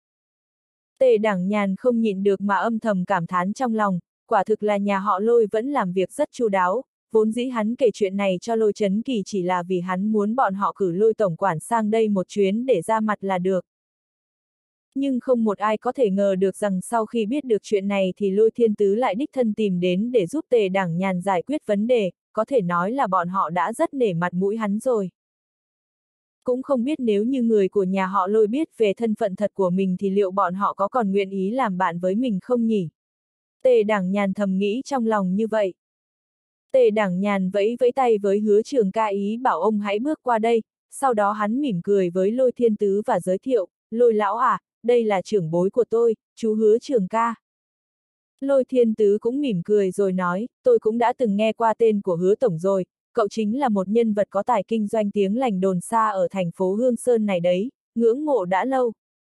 Tề Đẳng Nhàn không nhịn được mà âm thầm cảm thán trong lòng, quả thực là nhà họ Lôi vẫn làm việc rất chu đáo, vốn dĩ hắn kể chuyện này cho Lôi Chấn Kỳ chỉ là vì hắn muốn bọn họ cử Lôi tổng quản sang đây một chuyến để ra mặt là được. Nhưng không một ai có thể ngờ được rằng sau khi biết được chuyện này thì Lôi Thiên Tứ lại đích thân tìm đến để giúp Tề Đẳng Nhàn giải quyết vấn đề, có thể nói là bọn họ đã rất nể mặt mũi hắn rồi. Cũng không biết nếu như người của nhà họ Lôi biết về thân phận thật của mình thì liệu bọn họ có còn nguyện ý làm bạn với mình không nhỉ? Tề Đẳng Nhàn thầm nghĩ trong lòng như vậy. Tề Đẳng Nhàn vẫy vẫy tay với Hứa Trường Ca ý bảo ông hãy bước qua đây, sau đó hắn mỉm cười với Lôi Thiên Tứ và giới thiệu, Lôi lão à, đây là trưởng bối của tôi, chú Hứa Trường Ca. Lôi Thiên Tứ cũng mỉm cười rồi nói, tôi cũng đã từng nghe qua tên của Hứa tổng rồi, cậu chính là một nhân vật có tài kinh doanh tiếng lành đồn xa ở thành phố Hương Sơn này đấy, ngưỡng mộ đã lâu.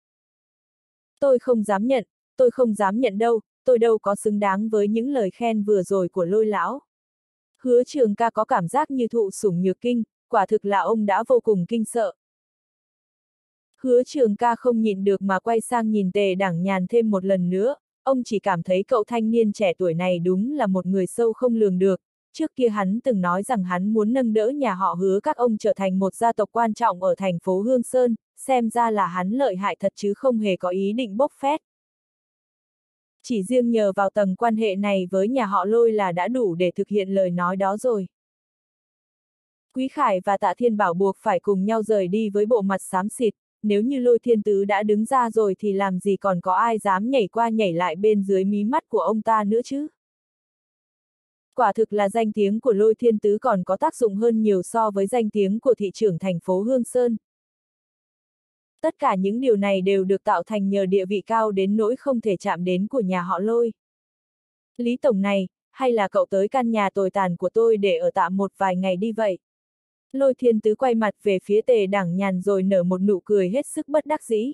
Tôi không dám nhận, tôi không dám nhận đâu, tôi đâu có xứng đáng với những lời khen vừa rồi của Lôi lão. Hứa Trường Ca có cảm giác như thụ sủng nhược kinh, quả thực là ông đã vô cùng kinh sợ. Hứa Trường Ca không nhịn được mà quay sang nhìn Tề Đẳng Nhàn thêm một lần nữa, ông chỉ cảm thấy cậu thanh niên trẻ tuổi này đúng là một người sâu không lường được. Trước kia hắn từng nói rằng hắn muốn nâng đỡ nhà họ Hứa các ông trở thành một gia tộc quan trọng ở thành phố Hương Sơn, xem ra là hắn lợi hại thật chứ không hề có ý định bốc phét. Chỉ riêng nhờ vào tầng quan hệ này với nhà họ Lôi là đã đủ để thực hiện lời nói đó rồi. Quý Khải và Tạ Thiên Bảo buộc phải cùng nhau rời đi với bộ mặt xám xịt, nếu như Lôi Thiên Tứ đã đứng ra rồi thì làm gì còn có ai dám nhảy qua nhảy lại bên dưới mí mắt của ông ta nữa chứ. Quả thực là danh tiếng của Lôi Thiên Tứ còn có tác dụng hơn nhiều so với danh tiếng của thị trưởng thành phố Hương Sơn. Tất cả những điều này đều được tạo thành nhờ địa vị cao đến nỗi không thể chạm đến của nhà họ Lôi. Lý Tổng này, hay là cậu tới căn nhà tồi tàn của tôi để ở tạm một vài ngày đi vậy? Lôi Thiên Tứ quay mặt về phía Tề Đẳng Nhàn rồi nở một nụ cười hết sức bất đắc dĩ.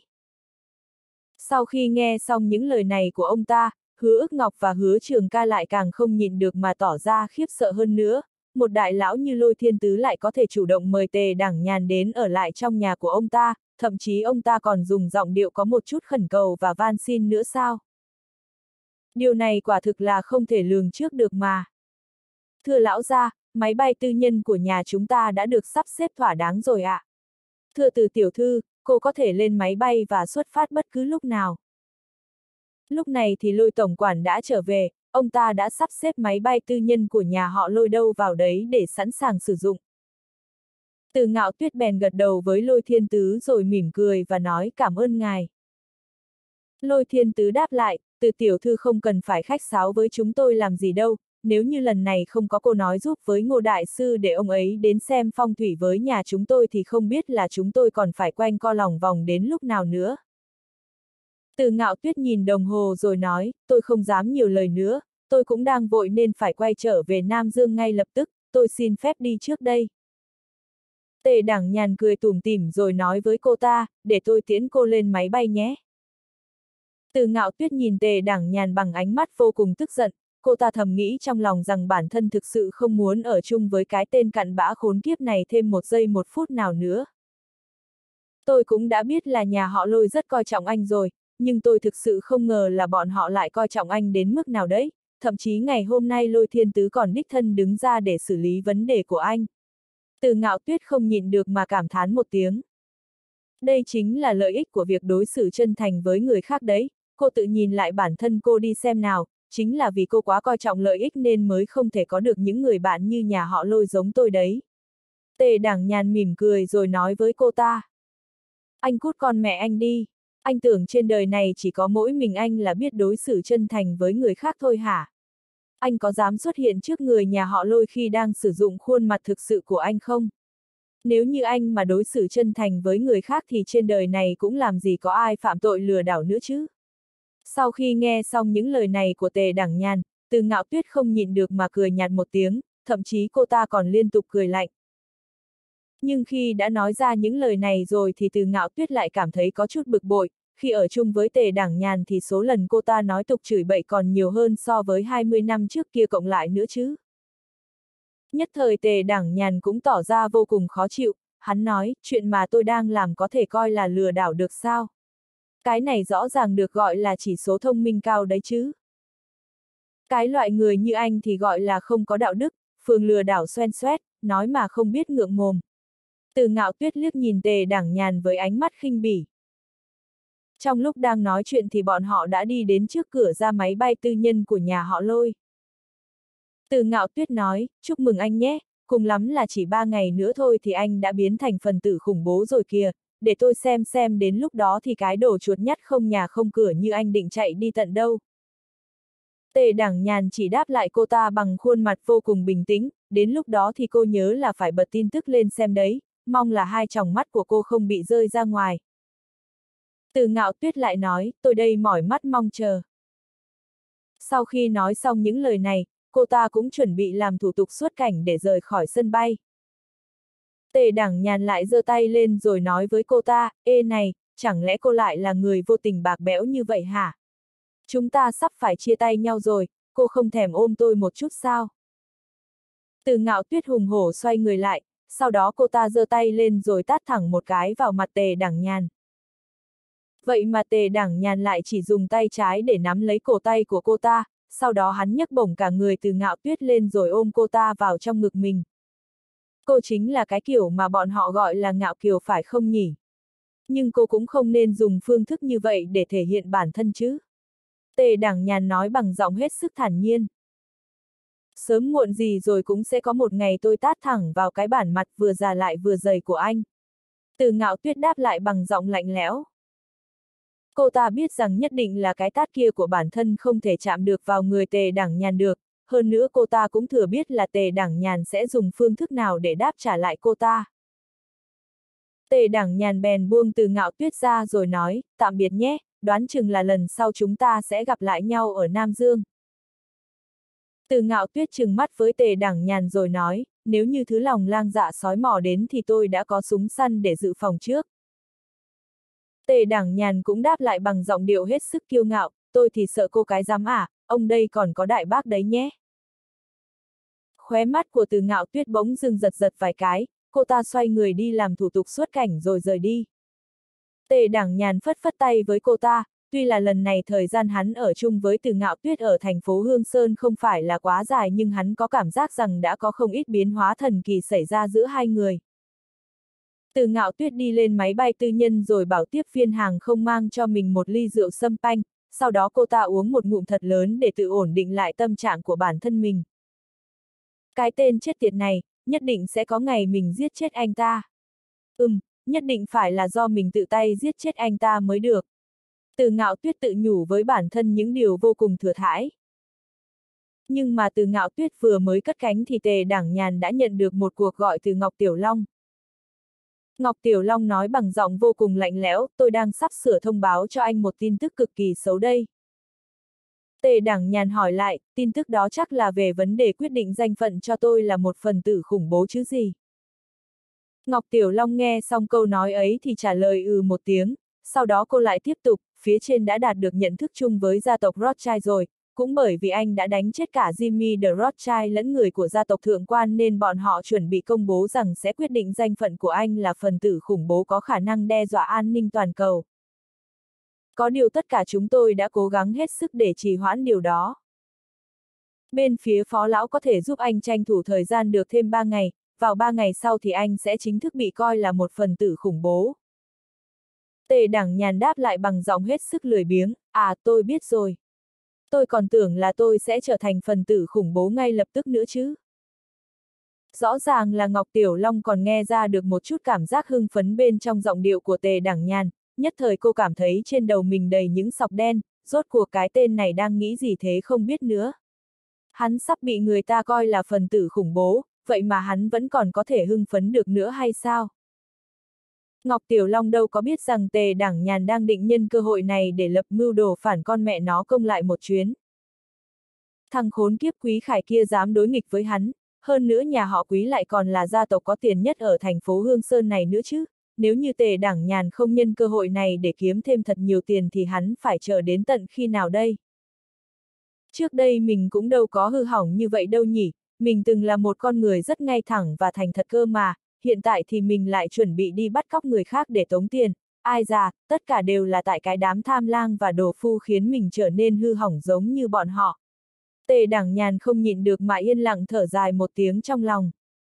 Sau khi nghe xong những lời này của ông ta, Hứa Ức Ngọc và Hứa Trường Ca lại càng không nhịn được mà tỏ ra khiếp sợ hơn nữa, một đại lão như Lôi Thiên Tứ lại có thể chủ động mời Tề Đẳng Nhàn đến ở lại trong nhà của ông ta, thậm chí ông ta còn dùng giọng điệu có một chút khẩn cầu và van xin nữa sao? Điều này quả thực là không thể lường trước được mà. Thưa lão gia, máy bay tư nhân của nhà chúng ta đã được sắp xếp thỏa đáng rồi ạ. Thưa Từ tiểu thư, cô có thể lên máy bay và xuất phát bất cứ lúc nào. Lúc này thì Lôi tổng quản đã trở về, ông ta đã sắp xếp máy bay tư nhân của nhà họ Lôi đâu vào đấy để sẵn sàng sử dụng. Từ Ngạo Tuyết bèn gật đầu với Lôi Thiên Tứ rồi mỉm cười và nói cảm ơn ngài. Lôi Thiên Tứ đáp lại, Từ tiểu thư không cần phải khách sáo với chúng tôi làm gì đâu, nếu như lần này không có cô nói giúp với Ngô Đại Sư để ông ấy đến xem phong thủy với nhà chúng tôi thì không biết là chúng tôi còn phải quanh co lòng vòng đến lúc nào nữa. Từ Ngạo Tuyết nhìn đồng hồ rồi nói, tôi không dám nhiều lời nữa, tôi cũng đang vội nên phải quay trở về Nam Dương ngay lập tức, tôi xin phép đi trước đây. Tề Đẳng Nhàn cười tủm tỉm rồi nói với cô ta, để tôi tiễn cô lên máy bay nhé. Từ Ngạo Tuyết nhìn Tề Đẳng Nhàn bằng ánh mắt vô cùng tức giận, cô ta thầm nghĩ trong lòng rằng bản thân thực sự không muốn ở chung với cái tên cặn bã khốn kiếp này thêm một giây một phút nào nữa. Tôi cũng đã biết là nhà họ Lôi rất coi trọng anh rồi, nhưng tôi thực sự không ngờ là bọn họ lại coi trọng anh đến mức nào đấy, thậm chí ngày hôm nay Lôi Thiên Tứ còn đích thân đứng ra để xử lý vấn đề của anh. Từ Ngạo Tuyết không nhịn được mà cảm thán một tiếng. Đây chính là lợi ích của việc đối xử chân thành với người khác đấy, cô tự nhìn lại bản thân cô đi xem nào, chính là vì cô quá coi trọng lợi ích nên mới không thể có được những người bạn như nhà họ Lôi giống tôi đấy. Tề Đẳng Nhàn mỉm cười rồi nói với cô ta. Anh cút con mẹ anh đi, anh tưởng trên đời này chỉ có mỗi mình anh là biết đối xử chân thành với người khác thôi hả? Anh có dám xuất hiện trước người nhà họ Lôi khi đang sử dụng khuôn mặt thực sự của anh không? Nếu như anh mà đối xử chân thành với người khác thì trên đời này cũng làm gì có ai phạm tội lừa đảo nữa chứ. Sau khi nghe xong những lời này của Tề Đẳng Nhàn, Từ Ngạo Tuyết không nhịn được mà cười nhạt một tiếng, thậm chí cô ta còn liên tục cười lạnh. Nhưng khi đã nói ra những lời này rồi thì Từ Ngạo Tuyết lại cảm thấy có chút bực bội, khi ở chung với Tề Đẳng Nhàn thì số lần cô ta nói tục chửi bậy còn nhiều hơn so với hai mươi năm trước kia cộng lại nữa chứ. Nhất thời Tề Đẳng Nhàn cũng tỏ ra vô cùng khó chịu, hắn nói, chuyện mà tôi đang làm có thể coi là lừa đảo được sao? Cái này rõ ràng được gọi là chỉ số thông minh cao đấy chứ. Cái loại người như anh thì gọi là không có đạo đức, phường lừa đảo xoen xoét, nói mà không biết ngượng mồm. Từ Ngạo Tuyết liếc nhìn Tề Đẳng Nhàn với ánh mắt khinh bỉ. Trong lúc đang nói chuyện thì bọn họ đã đi đến trước cửa ra máy bay tư nhân của nhà họ Lôi. Từ Ngạo Tuyết nói, chúc mừng anh nhé, cùng lắm là chỉ ba ngày nữa thôi thì anh đã biến thành phần tử khủng bố rồi kìa, để tôi xem xem đến lúc đó thì cái đồ chuột nhắt không nhà không cửa như anh định chạy đi tận đâu. Tề Đẳng Nhàn chỉ đáp lại cô ta bằng khuôn mặt vô cùng bình tĩnh, đến lúc đó thì cô nhớ là phải bật tin tức lên xem đấy, mong là hai tròng mắt của cô không bị rơi ra ngoài. Từ Ngạo Tuyết lại nói, tôi đây mỏi mắt mong chờ. Sau khi nói xong những lời này, cô ta cũng chuẩn bị làm thủ tục xuất cảnh để rời khỏi sân bay. Tề Đẳng Nhàn lại giơ tay lên rồi nói với cô ta, ê này, chẳng lẽ cô lại là người vô tình bạc bẽo như vậy hả? Chúng ta sắp phải chia tay nhau rồi, cô không thèm ôm tôi một chút sao? Từ Ngạo Tuyết hùng hổ xoay người lại, sau đó cô ta giơ tay lên rồi tát thẳng một cái vào mặt Tề Đẳng Nhàn. Vậy mà Tề Đẳng Nhàn lại chỉ dùng tay trái để nắm lấy cổ tay của cô ta, sau đó hắn nhấc bổng cả người Từ Ngạo Tuyết lên rồi ôm cô ta vào trong ngực mình. Cô chính là cái kiểu mà bọn họ gọi là ngạo kiều phải không nhỉ? Nhưng cô cũng không nên dùng phương thức như vậy để thể hiện bản thân chứ. Tề Đẳng Nhàn nói bằng giọng hết sức thản nhiên. Sớm muộn gì rồi cũng sẽ có một ngày tôi tát thẳng vào cái bản mặt vừa già lại vừa dày của anh. Từ Ngạo Tuyết đáp lại bằng giọng lạnh lẽo. Cô ta biết rằng nhất định là cái tát kia của bản thân không thể chạm được vào người Tề Đẳng Nhàn được, hơn nữa cô ta cũng thừa biết là Tề Đẳng Nhàn sẽ dùng phương thức nào để đáp trả lại cô ta. Tề Đẳng Nhàn bèn buông Từ Ngạo Tuyết ra rồi nói, tạm biệt nhé, đoán chừng là lần sau chúng ta sẽ gặp lại nhau ở Nam Dương. Từ Ngạo Tuyết trừng mắt với Tề Đẳng Nhàn rồi nói, nếu như thứ lòng lang dạ sói mò đến thì tôi đã có súng săn để dự phòng trước. Tề Đẳng Nhàn cũng đáp lại bằng giọng điệu hết sức kiêu ngạo, tôi thì sợ cô cái dám à, ông đây còn có đại bác đấy nhé. Khóe mắt của Từ Ngạo Tuyết bỗng dưng giật giật vài cái, cô ta xoay người đi làm thủ tục xuất cảnh rồi rời đi. Tề Đẳng Nhàn phất phất tay với cô ta, tuy là lần này thời gian hắn ở chung với Từ Ngạo Tuyết ở thành phố Hương Sơn không phải là quá dài nhưng hắn có cảm giác rằng đã có không ít biến hóa thần kỳ xảy ra giữa hai người. Từ Ngạo Tuyết đi lên máy bay tư nhân rồi bảo tiếp viên hàng không mang cho mình một ly rượu sâm panh, sau đó cô ta uống một ngụm thật lớn để tự ổn định lại tâm trạng của bản thân mình. Cái tên chết tiệt này, nhất định sẽ có ngày mình giết chết anh ta. Ừm, nhất định phải là do mình tự tay giết chết anh ta mới được. Từ Ngạo Tuyết tự nhủ với bản thân những điều vô cùng thừa thãi. Nhưng mà Từ Ngạo Tuyết vừa mới cất cánh thì Tề Đẳng Nhàn đã nhận được một cuộc gọi từ Ngọc Tiểu Long. Ngọc Tiểu Long nói bằng giọng vô cùng lạnh lẽo, tôi đang sắp sửa thông báo cho anh một tin tức cực kỳ xấu đây. Tề Đẳng Nhàn hỏi lại, tin tức đó chắc là về vấn đề quyết định danh phận cho tôi là một phần tử khủng bố chứ gì. Ngọc Tiểu Long nghe xong câu nói ấy thì trả lời ừ một tiếng, sau đó cô lại tiếp tục, phía trên đã đạt được nhận thức chung với gia tộc Rothschild rồi, cũng bởi vì anh đã đánh chết cả Jimmy de Rothschild lẫn người của gia tộc thượng quan nên bọn họ chuẩn bị công bố rằng sẽ quyết định danh phận của anh là phần tử khủng bố có khả năng đe dọa an ninh toàn cầu. Có điều tất cả chúng tôi đã cố gắng hết sức để trì hoãn điều đó. Bên phía phó lão có thể giúp anh tranh thủ thời gian được thêm ba ngày, vào ba ngày sau thì anh sẽ chính thức bị coi là một phần tử khủng bố. Tề Đẳng Nhàn đáp lại bằng giọng hết sức lười biếng, à tôi biết rồi. Tôi còn tưởng là tôi sẽ trở thành phần tử khủng bố ngay lập tức nữa chứ. Rõ ràng là Ngọc Tiểu Long còn nghe ra được một chút cảm giác hưng phấn bên trong giọng điệu của Tề Đẳng Nhàn, nhất thời cô cảm thấy trên đầu mình đầy những sọc đen, rốt cuộc cái tên này đang nghĩ gì thế không biết nữa. Hắn sắp bị người ta coi là phần tử khủng bố, vậy mà hắn vẫn còn có thể hưng phấn được nữa hay sao? Ngọc Tiểu Long đâu có biết rằng Tề Đảng Nhàn đang định nhân cơ hội này để lập mưu đồ phản con mẹ nó công lại một chuyến. Thằng khốn kiếp Quý Khải kia dám đối nghịch với hắn, hơn nữa nhà họ Quý lại còn là gia tộc có tiền nhất ở thành phố Hương Sơn này nữa chứ, nếu như Tề Đảng Nhàn không nhân cơ hội này để kiếm thêm thật nhiều tiền thì hắn phải chờ đến tận khi nào đây? Trước đây mình cũng đâu có hư hỏng như vậy đâu nhỉ, mình từng là một con người rất ngay thẳng và thành thật cơ mà, hiện tại thì mình lại chuẩn bị đi bắt cóc người khác để tống tiền, ai già, tất cả đều là tại cái đám tham lang và đồ phu khiến mình trở nên hư hỏng giống như bọn họ. Tề Đảng Nhàn không nhịn được mà yên lặng thở dài một tiếng trong lòng.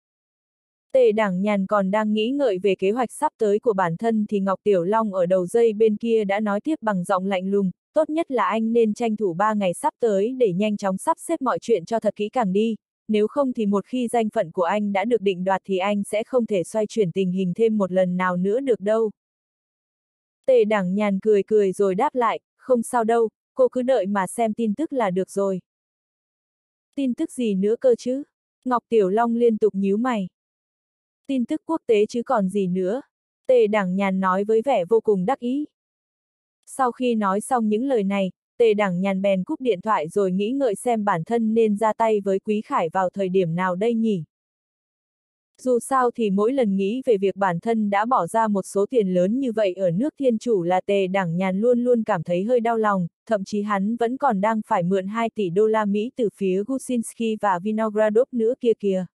Tề Đảng Nhàn còn đang nghĩ ngợi về kế hoạch sắp tới của bản thân thì Ngọc Tiểu Long ở đầu dây bên kia đã nói tiếp bằng giọng lạnh lùng, tốt nhất là anh nên tranh thủ ba ngày sắp tới để nhanh chóng sắp xếp mọi chuyện cho thật kỹ càng đi, nếu không thì một khi danh phận của anh đã được định đoạt thì anh sẽ không thể xoay chuyển tình hình thêm một lần nào nữa được đâu. Tề Đảng Nhàn cười cười rồi đáp lại, không sao đâu, cô cứ đợi mà xem tin tức là được rồi. Tin tức gì nữa cơ chứ? Ngọc Tiểu Long liên tục nhíu mày. Tin tức quốc tế chứ còn gì nữa? Tề Đảng Nhàn nói với vẻ vô cùng đắc ý. Sau khi nói xong những lời này, Tề Đảng Nhàn bèn cúp điện thoại rồi nghĩ ngợi xem bản thân nên ra tay với Quý Khải vào thời điểm nào đây nhỉ? Dù sao thì mỗi lần nghĩ về việc bản thân đã bỏ ra một số tiền lớn như vậy ở nước Thiên Chủ là Tề Đảng Nhàn luôn luôn cảm thấy hơi đau lòng, thậm chí hắn vẫn còn đang phải mượn hai tỷ đô la Mỹ từ phía Gusinski và Vinogradov nữa kia kìa.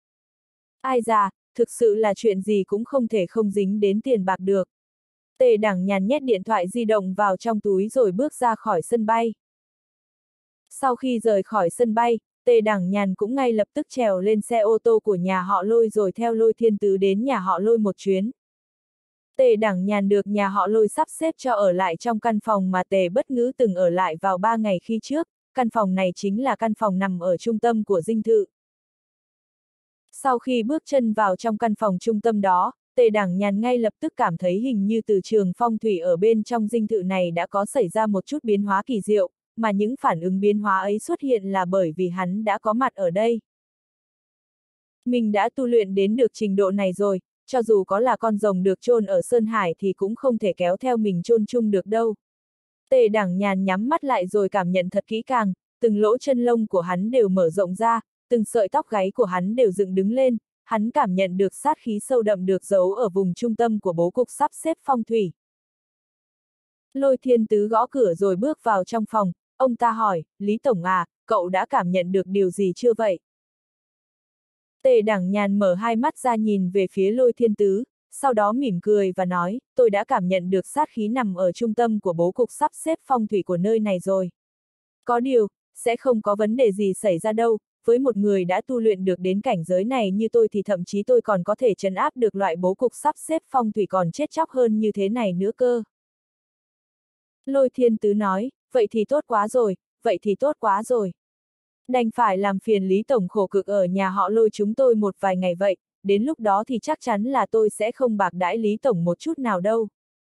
Ai già, thực sự là chuyện gì cũng không thể không dính đến tiền bạc được. Tề Đảng Nhàn nhét điện thoại di động vào trong túi rồi bước ra khỏi sân bay. Sau khi rời khỏi sân bay, Tề Đảng Nhàn cũng ngay lập tức trèo lên xe ô tô của nhà họ Lôi rồi theo Lôi Thiên Tứ đến nhà họ Lôi một chuyến. Tề Đảng Nhàn được nhà họ Lôi sắp xếp cho ở lại trong căn phòng mà Tề Bất Ngữ từng ở lại vào ba ngày khi trước, căn phòng này chính là căn phòng nằm ở trung tâm của dinh thự. Sau khi bước chân vào trong căn phòng trung tâm đó, Tề Đảng Nhàn ngay lập tức cảm thấy hình như từ trường phong thủy ở bên trong dinh thự này đã có xảy ra một chút biến hóa kỳ diệu, mà những phản ứng biến hóa ấy xuất hiện là bởi vì hắn đã có mặt ở đây. Mình đã tu luyện đến được trình độ này rồi, cho dù có là con rồng được chôn ở Sơn Hải thì cũng không thể kéo theo mình chôn chung được đâu. Tề Đảng Nhàn nhắm mắt lại rồi cảm nhận thật kỹ càng, từng lỗ chân lông của hắn đều mở rộng ra, từng sợi tóc gáy của hắn đều dựng đứng lên, hắn cảm nhận được sát khí sâu đậm được giấu ở vùng trung tâm của bố cục sắp xếp phong thủy. Lôi Thiên Tứ gõ cửa rồi bước vào trong phòng, ông ta hỏi, Lý Tổng à, cậu đã cảm nhận được điều gì chưa vậy? Tề Đảng Nhàn mở hai mắt ra nhìn về phía Lôi Thiên Tứ, sau đó mỉm cười và nói, tôi đã cảm nhận được sát khí nằm ở trung tâm của bố cục sắp xếp phong thủy của nơi này rồi. Có điều, sẽ không có vấn đề gì xảy ra đâu, với một người đã tu luyện được đến cảnh giới này như tôi thì thậm chí tôi còn có thể trấn áp được loại bố cục sắp xếp phong thủy còn chết chóc hơn như thế này nữa cơ. Lôi Thiên Tứ nói, vậy thì tốt quá rồi, vậy thì tốt quá rồi. Đành phải làm phiền Lý Tổng khổ cực ở nhà họ Lôi chúng tôi một vài ngày vậy, đến lúc đó thì chắc chắn là tôi sẽ không bạc đãi Lý Tổng một chút nào đâu.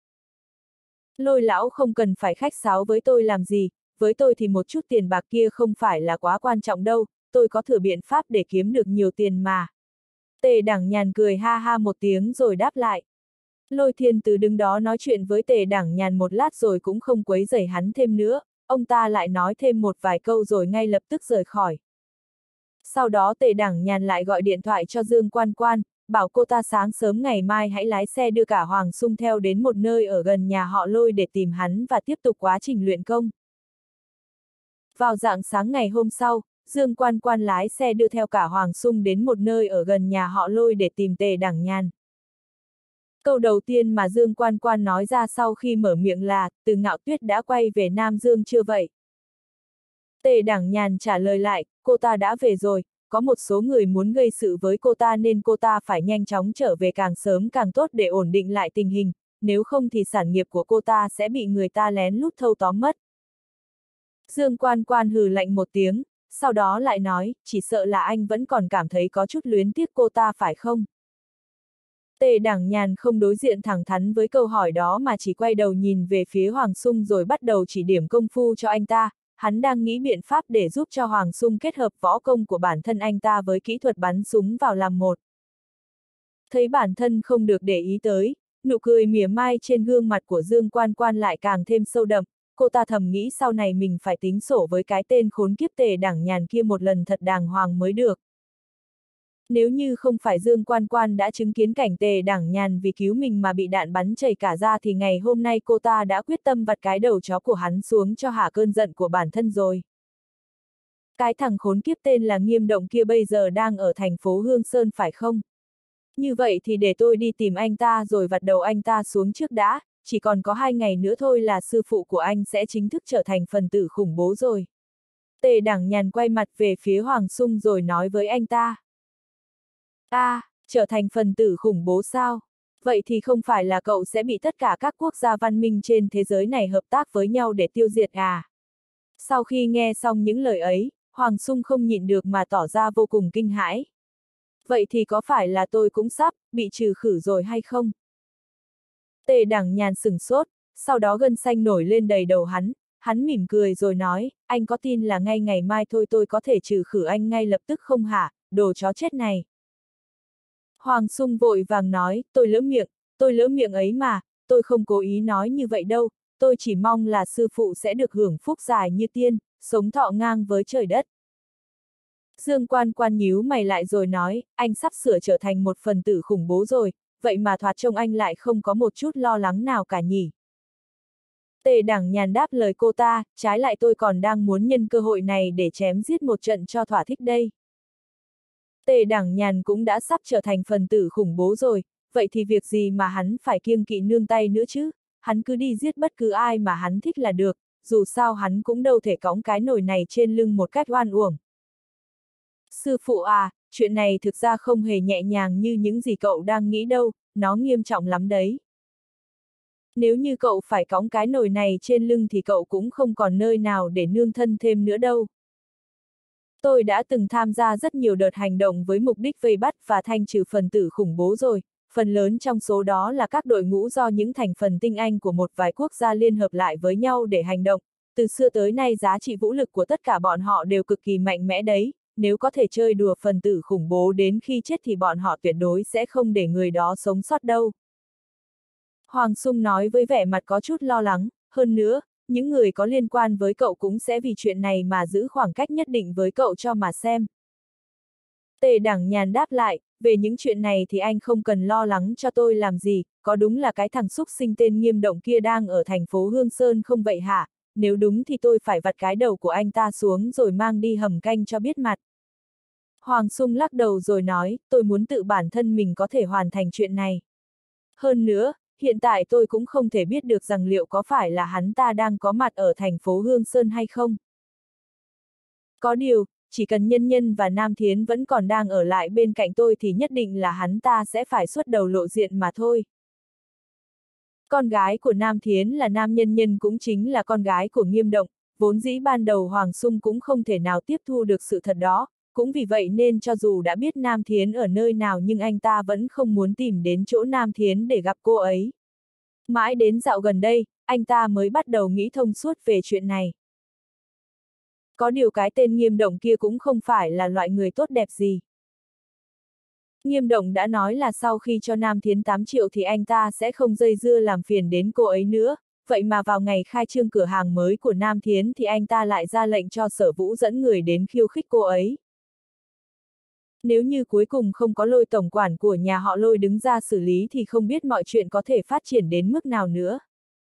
Lôi lão không cần phải khách sáo với tôi làm gì, với tôi thì một chút tiền bạc kia không phải là quá quan trọng đâu, tôi có thừa biện pháp để kiếm được nhiều tiền mà. Tề Đảng Nhàn cười ha ha một tiếng rồi đáp lại. Lôi Thiên Tứ đứng đó nói chuyện với Tề Đảng Nhàn một lát rồi cũng không quấy rầy hắn thêm nữa, ông ta lại nói thêm một vài câu rồi ngay lập tức rời khỏi. Sau đó Tề Đảng Nhàn lại gọi điện thoại cho Dương Quan Quan, bảo cô ta sáng sớm ngày mai hãy lái xe đưa cả Hoàng Sung theo đến một nơi ở gần nhà họ Lôi để tìm hắn và tiếp tục quá trình luyện công. Vào rạng sáng ngày hôm sau, Dương Quan Quan lái xe đưa theo cả Hoàng Sung đến một nơi ở gần nhà họ Lôi để tìm Tề Đảng Nhàn. Câu đầu tiên mà Dương Quan Quan nói ra sau khi mở miệng là, Từ Ngạo Tuyết đã quay về Nam Dương chưa vậy? Tề Đảng Nhàn trả lời lại, cô ta đã về rồi, có một số người muốn gây sự với cô ta nên cô ta phải nhanh chóng trở về càng sớm càng tốt để ổn định lại tình hình, nếu không thì sản nghiệp của cô ta sẽ bị người ta lén lút thâu tóm mất. Dương Quan Quan hừ lạnh một tiếng, sau đó lại nói, chỉ sợ là anh vẫn còn cảm thấy có chút luyến tiếc cô ta phải không? Tề Đảng Nhàn không đối diện thẳng thắn với câu hỏi đó mà chỉ quay đầu nhìn về phía Hoàng Sung rồi bắt đầu chỉ điểm công phu cho anh ta, hắn đang nghĩ biện pháp để giúp cho Hoàng Sung kết hợp võ công của bản thân anh ta với kỹ thuật bắn súng vào làm một. Thấy bản thân không được để ý tới, nụ cười mỉa mai trên gương mặt của Dương Quan Quan lại càng thêm sâu đậm, cô ta thầm nghĩ sau này mình phải tính sổ với cái tên khốn kiếp Tề Đảng Nhàn kia một lần thật đàng hoàng mới được. Nếu như không phải Dương Quan Quan đã chứng kiến cảnh Tề Đảng Nhàn vì cứu mình mà bị đạn bắn chảy cả da thì ngày hôm nay cô ta đã quyết tâm vặt cái đầu chó của hắn xuống cho hả cơn giận của bản thân rồi. Cái thằng khốn kiếp tên là Nghiêm Động kia bây giờ đang ở thành phố Hương Sơn phải không? Như vậy thì để tôi đi tìm anh ta rồi vặt đầu anh ta xuống trước đã, chỉ còn có hai ngày nữa thôi là sư phụ của anh sẽ chính thức trở thành phần tử khủng bố rồi. Tề Đảng Nhàn quay mặt về phía Hoàng Sung rồi nói với anh ta. À, trở thành phần tử khủng bố sao? Vậy thì không phải là cậu sẽ bị tất cả các quốc gia văn minh trên thế giới này hợp tác với nhau để tiêu diệt à? Sau khi nghe xong những lời ấy, Hoàng Sung không nhịn được mà tỏ ra vô cùng kinh hãi. Vậy thì có phải là tôi cũng sắp bị trừ khử rồi hay không? Tề Đảng Nhàn sửng sốt, sau đó gân xanh nổi lên đầy đầu hắn, hắn mỉm cười rồi nói, anh có tin là ngay ngày mai thôi tôi có thể trừ khử anh ngay lập tức không hả, đồ chó chết này. Hoàng Sung vội vàng nói, tôi lỡ miệng, tôi lỡ miệng ấy mà, tôi không cố ý nói như vậy đâu, tôi chỉ mong là sư phụ sẽ được hưởng phúc dài như tiên, sống thọ ngang với trời đất. Dương Quan Quan nhíu mày lại rồi nói, anh sắp sửa trở thành một phần tử khủng bố rồi, vậy mà thoạt trông anh lại không có một chút lo lắng nào cả nhỉ. Tề Đảng Nhàn đáp lời cô ta, trái lại tôi còn đang muốn nhân cơ hội này để chém giết một trận cho thỏa thích đây. Tề Đảng Nhàn cũng đã sắp trở thành phần tử khủng bố rồi, vậy thì việc gì mà hắn phải kiêng kỵ nương tay nữa chứ, hắn cứ đi giết bất cứ ai mà hắn thích là được, dù sao hắn cũng đâu thể cõng cái nồi này trên lưng một cách oan uổng. Sư phụ à, chuyện này thực ra không hề nhẹ nhàng như những gì cậu đang nghĩ đâu, nó nghiêm trọng lắm đấy. Nếu như cậu phải cõng cái nồi này trên lưng thì cậu cũng không còn nơi nào để nương thân thêm nữa đâu. Tôi đã từng tham gia rất nhiều đợt hành động với mục đích vây bắt và thanh trừ phần tử khủng bố rồi, phần lớn trong số đó là các đội ngũ do những thành phần tinh anh của một vài quốc gia liên hợp lại với nhau để hành động. Từ xưa tới nay giá trị vũ lực của tất cả bọn họ đều cực kỳ mạnh mẽ đấy, nếu có thể chơi đùa phần tử khủng bố đến khi chết thì bọn họ tuyệt đối sẽ không để người đó sống sót đâu. Hoàng Sung nói với vẻ mặt có chút lo lắng, hơn nữa, những người có liên quan với cậu cũng sẽ vì chuyện này mà giữ khoảng cách nhất định với cậu cho mà xem. Tề Đảng Nhàn đáp lại, về những chuyện này thì anh không cần lo lắng cho tôi làm gì, có đúng là cái thằng xúc sinh tên Nghiêm Động kia đang ở thành phố Hương Sơn không vậy hả? Nếu đúng thì tôi phải vặt cái đầu của anh ta xuống rồi mang đi hầm canh cho biết mặt. Hoàng Sung lắc đầu rồi nói, tôi muốn tự bản thân mình có thể hoàn thành chuyện này. Hơn nữa, hiện tại tôi cũng không thể biết được rằng liệu có phải là hắn ta đang có mặt ở thành phố Hương Sơn hay không. Có điều, chỉ cần Nhân Nhân và Nam Thiến vẫn còn đang ở lại bên cạnh tôi thì nhất định là hắn ta sẽ phải xuất đầu lộ diện mà thôi. Con gái của Nam Thiến là Nam Nhân Nhân cũng chính là con gái của Nghiêm Động, vốn dĩ ban đầu Hoàng Sung cũng không thể nào tiếp thu được sự thật đó, cũng vì vậy nên cho dù đã biết Nam Thiến ở nơi nào nhưng anh ta vẫn không muốn tìm đến chỗ Nam Thiến để gặp cô ấy. Mãi đến dạo gần đây, anh ta mới bắt đầu nghĩ thông suốt về chuyện này. Có điều cái tên Nghiêm Động kia cũng không phải là loại người tốt đẹp gì. Nghiêm Động đã nói là sau khi cho Nam Thiến tám triệu thì anh ta sẽ không dây dưa làm phiền đến cô ấy nữa, vậy mà vào ngày khai trương cửa hàng mới của Nam Thiến thì anh ta lại ra lệnh cho Sở Vũ dẫn người đến khiêu khích cô ấy. Nếu như cuối cùng không có Lôi tổng quản của nhà họ Lôi đứng ra xử lý thì không biết mọi chuyện có thể phát triển đến mức nào nữa.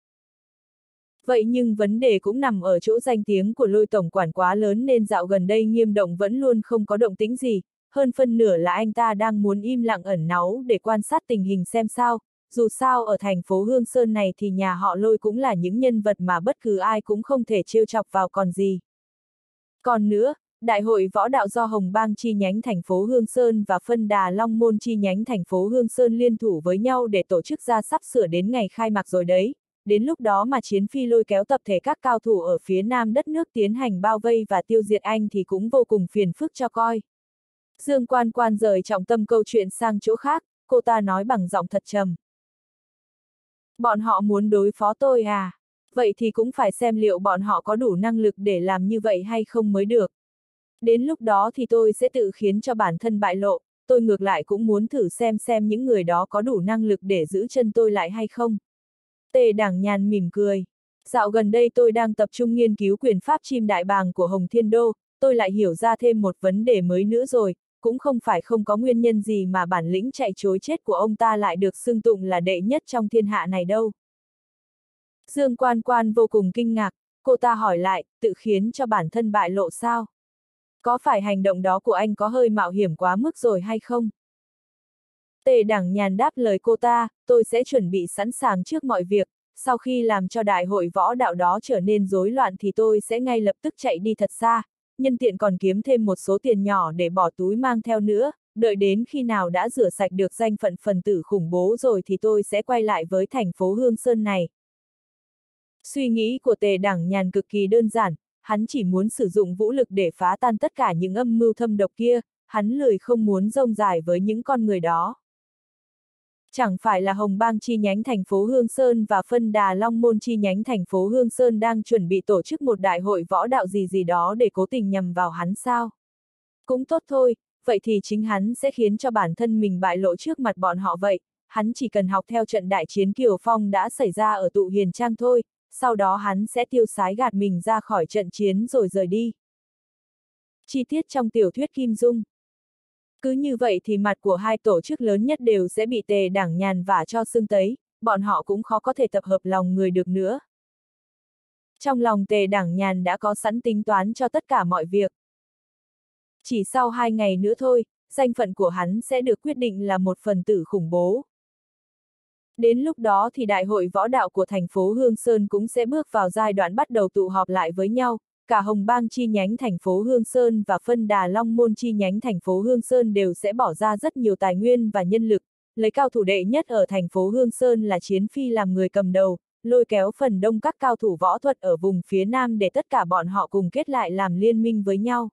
Vậy nhưng vấn đề cũng nằm ở chỗ danh tiếng của Lôi tổng quản quá lớn nên dạo gần đây Nghiêm Động vẫn luôn không có động tĩnh gì, hơn phân nửa là anh ta đang muốn im lặng ẩn náu để quan sát tình hình xem sao, dù sao ở thành phố Hương Sơn này thì nhà họ Lôi cũng là những nhân vật mà bất cứ ai cũng không thể trêu chọc vào còn gì. Còn nữa, Đại hội võ đạo do Hồng Bang chi nhánh thành phố Hương Sơn và Phân Đà Long Môn chi nhánh thành phố Hương Sơn liên thủ với nhau để tổ chức ra sắp sửa đến ngày khai mạc rồi đấy. Đến lúc đó mà Chiến Phi lôi kéo tập thể các cao thủ ở phía nam đất nước tiến hành bao vây và tiêu diệt anh thì cũng vô cùng phiền phức cho coi. Dương Quan Quan rời trọng tâm câu chuyện sang chỗ khác, cô ta nói bằng giọng thật trầm. Bọn họ muốn đối phó tôi à? vậy thì cũng phải xem liệu bọn họ có đủ năng lực để làm như vậy hay không mới được. Đến lúc đó thì tôi sẽ tự khiến cho bản thân bại lộ, tôi ngược lại cũng muốn thử xem xem những người đó có đủ năng lực để giữ chân tôi lại hay không. Tề Đảng Nhàn mỉm cười. Dạo gần đây tôi đang tập trung nghiên cứu quyền pháp chim đại bàng của Hồng Thiên Đô, tôi lại hiểu ra thêm một vấn đề mới nữa rồi, cũng không phải không có nguyên nhân gì mà bản lĩnh chạy trối chết của ông ta lại được xưng tụng là đệ nhất trong thiên hạ này đâu. Dương Quan Quan vô cùng kinh ngạc, cô ta hỏi lại, tự khiến cho bản thân bại lộ sao? Có phải hành động đó của anh có hơi mạo hiểm quá mức rồi hay không? Tề Đảng Nhàn đáp lời cô ta, tôi sẽ chuẩn bị sẵn sàng trước mọi việc, sau khi làm cho đại hội võ đạo đó trở nên rối loạn thì tôi sẽ ngay lập tức chạy đi thật xa, nhân tiện còn kiếm thêm một số tiền nhỏ để bỏ túi mang theo nữa, đợi đến khi nào đã rửa sạch được danh phận phần tử khủng bố rồi thì tôi sẽ quay lại với thành phố Hương Sơn này. Suy nghĩ của Tề Đảng Nhàn cực kỳ đơn giản, hắn chỉ muốn sử dụng vũ lực để phá tan tất cả những âm mưu thâm độc kia, hắn lười không muốn rông dài với những con người đó. Chẳng phải là Hồng Bang chi nhánh thành phố Hương Sơn và Phân Đà Long Môn chi nhánh thành phố Hương Sơn đang chuẩn bị tổ chức một đại hội võ đạo gì gì đó để cố tình nhằm vào hắn sao? Cũng tốt thôi, vậy thì chính hắn sẽ khiến cho bản thân mình bại lộ trước mặt bọn họ vậy, hắn chỉ cần học theo trận đại chiến Kiều Phong đã xảy ra ở Tụ Hiền Trang thôi, sau đó hắn sẽ tiêu sái gạt mình ra khỏi trận chiến rồi rời đi. Chi tiết trong tiểu thuyết Kim Dung. Cứ như vậy thì mặt của hai tổ chức lớn nhất đều sẽ bị Tề Đảng Nhàn vả cho sưng tấy, bọn họ cũng khó có thể tập hợp lòng người được nữa. Trong lòng Tề Đảng Nhàn đã có sẵn tính toán cho tất cả mọi việc. Chỉ sau hai ngày nữa thôi, danh phận của hắn sẽ được quyết định là một phần tử khủng bố. Đến lúc đó thì đại hội võ đạo của thành phố Hương Sơn cũng sẽ bước vào giai đoạn bắt đầu tụ họp lại với nhau, cả Hồng Bang chi nhánh thành phố Hương Sơn và Phân Đà Long Môn chi nhánh thành phố Hương Sơn đều sẽ bỏ ra rất nhiều tài nguyên và nhân lực, lấy cao thủ đệ nhất ở thành phố Hương Sơn là Chiến Phi làm người cầm đầu, lôi kéo phần đông các cao thủ võ thuật ở vùng phía Nam để tất cả bọn họ cùng kết lại làm liên minh với nhau.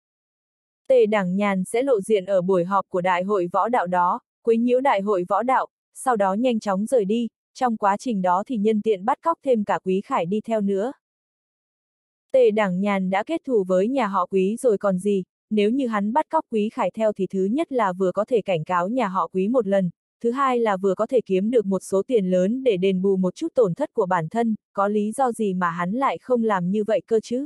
Tề Đảng Nhàn sẽ lộ diện ở buổi họp của đại hội võ đạo đó, quấy nhiễu đại hội võ đạo, sau đó nhanh chóng rời đi, trong quá trình đó thì nhân tiện bắt cóc thêm cả Quý Khải đi theo nữa. Tề Đảng Nhàn đã kết thù với nhà họ Quý rồi còn gì, nếu như hắn bắt cóc Quý Khải theo thì thứ nhất là vừa có thể cảnh cáo nhà họ Quý một lần, thứ hai là vừa có thể kiếm được một số tiền lớn để đền bù một chút tổn thất của bản thân, có lý do gì mà hắn lại không làm như vậy cơ chứ?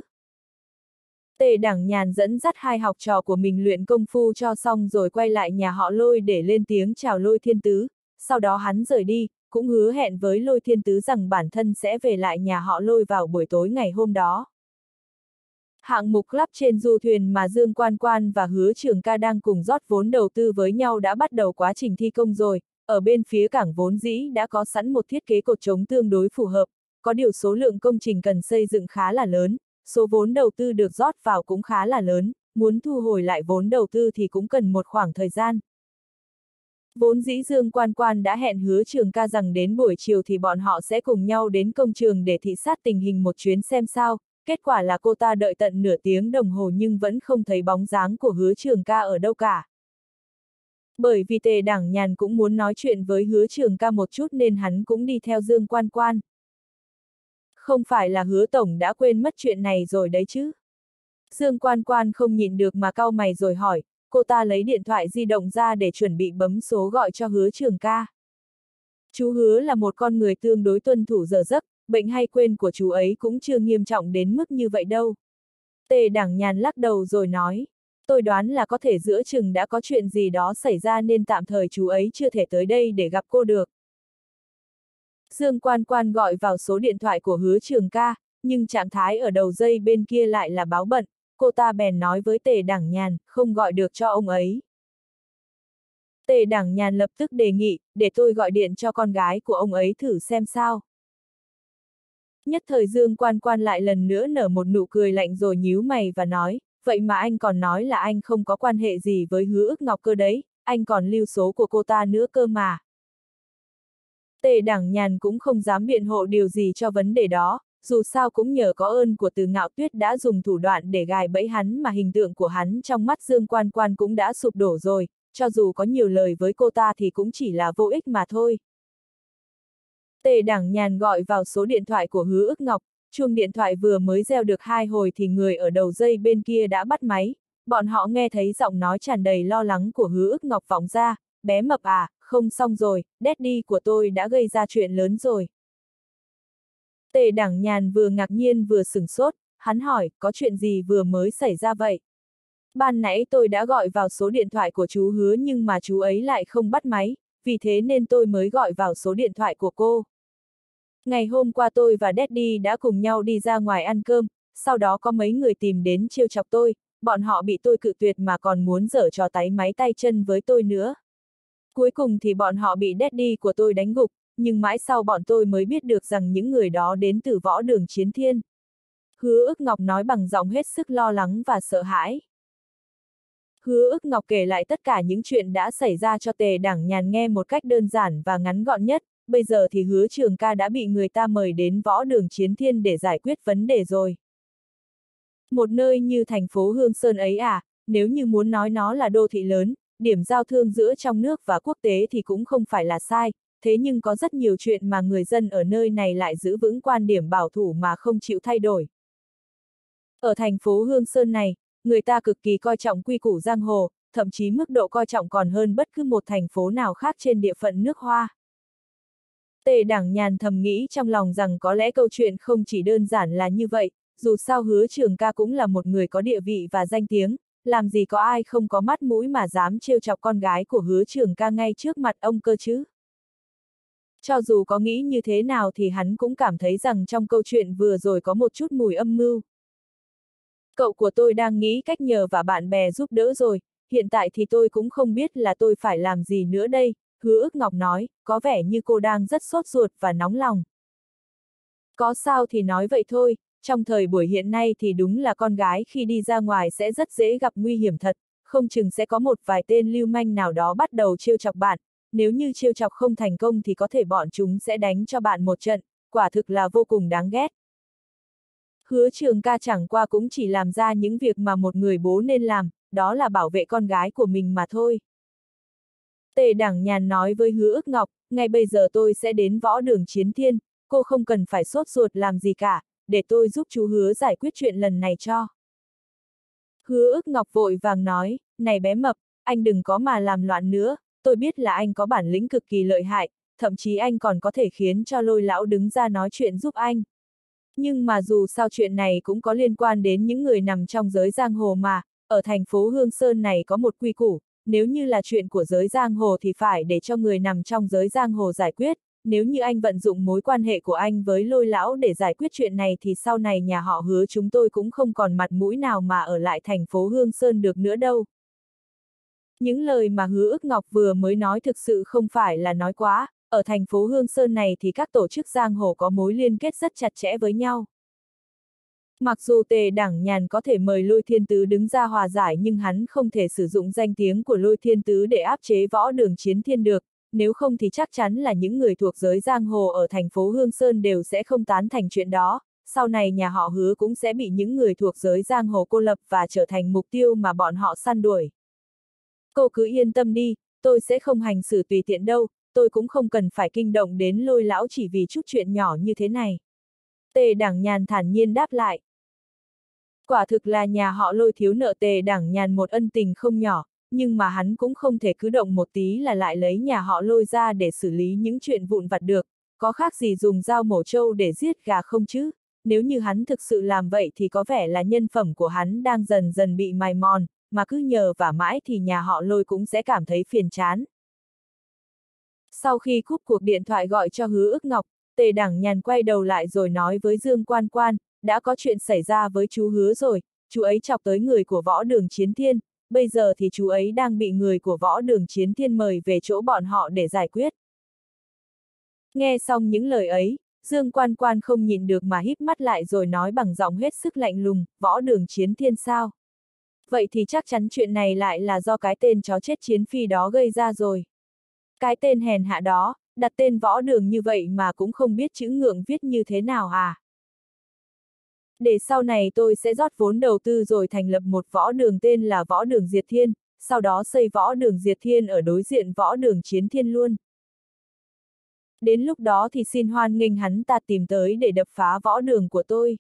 Tề Đảng Nhàn dẫn dắt hai học trò của mình luyện công phu cho xong rồi quay lại nhà họ Lôi để lên tiếng chào Lôi Thiên Tứ, sau đó hắn rời đi, cũng hứa hẹn với Lôi Thiên Tứ rằng bản thân sẽ về lại nhà họ Lôi vào buổi tối ngày hôm đó. Hạng mục lắp trên du thuyền mà Dương Quan Quan và Hứa Trường Ca đang cùng rót vốn đầu tư với nhau đã bắt đầu quá trình thi công rồi, ở bên phía cảng vốn dĩ đã có sẵn một thiết kế cột trống tương đối phù hợp, có điều số lượng công trình cần xây dựng khá là lớn, số vốn đầu tư được rót vào cũng khá là lớn, muốn thu hồi lại vốn đầu tư thì cũng cần một khoảng thời gian. Vốn dĩ Dương Quan Quan đã hẹn Hứa Trường Ca rằng đến buổi chiều thì bọn họ sẽ cùng nhau đến công trường để thị sát tình hình một chuyến xem sao, kết quả là cô ta đợi tận nửa tiếng đồng hồ nhưng vẫn không thấy bóng dáng của Hứa Trường Ca ở đâu cả. Bởi vì Tề Đảng Nhàn cũng muốn nói chuyện với Hứa Trường Ca một chút nên hắn cũng đi theo Dương Quan Quan. Không phải là Hứa Tổng đã quên mất chuyện này rồi đấy chứ? Dương Quan Quan không nhịn được mà cau mày rồi hỏi, cô ta lấy điện thoại di động ra để chuẩn bị bấm số gọi cho Hứa Trường Ca. Chú Hứa là một con người tương đối tuân thủ giờ giấc, bệnh hay quên của chú ấy cũng chưa nghiêm trọng đến mức như vậy đâu. Tề Đảng Nhàn lắc đầu rồi nói, tôi đoán là có thể giữa chừng đã có chuyện gì đó xảy ra nên tạm thời chú ấy chưa thể tới đây để gặp cô được. Dương Quan Quan gọi vào số điện thoại của Hứa Trường Ca, nhưng trạng thái ở đầu dây bên kia lại là báo bận, cô ta bèn nói với Tề Đảng Nhàn, không gọi được cho ông ấy. Tề Đảng Nhàn lập tức đề nghị, để tôi gọi điện cho con gái của ông ấy thử xem sao. Nhất thời Dương Quan Quan lại lần nữa nở một nụ cười lạnh rồi nhíu mày và nói, vậy mà anh còn nói là anh không có quan hệ gì với Hứa Ức Ngọc cơ đấy, anh còn lưu số của cô ta nữa cơ mà. Tề Đảng Nhàn cũng không dám biện hộ điều gì cho vấn đề đó, dù sao cũng nhờ có ơn của Từ Ngạo Tuyết đã dùng thủ đoạn để gài bẫy hắn mà hình tượng của hắn trong mắt Dương Quan Quan cũng đã sụp đổ rồi, cho dù có nhiều lời với cô ta thì cũng chỉ là vô ích mà thôi. Tề Đảng Nhàn gọi vào số điện thoại của Hứa Ức Ngọc, chuông điện thoại vừa mới reo được hai hồi thì người ở đầu dây bên kia đã bắt máy, bọn họ nghe thấy giọng nói tràn đầy lo lắng của Hứa Ức Ngọc vọng ra, bé mập à, không xong rồi, daddy của tôi đã gây ra chuyện lớn rồi. Tề Đảng Nhàn vừa ngạc nhiên vừa sửng sốt, hắn hỏi, có chuyện gì vừa mới xảy ra vậy? Ban nãy tôi đã gọi vào số điện thoại của chú Hứa nhưng mà chú ấy lại không bắt máy, vì thế nên tôi mới gọi vào số điện thoại của cô. Ngày hôm qua tôi và Daddy đã cùng nhau đi ra ngoài ăn cơm, sau đó có mấy người tìm đến trêu chọc tôi, bọn họ bị tôi cự tuyệt mà còn muốn giở trò táy máy tay chân với tôi nữa. Cuối cùng thì bọn họ bị Daddy của tôi đánh gục, nhưng mãi sau bọn tôi mới biết được rằng những người đó đến từ Võ Đường Chiến Thiên. Hứa Ức Ngọc nói bằng giọng hết sức lo lắng và sợ hãi. Hứa Ức Ngọc kể lại tất cả những chuyện đã xảy ra cho Tề Đảng Nhàn nghe một cách đơn giản và ngắn gọn nhất, bây giờ thì Hứa Trường Ca đã bị người ta mời đến Võ Đường Chiến Thiên để giải quyết vấn đề rồi. Một nơi như thành phố Hương Sơn ấy à, nếu như muốn nói nó là đô thị lớn, điểm giao thương giữa trong nước và quốc tế thì cũng không phải là sai, thế nhưng có rất nhiều chuyện mà người dân ở nơi này lại giữ vững quan điểm bảo thủ mà không chịu thay đổi. Ở thành phố Hương Sơn này, người ta cực kỳ coi trọng quy củ giang hồ, thậm chí mức độ coi trọng còn hơn bất cứ một thành phố nào khác trên địa phận nước Hoa. Tề Đảng Nhàn thầm nghĩ trong lòng rằng có lẽ câu chuyện không chỉ đơn giản là như vậy, dù sao Hứa Trường Ca cũng là một người có địa vị và danh tiếng, làm gì có ai không có mắt mũi mà dám trêu chọc con gái của Hứa Trường Ca ngay trước mặt ông cơ chứ. Cho dù có nghĩ như thế nào thì hắn cũng cảm thấy rằng trong câu chuyện vừa rồi có một chút mùi âm mưu. Cậu của tôi đang nghĩ cách nhờ và bạn bè giúp đỡ rồi, hiện tại thì tôi cũng không biết là tôi phải làm gì nữa đây, Hứa Ức Ngọc nói, có vẻ như cô đang rất sốt ruột và nóng lòng. Có sao thì nói vậy thôi, trong thời buổi hiện nay thì đúng là con gái khi đi ra ngoài sẽ rất dễ gặp nguy hiểm thật, không chừng sẽ có một vài tên lưu manh nào đó bắt đầu trêu chọc bạn, nếu như trêu chọc không thành công thì có thể bọn chúng sẽ đánh cho bạn một trận, quả thực là vô cùng đáng ghét. Hứa Trường Ca chẳng qua cũng chỉ làm ra những việc mà một người bố nên làm, đó là bảo vệ con gái của mình mà thôi. Tề Đảng Nhàn nói với Hứa Ức Ngọc, ngay bây giờ tôi sẽ đến Võ Đường Chiến Thiên, cô không cần phải sốt ruột làm gì cả, để tôi giúp chú Hứa giải quyết chuyện lần này cho. Hứa Ức Ngọc vội vàng nói, này bé mập, anh đừng có mà làm loạn nữa, tôi biết là anh có bản lĩnh cực kỳ lợi hại, thậm chí anh còn có thể khiến cho Lôi lão đứng ra nói chuyện giúp anh. Nhưng mà dù sao chuyện này cũng có liên quan đến những người nằm trong giới giang hồ mà, ở thành phố Hương Sơn này có một quy củ, nếu như là chuyện của giới giang hồ thì phải để cho người nằm trong giới giang hồ giải quyết, nếu như anh vận dụng mối quan hệ của anh với Lôi lão để giải quyết chuyện này thì sau này nhà họ Hứa chúng tôi cũng không còn mặt mũi nào mà ở lại thành phố Hương Sơn được nữa đâu. Những lời mà Hứa Ức Ngọc vừa mới nói thực sự không phải là nói quá, ở thành phố Hương Sơn này thì các tổ chức giang hồ có mối liên kết rất chặt chẽ với nhau. Mặc dù Tề Đảng Nhàn có thể mời Lôi Thiên Tứ đứng ra hòa giải nhưng hắn không thể sử dụng danh tiếng của Lôi Thiên Tứ để áp chế Võ Đường Chiến Thiên được, nếu không thì chắc chắn là những người thuộc giới giang hồ ở thành phố Hương Sơn đều sẽ không tán thành chuyện đó, sau này nhà họ Hứa cũng sẽ bị những người thuộc giới giang hồ cô lập và trở thành mục tiêu mà bọn họ săn đuổi. Cô cứ yên tâm đi, tôi sẽ không hành xử tùy tiện đâu, tôi cũng không cần phải kinh động đến Lôi lão chỉ vì chút chuyện nhỏ như thế này. Tề Đảng Nhàn thản nhiên đáp lại. Quả thực là nhà họ Lôi thiếu nợ Tề Đảng Nhàn một ân tình không nhỏ, nhưng mà hắn cũng không thể cứ động một tí là lại lấy nhà họ Lôi ra để xử lý những chuyện vụn vặt được, có khác gì dùng dao mổ trâu để giết gà không chứ, nếu như hắn thực sự làm vậy thì có vẻ là nhân phẩm của hắn đang dần dần bị mài mòn, mà cứ nhờ vả mãi thì nhà họ Lôi cũng sẽ cảm thấy phiền chán. Sau khi cúp cuộc điện thoại gọi cho Hứa Ức Ngọc, Tề Đảng Nhàn quay đầu lại rồi nói với Dương Quan Quan, đã có chuyện xảy ra với chú Hứa rồi, chú ấy chọc tới người của Võ Đường Chiến Thiên, bây giờ thì chú ấy đang bị người của Võ Đường Chiến Thiên mời về chỗ bọn họ để giải quyết. Nghe xong những lời ấy, Dương Quan Quan không nhìn được mà híp mắt lại rồi nói bằng giọng hết sức lạnh lùng, Võ Đường Chiến Thiên sao? Vậy thì chắc chắn chuyện này lại là do cái tên chó chết Chiến Phi đó gây ra rồi. Cái tên hèn hạ đó, đặt tên Võ Đường như vậy mà cũng không biết chữ ngượng viết như thế nào à? Để sau này tôi sẽ rót vốn đầu tư rồi thành lập một võ đường tên là Võ Đường Diệt Thiên, sau đó xây Võ Đường Diệt Thiên ở đối diện Võ Đường Chiến Thiên luôn. Đến lúc đó thì xin hoan nghênh hắn ta tìm tới để đập phá võ đường của tôi.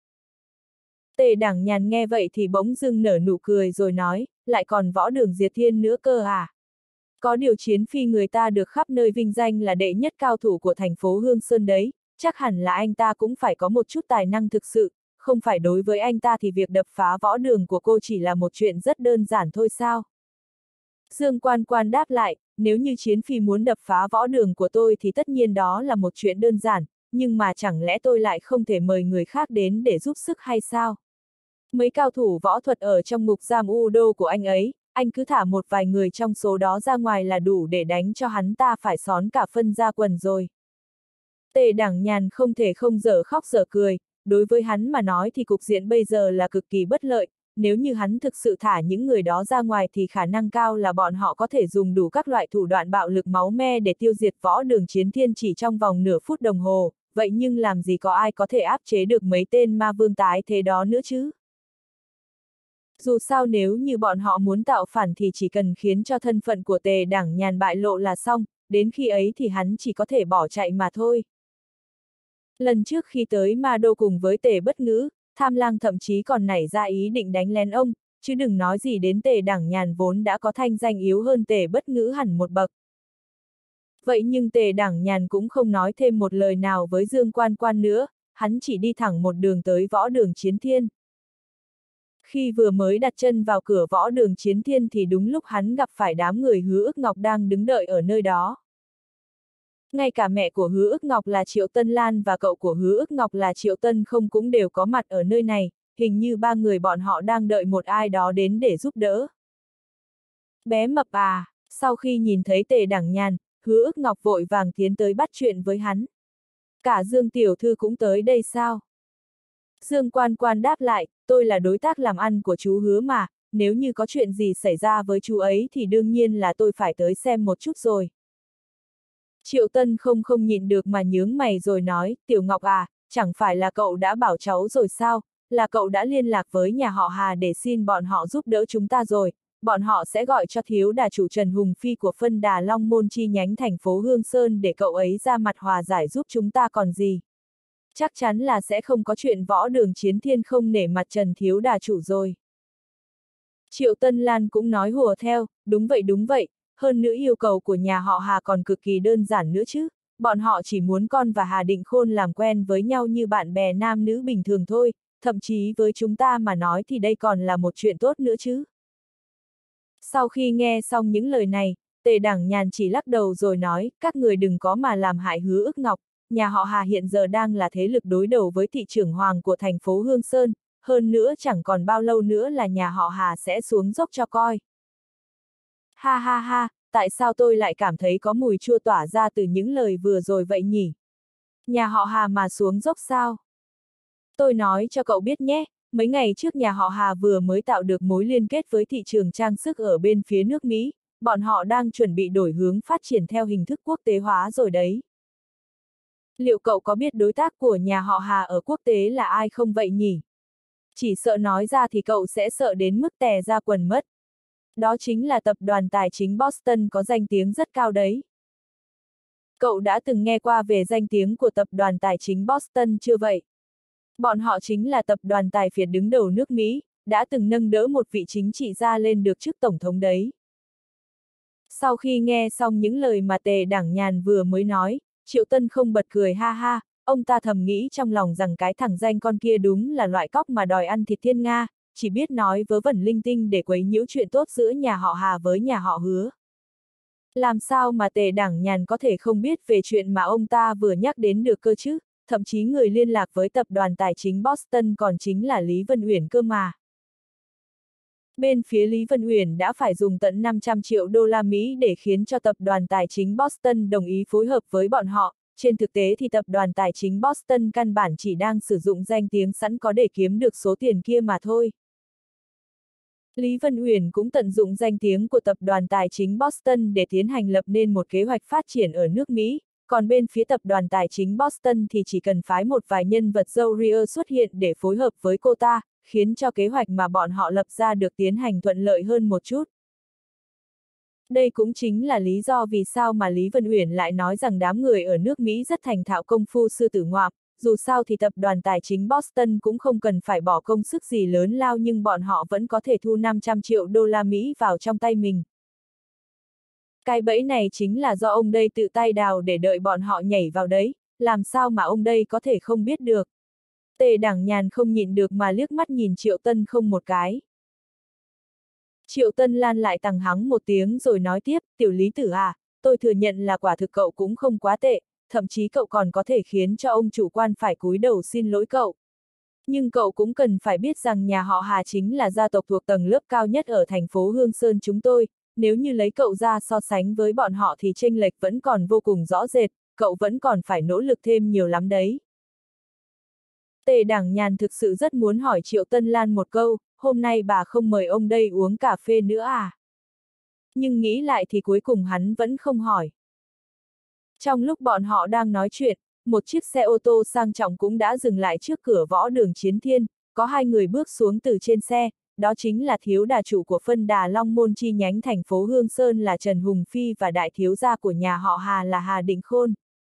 Tề Đảng Nhàn nghe vậy thì bỗng dưng nở nụ cười rồi nói, lại còn võ đường diệt thiên nữa cơ à? Có điều Chiến Phi người ta được khắp nơi vinh danh là đệ nhất cao thủ của thành phố Hương Sơn đấy, chắc hẳn là anh ta cũng phải có một chút tài năng thực sự, không phải đối với anh ta thì việc đập phá võ đường của cô chỉ là một chuyện rất đơn giản thôi sao? Dương Quan Quan đáp lại, nếu như Chiến Phi muốn đập phá võ đường của tôi thì tất nhiên đó là một chuyện đơn giản, nhưng mà chẳng lẽ tôi lại không thể mời người khác đến để giúp sức hay sao? Mấy cao thủ võ thuật ở trong ngục giam U Đô của anh ấy, anh cứ thả một vài người trong số đó ra ngoài là đủ để đánh cho hắn ta phải xón cả phân ra quần rồi. Tề Đảng Nhàn không thể không dở khóc dở cười, đối với hắn mà nói thì cục diện bây giờ là cực kỳ bất lợi, nếu như hắn thực sự thả những người đó ra ngoài thì khả năng cao là bọn họ có thể dùng đủ các loại thủ đoạn bạo lực máu me để tiêu diệt võ đường Chiến Thiên chỉ trong vòng nửa phút đồng hồ, vậy nhưng làm gì có ai có thể áp chế được mấy tên ma vương tái thế đó nữa chứ? Dù sao nếu như bọn họ muốn tạo phản thì chỉ cần khiến cho thân phận của Tề Đảng Nhàn bại lộ là xong, đến khi ấy thì hắn chỉ có thể bỏ chạy mà thôi. Lần trước khi tới Ma Đô cùng với Tề Bất Ngữ, Tham Lang thậm chí còn nảy ra ý định đánh lén ông, chứ đừng nói gì đến Tề Đảng Nhàn vốn đã có thanh danh yếu hơn Tề Bất Ngữ hẳn một bậc. Vậy nhưng Tề Đảng Nhàn cũng không nói thêm một lời nào với Dương Quan Quan nữa, hắn chỉ đi thẳng một đường tới võ đường Chiến Thiên. Khi vừa mới đặt chân vào cửa võ đường Chiến Thiên thì đúng lúc hắn gặp phải đám người Hứa Ức Ngọc đang đứng đợi ở nơi đó. Ngay cả mẹ của Hứa Ức Ngọc là Triệu Tân Lan và cậu của Hứa Ức Ngọc là Triệu Tân Không cũng đều có mặt ở nơi này, hình như ba người bọn họ đang đợi một ai đó đến để giúp đỡ. Bé mập à, sau khi nhìn thấy Tề Đảng Nhàn, Hứa Ức Ngọc vội vàng tiến tới bắt chuyện với hắn. Cả Dương tiểu thư cũng tới đây sao? Dương Quan Quan đáp lại, tôi là đối tác làm ăn của chú Hứa mà, nếu như có chuyện gì xảy ra với chú ấy thì đương nhiên là tôi phải tới xem một chút rồi. Triệu Tân Không không nhịn được mà nhướng mày rồi nói, Tiểu Ngọc à, chẳng phải là cậu đã bảo cháu rồi sao, là cậu đã liên lạc với nhà họ Hà để xin bọn họ giúp đỡ chúng ta rồi, bọn họ sẽ gọi cho thiếu đà chủ Trần Hùng Phi của phân đà Long Môn chi nhánh thành phố Hương Sơn để cậu ấy ra mặt hòa giải giúp chúng ta còn gì. Chắc chắn là sẽ không có chuyện võ đường Chiến Thiên không nể mặt Trần thiếu đà chủ rồi. Triệu Tân Lan cũng nói hùa theo, đúng vậy đúng vậy, hơn nữa yêu cầu của nhà họ Hà còn cực kỳ đơn giản nữa chứ, bọn họ chỉ muốn con và Hà Định Khôn làm quen với nhau như bạn bè nam nữ bình thường thôi, thậm chí với chúng ta mà nói thì đây còn là một chuyện tốt nữa chứ. Sau khi nghe xong những lời này, Tề Đảng Nhàn chỉ lắc đầu rồi nói, các người đừng có mà làm hại Hứa Ức Ngọc, nhà họ Hà hiện giờ đang là thế lực đối đầu với thị trưởng hoàng của thành phố Hương Sơn, hơn nữa chẳng còn bao lâu nữa là nhà họ Hà sẽ xuống dốc cho coi. Ha ha ha, tại sao tôi lại cảm thấy có mùi chua tỏa ra từ những lời vừa rồi vậy nhỉ? Nhà họ Hà mà xuống dốc sao? Tôi nói cho cậu biết nhé, mấy ngày trước nhà họ Hà vừa mới tạo được mối liên kết với thị trường trang sức ở bên phía nước Mỹ, bọn họ đang chuẩn bị đổi hướng phát triển theo hình thức quốc tế hóa rồi đấy. Liệu cậu có biết đối tác của nhà họ Hà ở quốc tế là ai không vậy nhỉ? Chỉ sợ nói ra thì cậu sẽ sợ đến mức tè ra quần mất. Đó chính là tập đoàn tài chính Boston có danh tiếng rất cao đấy. Cậu đã từng nghe qua về danh tiếng của tập đoàn tài chính Boston chưa vậy? Bọn họ chính là tập đoàn tài phiệt đứng đầu nước Mỹ, đã từng nâng đỡ một vị chính trị gia lên được chức tổng thống đấy. Sau khi nghe xong những lời mà Tề Đảng Nhàn vừa mới nói, Triệu Tân Không bật cười ha ha, ông ta thầm nghĩ trong lòng rằng cái thằng danh con kia đúng là loại cóc mà đòi ăn thịt thiên nga, chỉ biết nói vớ vẩn linh tinh để quấy nhiễu chuyện tốt giữa nhà họ Hà với nhà họ Hứa. Làm sao mà Tề Đảng Nhàn có thể không biết về chuyện mà ông ta vừa nhắc đến được cơ chứ, thậm chí người liên lạc với tập đoàn tài chính Boston còn chính là Lý Vân Uyển cơ mà. Bên phía Lý Vân Uyển đã phải dùng tận năm trăm triệu đô la Mỹ để khiến cho tập đoàn tài chính Boston đồng ý phối hợp với bọn họ, trên thực tế thì tập đoàn tài chính Boston căn bản chỉ đang sử dụng danh tiếng sẵn có để kiếm được số tiền kia mà thôi. Lý Vân Uyển cũng tận dụng danh tiếng của tập đoàn tài chính Boston để tiến hành lập nên một kế hoạch phát triển ở nước Mỹ, còn bên phía tập đoàn tài chính Boston thì chỉ cần phái một vài nhân vật dâu ria xuất hiện để phối hợp với cô ta, khiến cho kế hoạch mà bọn họ lập ra được tiến hành thuận lợi hơn một chút. Đây cũng chính là lý do vì sao mà Lý Vân Uyển lại nói rằng đám người ở nước Mỹ rất thành thạo công phu sư tử ngoạm, dù sao thì tập đoàn tài chính Boston cũng không cần phải bỏ công sức gì lớn lao nhưng bọn họ vẫn có thể thu năm trăm triệu đô la Mỹ vào trong tay mình. Cái bẫy này chính là do ông đây tự tay đào để đợi bọn họ nhảy vào đấy, làm sao mà ông đây có thể không biết được. Tề Đảng Nhàn không nhịn được mà liếc mắt nhìn Triệu Tân không một cái. Triệu Tân Lan lại tằng hắng một tiếng rồi nói tiếp, tiểu Lý tử à, tôi thừa nhận là quả thực cậu cũng không quá tệ, thậm chí cậu còn có thể khiến cho ông chủ quan phải cúi đầu xin lỗi cậu. Nhưng cậu cũng cần phải biết rằng nhà họ Hà chính là gia tộc thuộc tầng lớp cao nhất ở thành phố Hương Sơn chúng tôi, nếu như lấy cậu ra so sánh với bọn họ thì chênh lệch vẫn còn vô cùng rõ rệt, cậu vẫn còn phải nỗ lực thêm nhiều lắm đấy. Tề Đảng Nhàn thực sự rất muốn hỏi Triệu Tân Lan một câu, hôm nay bà không mời ông đây uống cà phê nữa à? Nhưng nghĩ lại thì cuối cùng hắn vẫn không hỏi. Trong lúc bọn họ đang nói chuyện, một chiếc xe ô tô sang trọng cũng đã dừng lại trước cửa võ đường Chiến Thiên, có hai người bước xuống từ trên xe, đó chính là thiếu đà chủ của phân đà Long Môn chi nhánh thành phố Hương Sơn là Trần Hùng Phi và đại thiếu gia của nhà họ Hà là Hà Định Khôn.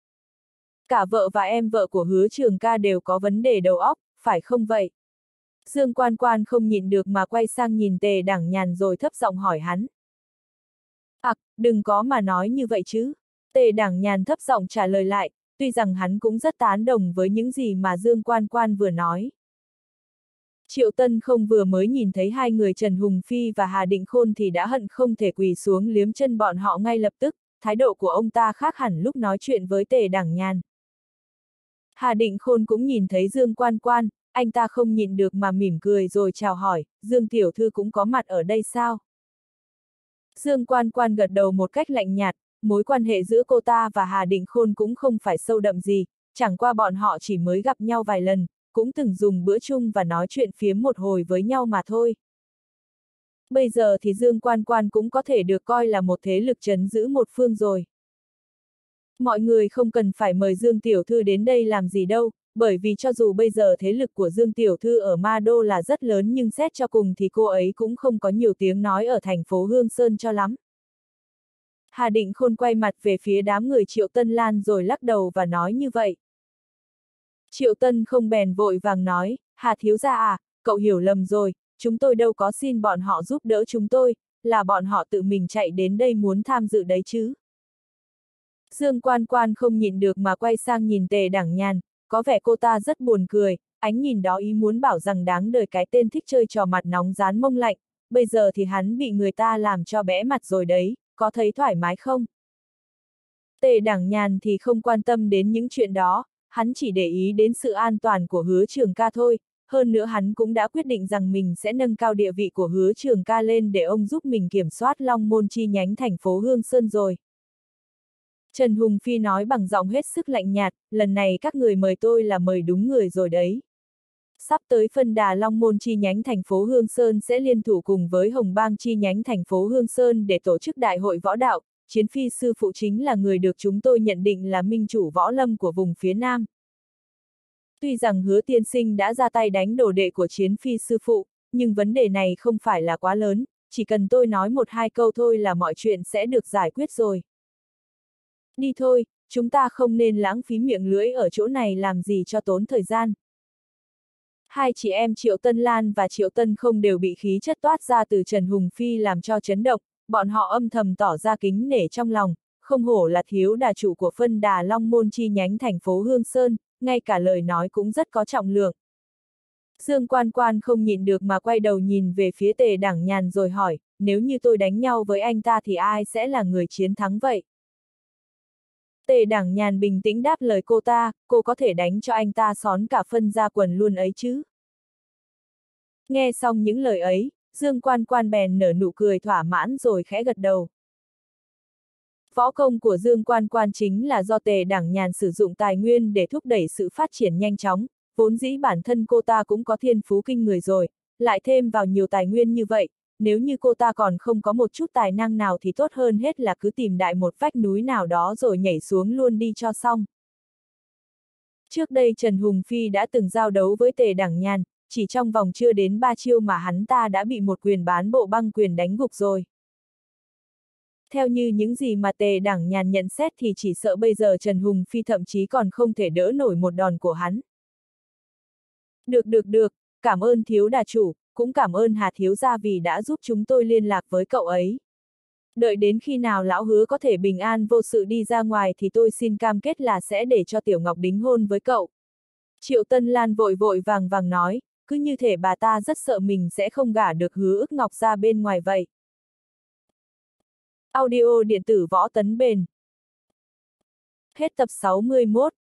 Cả vợ và em vợ của Hứa Trường Ca đều có vấn đề đầu óc, phải không vậy? Dương Quan Quan không nhịn được mà quay sang nhìn Tề Đảng Nhàn rồi thấp giọng hỏi hắn. Ặc, à, đừng có mà nói như vậy chứ. Tề Đảng Nhàn thấp giọng trả lời lại, tuy rằng hắn cũng rất tán đồng với những gì mà Dương Quan Quan vừa nói. Triệu Tân không vừa mới nhìn thấy hai người Trần Hùng Phi và Hà Định Khôn thì đã hận không thể quỳ xuống liếm chân bọn họ ngay lập tức, thái độ của ông ta khác hẳn lúc nói chuyện với Tề Đảng Nhàn. Hà Định Khôn cũng nhìn thấy Dương Quan Quan, anh ta không nhịn được mà mỉm cười rồi chào hỏi, Dương tiểu thư cũng có mặt ở đây sao? Dương Quan Quan gật đầu một cách lạnh nhạt, mối quan hệ giữa cô ta và Hà Định Khôn cũng không phải sâu đậm gì, chẳng qua bọn họ chỉ mới gặp nhau vài lần, cũng từng dùng bữa chung và nói chuyện phiếm một hồi với nhau mà thôi. Bây giờ thì Dương Quan Quan cũng có thể được coi là một thế lực trấn giữ một phương rồi. Mọi người không cần phải mời Dương Tiểu Thư đến đây làm gì đâu, bởi vì cho dù bây giờ thế lực của Dương Tiểu Thư ở Ma Đô là rất lớn nhưng xét cho cùng thì cô ấy cũng không có nhiều tiếng nói ở thành phố Hương Sơn cho lắm. Hà Định Khôn quay mặt về phía đám người Triệu Tân Lan rồi lắc đầu và nói như vậy. Triệu Tân không bèn vội vàng nói, Hà thiếu gia à, cậu hiểu lầm rồi, chúng tôi đâu có xin bọn họ giúp đỡ chúng tôi, là bọn họ tự mình chạy đến đây muốn tham dự đấy chứ. Dương Quan Quan không nhịn được mà quay sang nhìn Tề Đảng Nhàn, có vẻ cô ta rất buồn cười, ánh nhìn đó ý muốn bảo rằng đáng đời cái tên thích chơi trò mặt nóng rán mông lạnh, bây giờ thì hắn bị người ta làm cho bẽ mặt rồi đấy, có thấy thoải mái không? Tề Đảng Nhàn thì không quan tâm đến những chuyện đó, hắn chỉ để ý đến sự an toàn của Hứa Trường Ca thôi, hơn nữa hắn cũng đã quyết định rằng mình sẽ nâng cao địa vị của Hứa Trường Ca lên để ông giúp mình kiểm soát Long Môn chi nhánh thành phố Hương Sơn rồi. Trần Hùng Phi nói bằng giọng hết sức lạnh nhạt, lần này các người mời tôi là mời đúng người rồi đấy. Sắp tới phân đà Long Môn chi nhánh thành phố Hương Sơn sẽ liên thủ cùng với Hồng Bang chi nhánh thành phố Hương Sơn để tổ chức đại hội võ đạo, Chiến Phi sư phụ chính là người được chúng tôi nhận định là minh chủ võ lâm của vùng phía Nam. Tuy rằng Hứa tiên sinh đã ra tay đánh đồ đệ của Chiến Phi sư phụ, nhưng vấn đề này không phải là quá lớn, chỉ cần tôi nói một hai câu thôi là mọi chuyện sẽ được giải quyết rồi. Đi thôi, chúng ta không nên lãng phí miệng lưỡi ở chỗ này làm gì cho tốn thời gian. Hai chị em Triệu Tân Lan và Triệu Tân Không đều bị khí chất toát ra từ Trần Hùng Phi làm cho chấn động, bọn họ âm thầm tỏ ra kính nể trong lòng, không hổ là thiếu đà chủ của phân đà Long Môn chi nhánh thành phố Hương Sơn, ngay cả lời nói cũng rất có trọng lượng. Dương Quan Quan không nhịn được mà quay đầu nhìn về phía Tề Đảng Nhàn rồi hỏi, nếu như tôi đánh nhau với anh ta thì ai sẽ là người chiến thắng vậy? Tề Đảng Nhàn bình tĩnh đáp lời cô ta, cô có thể đánh cho anh ta xón cả phân ra quần luôn ấy chứ. Nghe xong những lời ấy, Dương Quan Quan bèn nở nụ cười thỏa mãn rồi khẽ gật đầu. Võ công của Dương Quan Quan chính là do Tề Đảng Nhàn sử dụng tài nguyên để thúc đẩy sự phát triển nhanh chóng, vốn dĩ bản thân cô ta cũng có thiên phú kinh người rồi, lại thêm vào nhiều tài nguyên như vậy, nếu như cô ta còn không có một chút tài năng nào thì tốt hơn hết là cứ tìm đại một vách núi nào đó rồi nhảy xuống luôn đi cho xong. Trước đây Trần Hùng Phi đã từng giao đấu với Tề Đảng Nhàn, chỉ trong vòng chưa đến ba chiêu mà hắn ta đã bị một quyền bán bộ băng quyền đánh gục rồi. Theo như những gì mà Tề Đảng Nhàn nhận xét thì chỉ sợ bây giờ Trần Hùng Phi thậm chí còn không thể đỡ nổi một đòn của hắn. Được được được, cảm ơn thiếu đà chủ, cũng cảm ơn Hà thiếu gia vì đã giúp chúng tôi liên lạc với cậu ấy. Đợi đến khi nào lão hứa có thể bình an vô sự đi ra ngoài thì tôi xin cam kết là sẽ để cho Tiểu Ngọc đính hôn với cậu. Triệu Tân Lan vội vội vàng vàng nói, cứ như thể bà ta rất sợ mình sẽ không gả được Hứa Ức Ngọc ra bên ngoài vậy. Audio điện tử Võ Tấn Bền. Hết tập sáu mươi mốt.